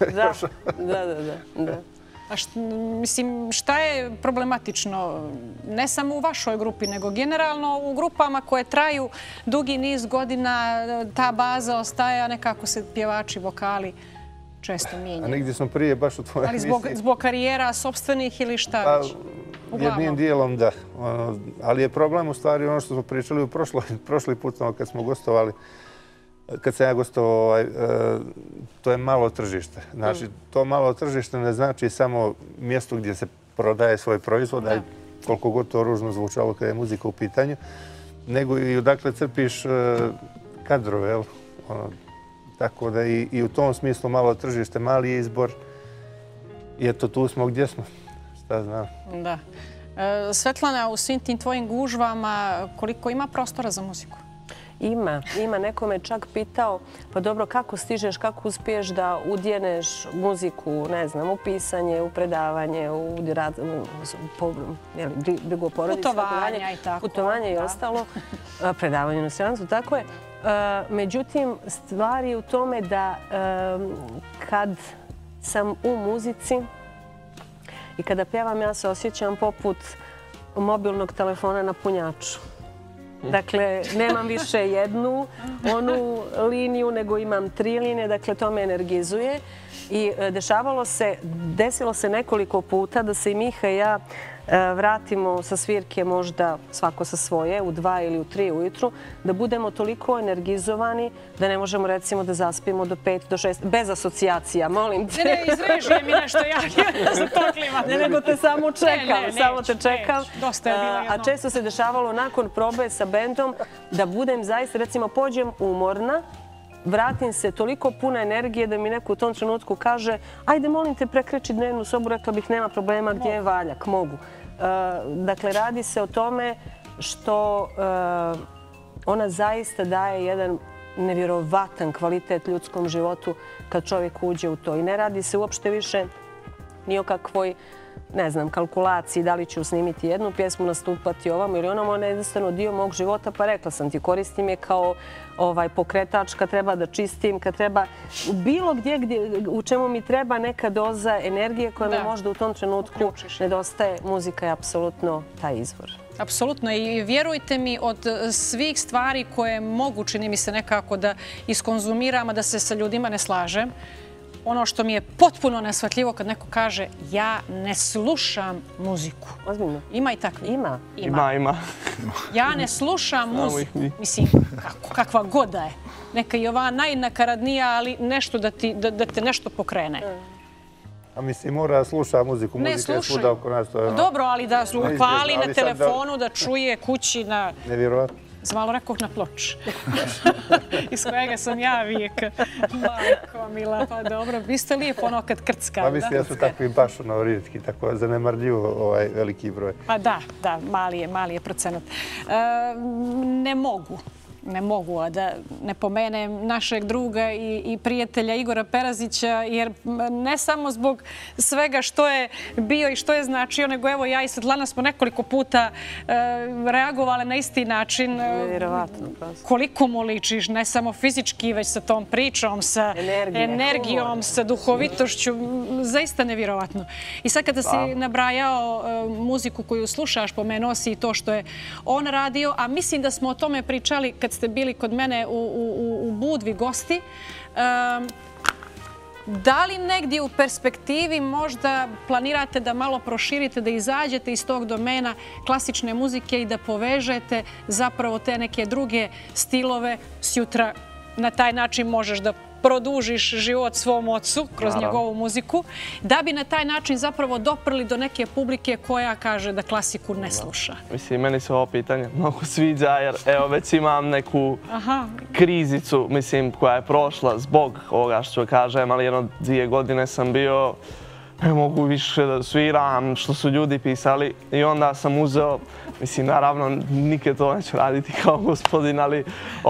Da. Mislim, šta je problematično, ne samo u vašoj grupi, nego generalno u grupama koje traju dugi niz godina, ta baza ostaje, a nekako se pjevači, vokali često mijenjaju. A negdje smo prije baš u tvojoj emisiji. Ali zbog karijera sopstvenih ili šta već? Jednim dijelom da. Ali je problem u stvari ono što smo pričali prošli put kad smo gostovali. Kad sam ja gostovao, to je malo tržište. Znači, to malo tržište ne znači samo mjesto gdje se prodaje svoj proizvod, a koliko god to ružno zvučalo kada je muzika u pitanju, nego i odakle crpiš kadrove, jel? Tako da i u tom smislu malo tržište, mali je izbor. I eto, tu smo gdje smo. Šta znam. Da. Svetlana, u svim tim tvojim gužvama, koliko ima prostora za muziku? Ima. Neko me čak pitao, pa dobro, kako stižeš, kako uspiješ da udjeneš muziku, ne znam, u pisanje, u predavanje, u brigu o porodici, putovanje i ostalo, predavanje na strancu, tako je. Međutim, stvar je u tome da kad sam u muzici i kada pjevam, ja se osjećam poput mobilnog telefona na punjaču. Dakle, nemam više jednu onu liniju, nego imam 3 linije, dakle to me energizuje. I desilo se nekoliko puta da se i Miha i ja vratimo sa svirke možda svako sa svoje u 2 ili u 3 ujutru, da budemo toliko energizovani da ne možemo recimo da zaspimo do 5, do 6, bez asocijacija, molim te. Ne, izrežuje mi nešto, ja se to klimam. Ne, nego te samo čekam, samo te čekam. Dosta je bilo jedno. A često se dešavalo nakon probe sa bendom da budem zaista, recimo, pođem umorna, vratim se toliko puna energije da mi neko u tom trenutku kaže ajde, molim te, prekreći dnevnu sobu, rekla bih nema problema, gdje je valjak, mogu. Dakle, radi se o tome što ona zaista daje jedan nevjerovatan kvalitet ljudskom životu kad čovjek uđe u to. I ne radi se uopšte više ni o kakvoj, ne znam, kalkulaciji da li ću snimiti jednu pjesmu, nastupati ovamo ili onamo. Ona je jednostavno dio mog života, pa rekla sam ti, koristim je kao pokretač kad treba da čistim, kad treba bilo gdje u čemu mi treba neka doza energije koja mi možda u tom trenutku nedostaje. Muzika je apsolutno taj izvor. Apsolutno i vjerujte mi, od svih stvari koje mogu, čini mi se nekako da iskonzumiram, a da se sa ljudima ne slažem, ono što mi je potpuno neshvatljivo kad neko kaže ja ne slušam muziku. Ozbiljno? Ima i takvi? Ima. Ima. Ja ne slušam muziku. Mislim, kakva god da je. Neka i ova najnakaradnija, ali nešto da te nešto pokrene. A mislim, mora sluša muziku. Muzika je svuda oko nas. Dobro, ali da upali na telefonu, da čuje kući na... Nevjerovatno. Sam malo rekao na ploči. Iz kojega sam ja vijek. Majko mila, pa dobro. Vi ste lijepo ono kad krcka. Pa mislim, ja su takvi baš rijetki, tako zanemarljivo veliki broj. Pa da, mali je procenat. Ne mogu, a da ne pomenem našeg druga i prijatelja Igora Perazića, jer ne samo zbog svega što je bio i što je značio, nego evo ja i Svetlana smo nekoliko puta reagovali na isti način. Nevjerovatno. Koliko mu ličiš, ne samo fizički, već sa tom pričom, sa energijom, sa duhovitošću. Zaista nevjerovatno. I sad kada si nabrajao muziku koju slušaš, pomenuo si i to što je on radio, a mislim da smo o tome pričali kad ste bili kod mene u Budvi gosti. Da li negdje u perspektivi možda planirate da malo proširite, da izađete iz tog domena klasične muzike i da povežete zapravo te neke druge stilove? Sjutra na taj način možeš da produžiš život svom ocu kroz njegovu muziku, da bi na taj način zapravo doprli do neke publike koja kaže da klasiku ne sluša. Mislim, meni se ovo pitanje mnogo sviđa, jer evo već imam neku krizicu, mislim, koja je prošla zbog ovoga što kažem, ali 1-2 godine sam bio, ne mogu više da sviram, što su ljudi pisali, i onda sam uzeo, mislim, naravno, nikad to neću raditi kao gospodin, ali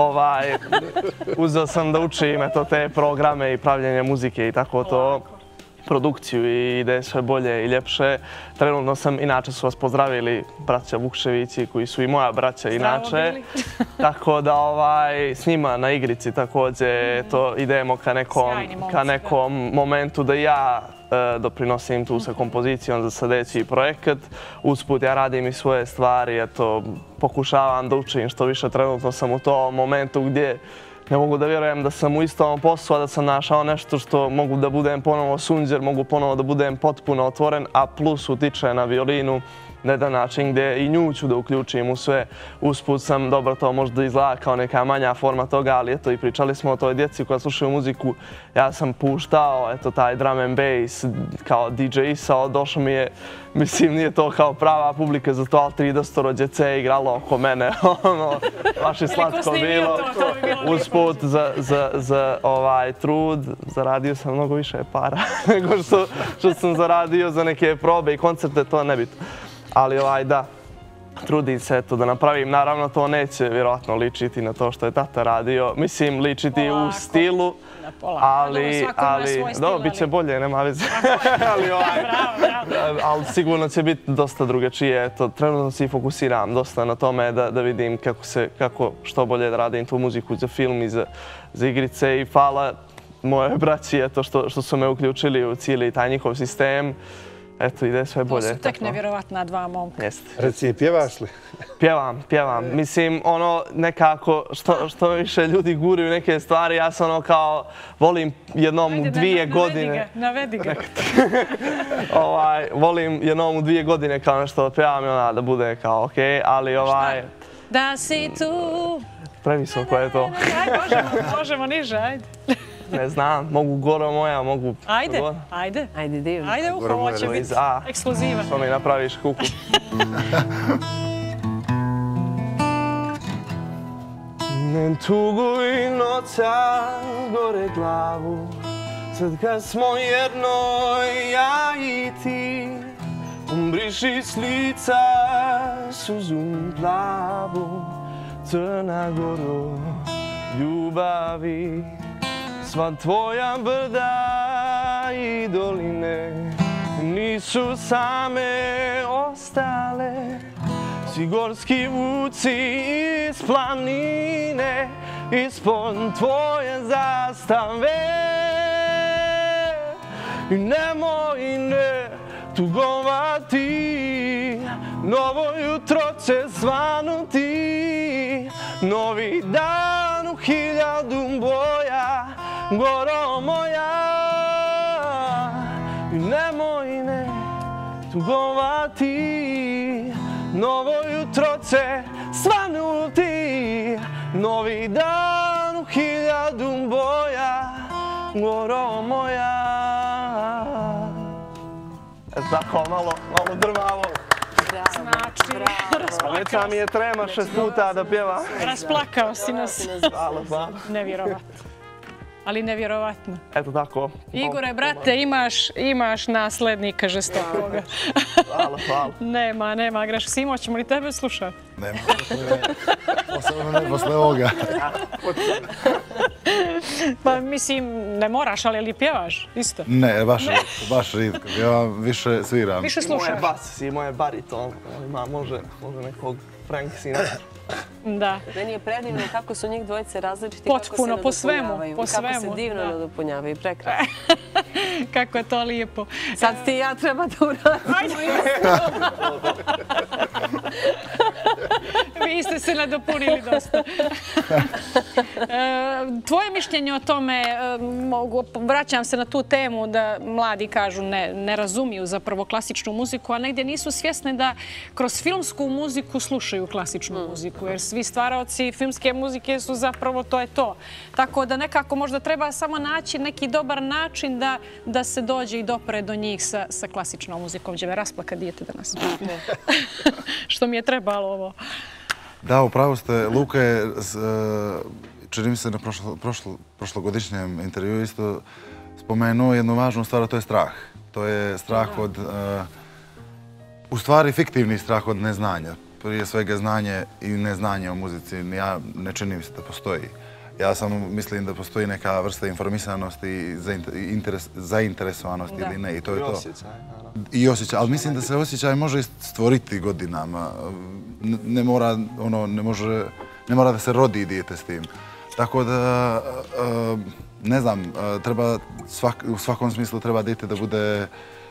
uzeo sam da učim te programe i pravljenje muzike i tako to, produkciju, i ide sve bolje i ljepše. Trenutno sam, inače su vas pozdravili braća Vukševići, koji su i moja braća inače. Tako da s njima na igrici također idemo ka nekom momentu da ja doprinosim tu sa kompozicijom za sljedeći projekat. Usput ja radim i svoje stvari, pokušavam da učim što više. Trenutno sam u tom momentu gdje ne mogu da vjerujem da sam u istom poslu, a da sam našao nešto što mogu da budem ponovo sunđer, mogu ponovo da budem potpuno otvoren, a plus utiče na violinu na jedan način gdje i nju ću da uključim u sve. Usput sam, dobro, to možda izgleda kao neka manja forma toga, ali eto, i pričali smo o toj djeci koja slušaju muziku. Ja sam puštao, taj drum and bass kao DJ-isao, došlo mi je, mislim, nije to kao prava publika za to, ali 30 djece igralo oko mene, baš je slatko bilo. Usput za trud zaradio sam mnogo više para nego što sam zaradio za neke probe i koncerte, to ne bitno. Ali da, trudim se da napravim. Naravno, to neće vjerojatno ličiti na to što je tata radio. Mislim, ličiti u stilu, ali bit će bolje, nema veze. Ali sigurno će biti dosta drugačije. Trenutno se i fokusiram dosta na tome da vidim kako što bolje da radim tu muziku za film i za igrice. I hvala moje braći što su me uključili u cijeli taj njihov sistem. eto, ide sve bolje. To su tek nevjerovatna dva momka. Jeste. Reci, pjevaš li? Pjevam. Mislim, nekako, što više ljudi guraju neke stvari, ja sam kao, volim jednom u 2 godine... Navedi ga. Volim jednom u 2 godine kao nešto pjevam i da bude kao okej, ali Da si tu... Previsoko je to. Možemo niže, ajde. Ne znam, mogu goro moja, mogu... Ajde. Ajde, divno. Ajde, ovo će biti ekskluziva. Što mi napraviš kuku. Ne tuguj noća gore glavu, sad kad smo jedno ja i ti, umbriši s lica suzu plavu, Crna Goro ljubavi. Sva tvoja brda i doline nisu same ostale, svi gorski vuci iz planine, ispod tvoje zastave. I nemoj ne tugovati, novo jutro će svanuti, novi dan u 1000 boja, goro moja. I nemoj ne tugovati, novo jutro će svanuti, novi dan u 1000 boja, goro moja. Tako, malo drvavo. Znači, već nam je trema 6 puta da pjeva. Rasplakao si nas. Hvala. Nevjerovatno. Ali nevjerovatno. Eto tako. Igore, brate, imaš naslednika žestokoga. Hvala. Nema greš. Simo, ćemo li tebe slušati? Nema. Posebno ne posle ovoga. Pa mislim, ne moraš, ali pjevaš isto? Ne, baš ritko. Ja više sviram. Više slušaš? Simo je bariton. Može nekog Frank Sinatra. Da. Meni je predivno kako su njih dvojice različiti, potpuno, po svemu. Kako se divno nadopunjavaju, prekrasno. Kako je to lijepo. Sad ti i ja treba da uradimo Vi ste se nadopunili dosta. Tvoje mišljenje o tome, vraćam se na tu temu da mladi kažu ne razumiju zapravo klasičnu muziku, a negdje nisu svjesni da kroz filmsku muziku slušaju klasičnu muziku, jer svi stvaraoci filmske muzike su zapravo to je to. Tako da nekako možda treba samo naći neki dobar način da se dođe i dopre do njih sa klasičnom muzikom. Će me rasplaka dijete danas. Što mi je trebalo ovo. Da, upravo ste. Luka je, čini mi se na prošlogodišnjem intervju isto spomenuo jednu važnu stvar, a to je strah. To je strah od, u stvari fiktivni strah od neznanja. Prije svega znanje i neznanje o muzici. Ja ne čini mi se da postoji. Ja samo mislim da postoji neka vrsta informisanosti i zainteresovanosti ili ne. I to je to. I osjećaj. Ali mislim da se osjećaj može stvoriti godinama. Ne mora da se rodi dijete s tim. Tako da, ne znam, u svakom smislu treba dijete da bude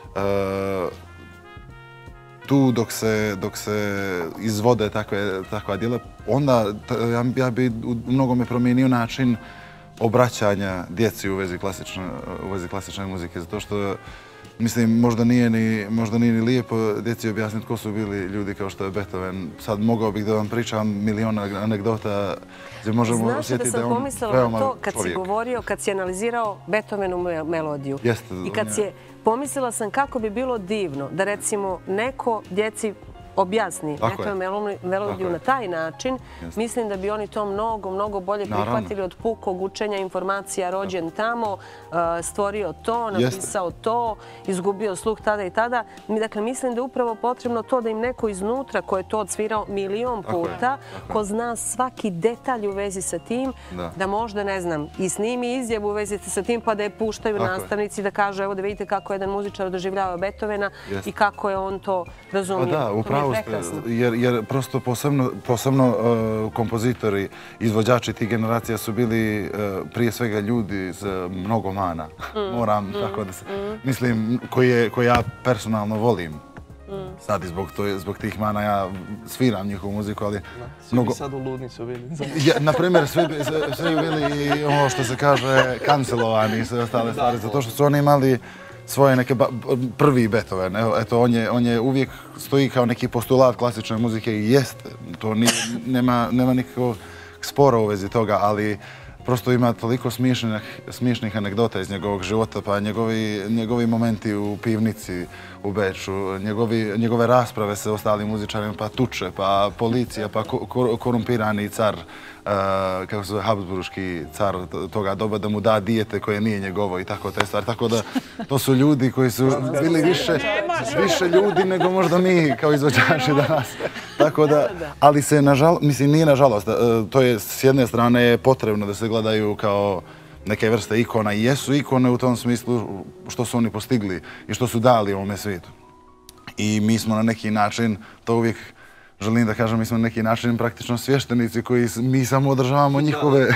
tu dok se izvode takva djela. Onda ja bi u mnogome promijenio način obraćanja djeci u vezi klasične muzike. Zato što, mislim, možda nije ni lijepo djeci objasniti ko su bili ljudi kao što je Beethoven. Sad mogao bih da vam pričam milion anegdota gdje možemo osjetiti da je on veoma čovjek. Znaš da sam pomislila na to kad si govorio, kad si analizirao Beethovenu melodiju. I kad si pomislila sam kako bi bilo divno da recimo neko djeci objasni neku melodiju na taj način, mislim da bi oni to mnogo bolje prihvatili od pukog učenja informacija, rođen tamo, stvorio to, napisao to, izgubio sluh tada i tada. Dakle, mislim da je upravo potrebno to da im neko iznutra ko je to odsvirao milion puta, ko zna svaki detalj u vezi sa tim, da možda, ne znam, i snimi izjavu u vezi sa tim pa da je puštaju nastavnici da kažu evo da vidite kako jedan muzičar doživljava Beethovena i kako je on to razumio. pravu ste, jer prosto posebno kompozitori, izvođači tih generacija su bili prije svega ljudi s mnogo mana. Moram tako da se... Mislim, koje ja personalno volim. Sad i zbog tih mana ja sviram njihovu muziku, ali... Svi bi sad u ludnicu bili. Naprimjer, svi bi bili i ono što se kaže kancelovani i sve ostale stvari, zato što su oni imali svoje neke prvi Beethoven. Eto, on je uvijek stoji kao neki postulat klasične muzike i jeste. To nema nikakvog spora u vezi toga, ali prosto ima toliko smiješnih anegdota iz njegovog života, pa njegovi momenti u pivnici u Beču, njegove rasprave sa ostalim muzičarima, pa tuče, pa policija, pa korumpirani car, kako se zove, habsburški car toga doba, da mu da dijete koje nije njegovo i tako te stvari. Tako da to su ljudi koji su bili više ljudi nego možda mi kao izvođači danas. Tako da, ali se nažalost, mislim nije nažalost, to je s jedne strane potrebno da se gledaju kao neke vrste ikona i jesu ikone u tom smislu što su oni postigli i što su dali ovome svijetu. I mi smo na neki način, to uvijek želim da kažem, mi smo na neki način praktično svještenici koji mi samo održavamo njihove,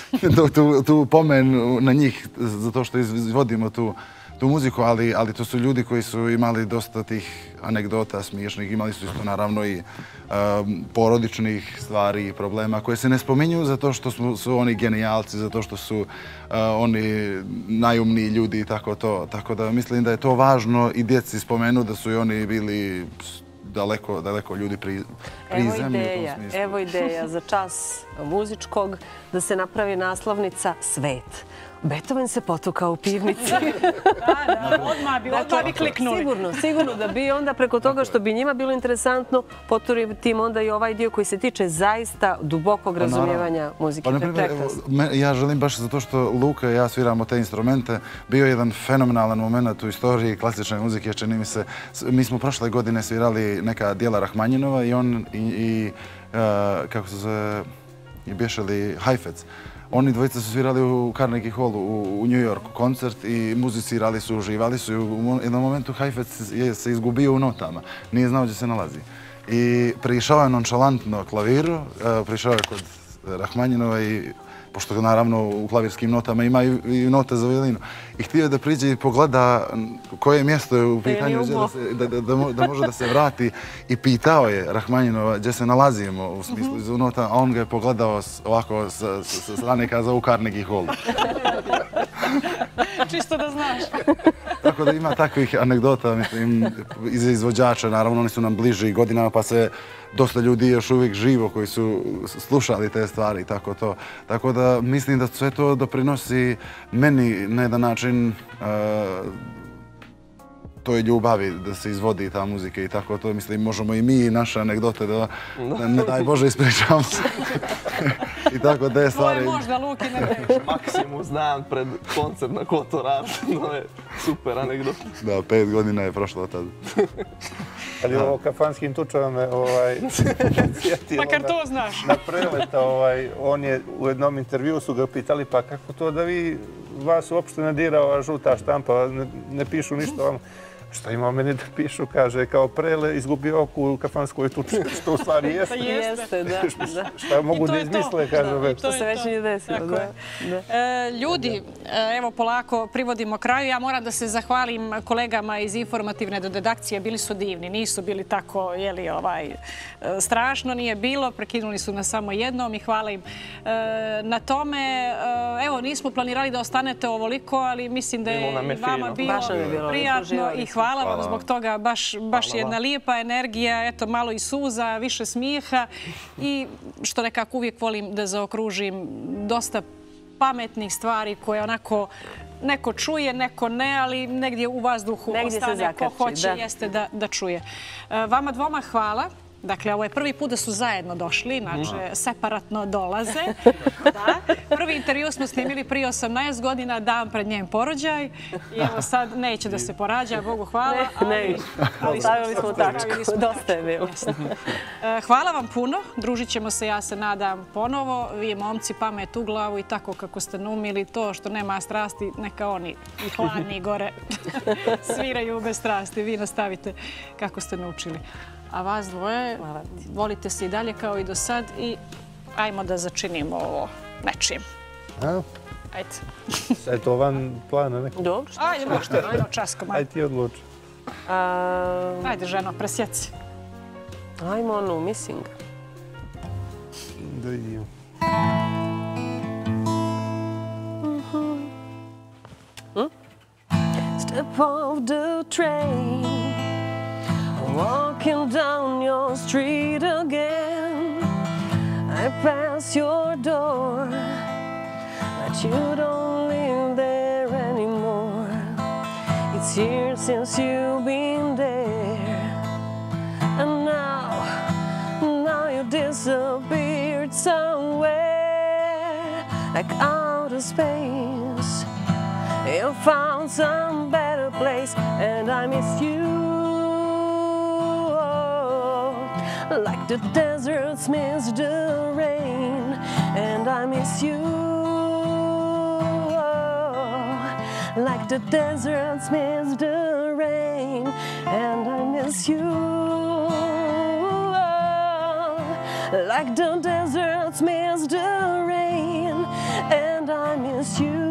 tu pomen na njih, zato što izvodimo tu muziku, ali to su ljudi koji su imali dosta tih anegdota smiješnih, imali su isto naravno i porodičnih stvari i problema koje se ne spominju zato što su oni genijalci, zato što su oni najumniji ljudi i tako to. Tako da mislim da je to važno i djeci spomenu da su i oni bili daleko ljudi pri zemlji u tom smislu. Evo ideja za čas muzičkog da se napravi naslovnica Svet. Beethoven se potukao u pivnici. Odmah bi kliknuli. Sigurno da bi onda preko toga što bi njima bilo interesantno poturiti im onda i ovaj dio koji se tiče zaista dubokog razumijevanja muzike. Ja želim baš zato što Luka i ja sviramo te instrumente. Bio je jedan fenomenalan moment u istoriji klasične muzike, čini mi se. Mi smo prošle godine svirali neka dijela Rahmanjinova i on i kako se zove, bješe li Heifetz. Oni dvojica su svirali u Carnegie Hallu u New Yorku koncert i muzicirali su, uživali su i u jednom momentu Heifetz se izgubio u notama. Nije znao gdje se nalazi. I prišao je nonšalantno klaviru, prišao je kod Rahmanjinova i pošto naravno u klavirskim notama ima i note za violinu. I htio da priđe i pogleda koje mjesto je u pitanju da može da se vrati i pitao je Rahmanjinova gdje se nalazimo u smislu iz nota, a on ga je pogledao ovako sa strane i kazao u Carnegie Hallu. Čisto da znaš. Tako da ima takvih anegdota, mislim, iz izvođača, naravno oni su nam bliži godinama pa se dosta ljudi još uvijek živo koji su slušali te stvari i tako to. Tako da mislim da sve to doprinosi meni na jedan način toj ljubavi da se izvodi ta muzika i tako to. Mislim, možemo i mi naše anegdote da ne daj Bože ispričamo se. I tako te stvari. To je možda Luki ne reći. Maksimus dan pred koncert na Kotoraru. To je super anegdota. Da, 5 godina je prošlo od tada. Ali ovo kafanskim tučama me sjetilo. Makar to znaš. Na Preleta, on je u jednom intervju su ga pitali pa kako to da vas uopšte ne dira ova žuta štampa, ne pišu ništa vam. Šta ima meni da pišu, kaže, kao Prele izgubio oku u kafanskoj tuči, što u stvari jeste. Jeste, da. Šta mogu da izmisle, kaže već. Što se već nije desilo, da. Ljudi, evo polako privodimo kraju. Ja moram da se zahvalim kolegama iz informativne redakcije. Bili su divni, nisu bili tako, strašno nije bilo. Prekinuli su nas samo jednom i hvala im na tome. Evo, nismo planirali da ostanete ovoliko, ali mislim da je vama bilo prijatno i hvala vam zbog toga. Baš jedna lijepa energija, eto malo i suza, više smijeha i što nekako uvijek volim da zaokružim dosta pametnih stvari koje onako neko čuje, neko ne, ali negdje u vazduhu ostane ko hoće jeste da čuje. Vama dvoma hvala. Dakle, ovo je prvi put da su zajedno došli, inače separatno dolaze. Prvi intervju smo snimili prije 18 godina, dan pred njen porođaj. I evo sad neće da se porađa, Bogu hvala. Ne, stavili smo tačku, dosta je bilo. Hvala vam puno, družit ćemo se, ja se nadam, ponovo. Vi momci pamet u glavu i tako kako ste naumili to što nema strasti, neka oni i hladni gore sviraju bez strasti. Vi nastavite kako ste naučili. A vas dvoje, volite se i dalje kao i do sad i ajmo da začinimo ovo nečim. Ajde. Sad je to van plana neko? Dobro. Ajde, možete, ajmo časkom. Ajde ti odluči. Ajde, ženo, presjeci. Ajmo onu, Missing. Da idemo. Step off the train, walking down your street again. I pass your door, but you don't live there anymore. It's years since you've been there, and now you disappeared somewhere, like outer space. You found some better place, and I miss you. Like the deserts miss the rain, and I miss you. Like the deserts miss the rain, and I miss you. Like the deserts miss the rain, and I miss you.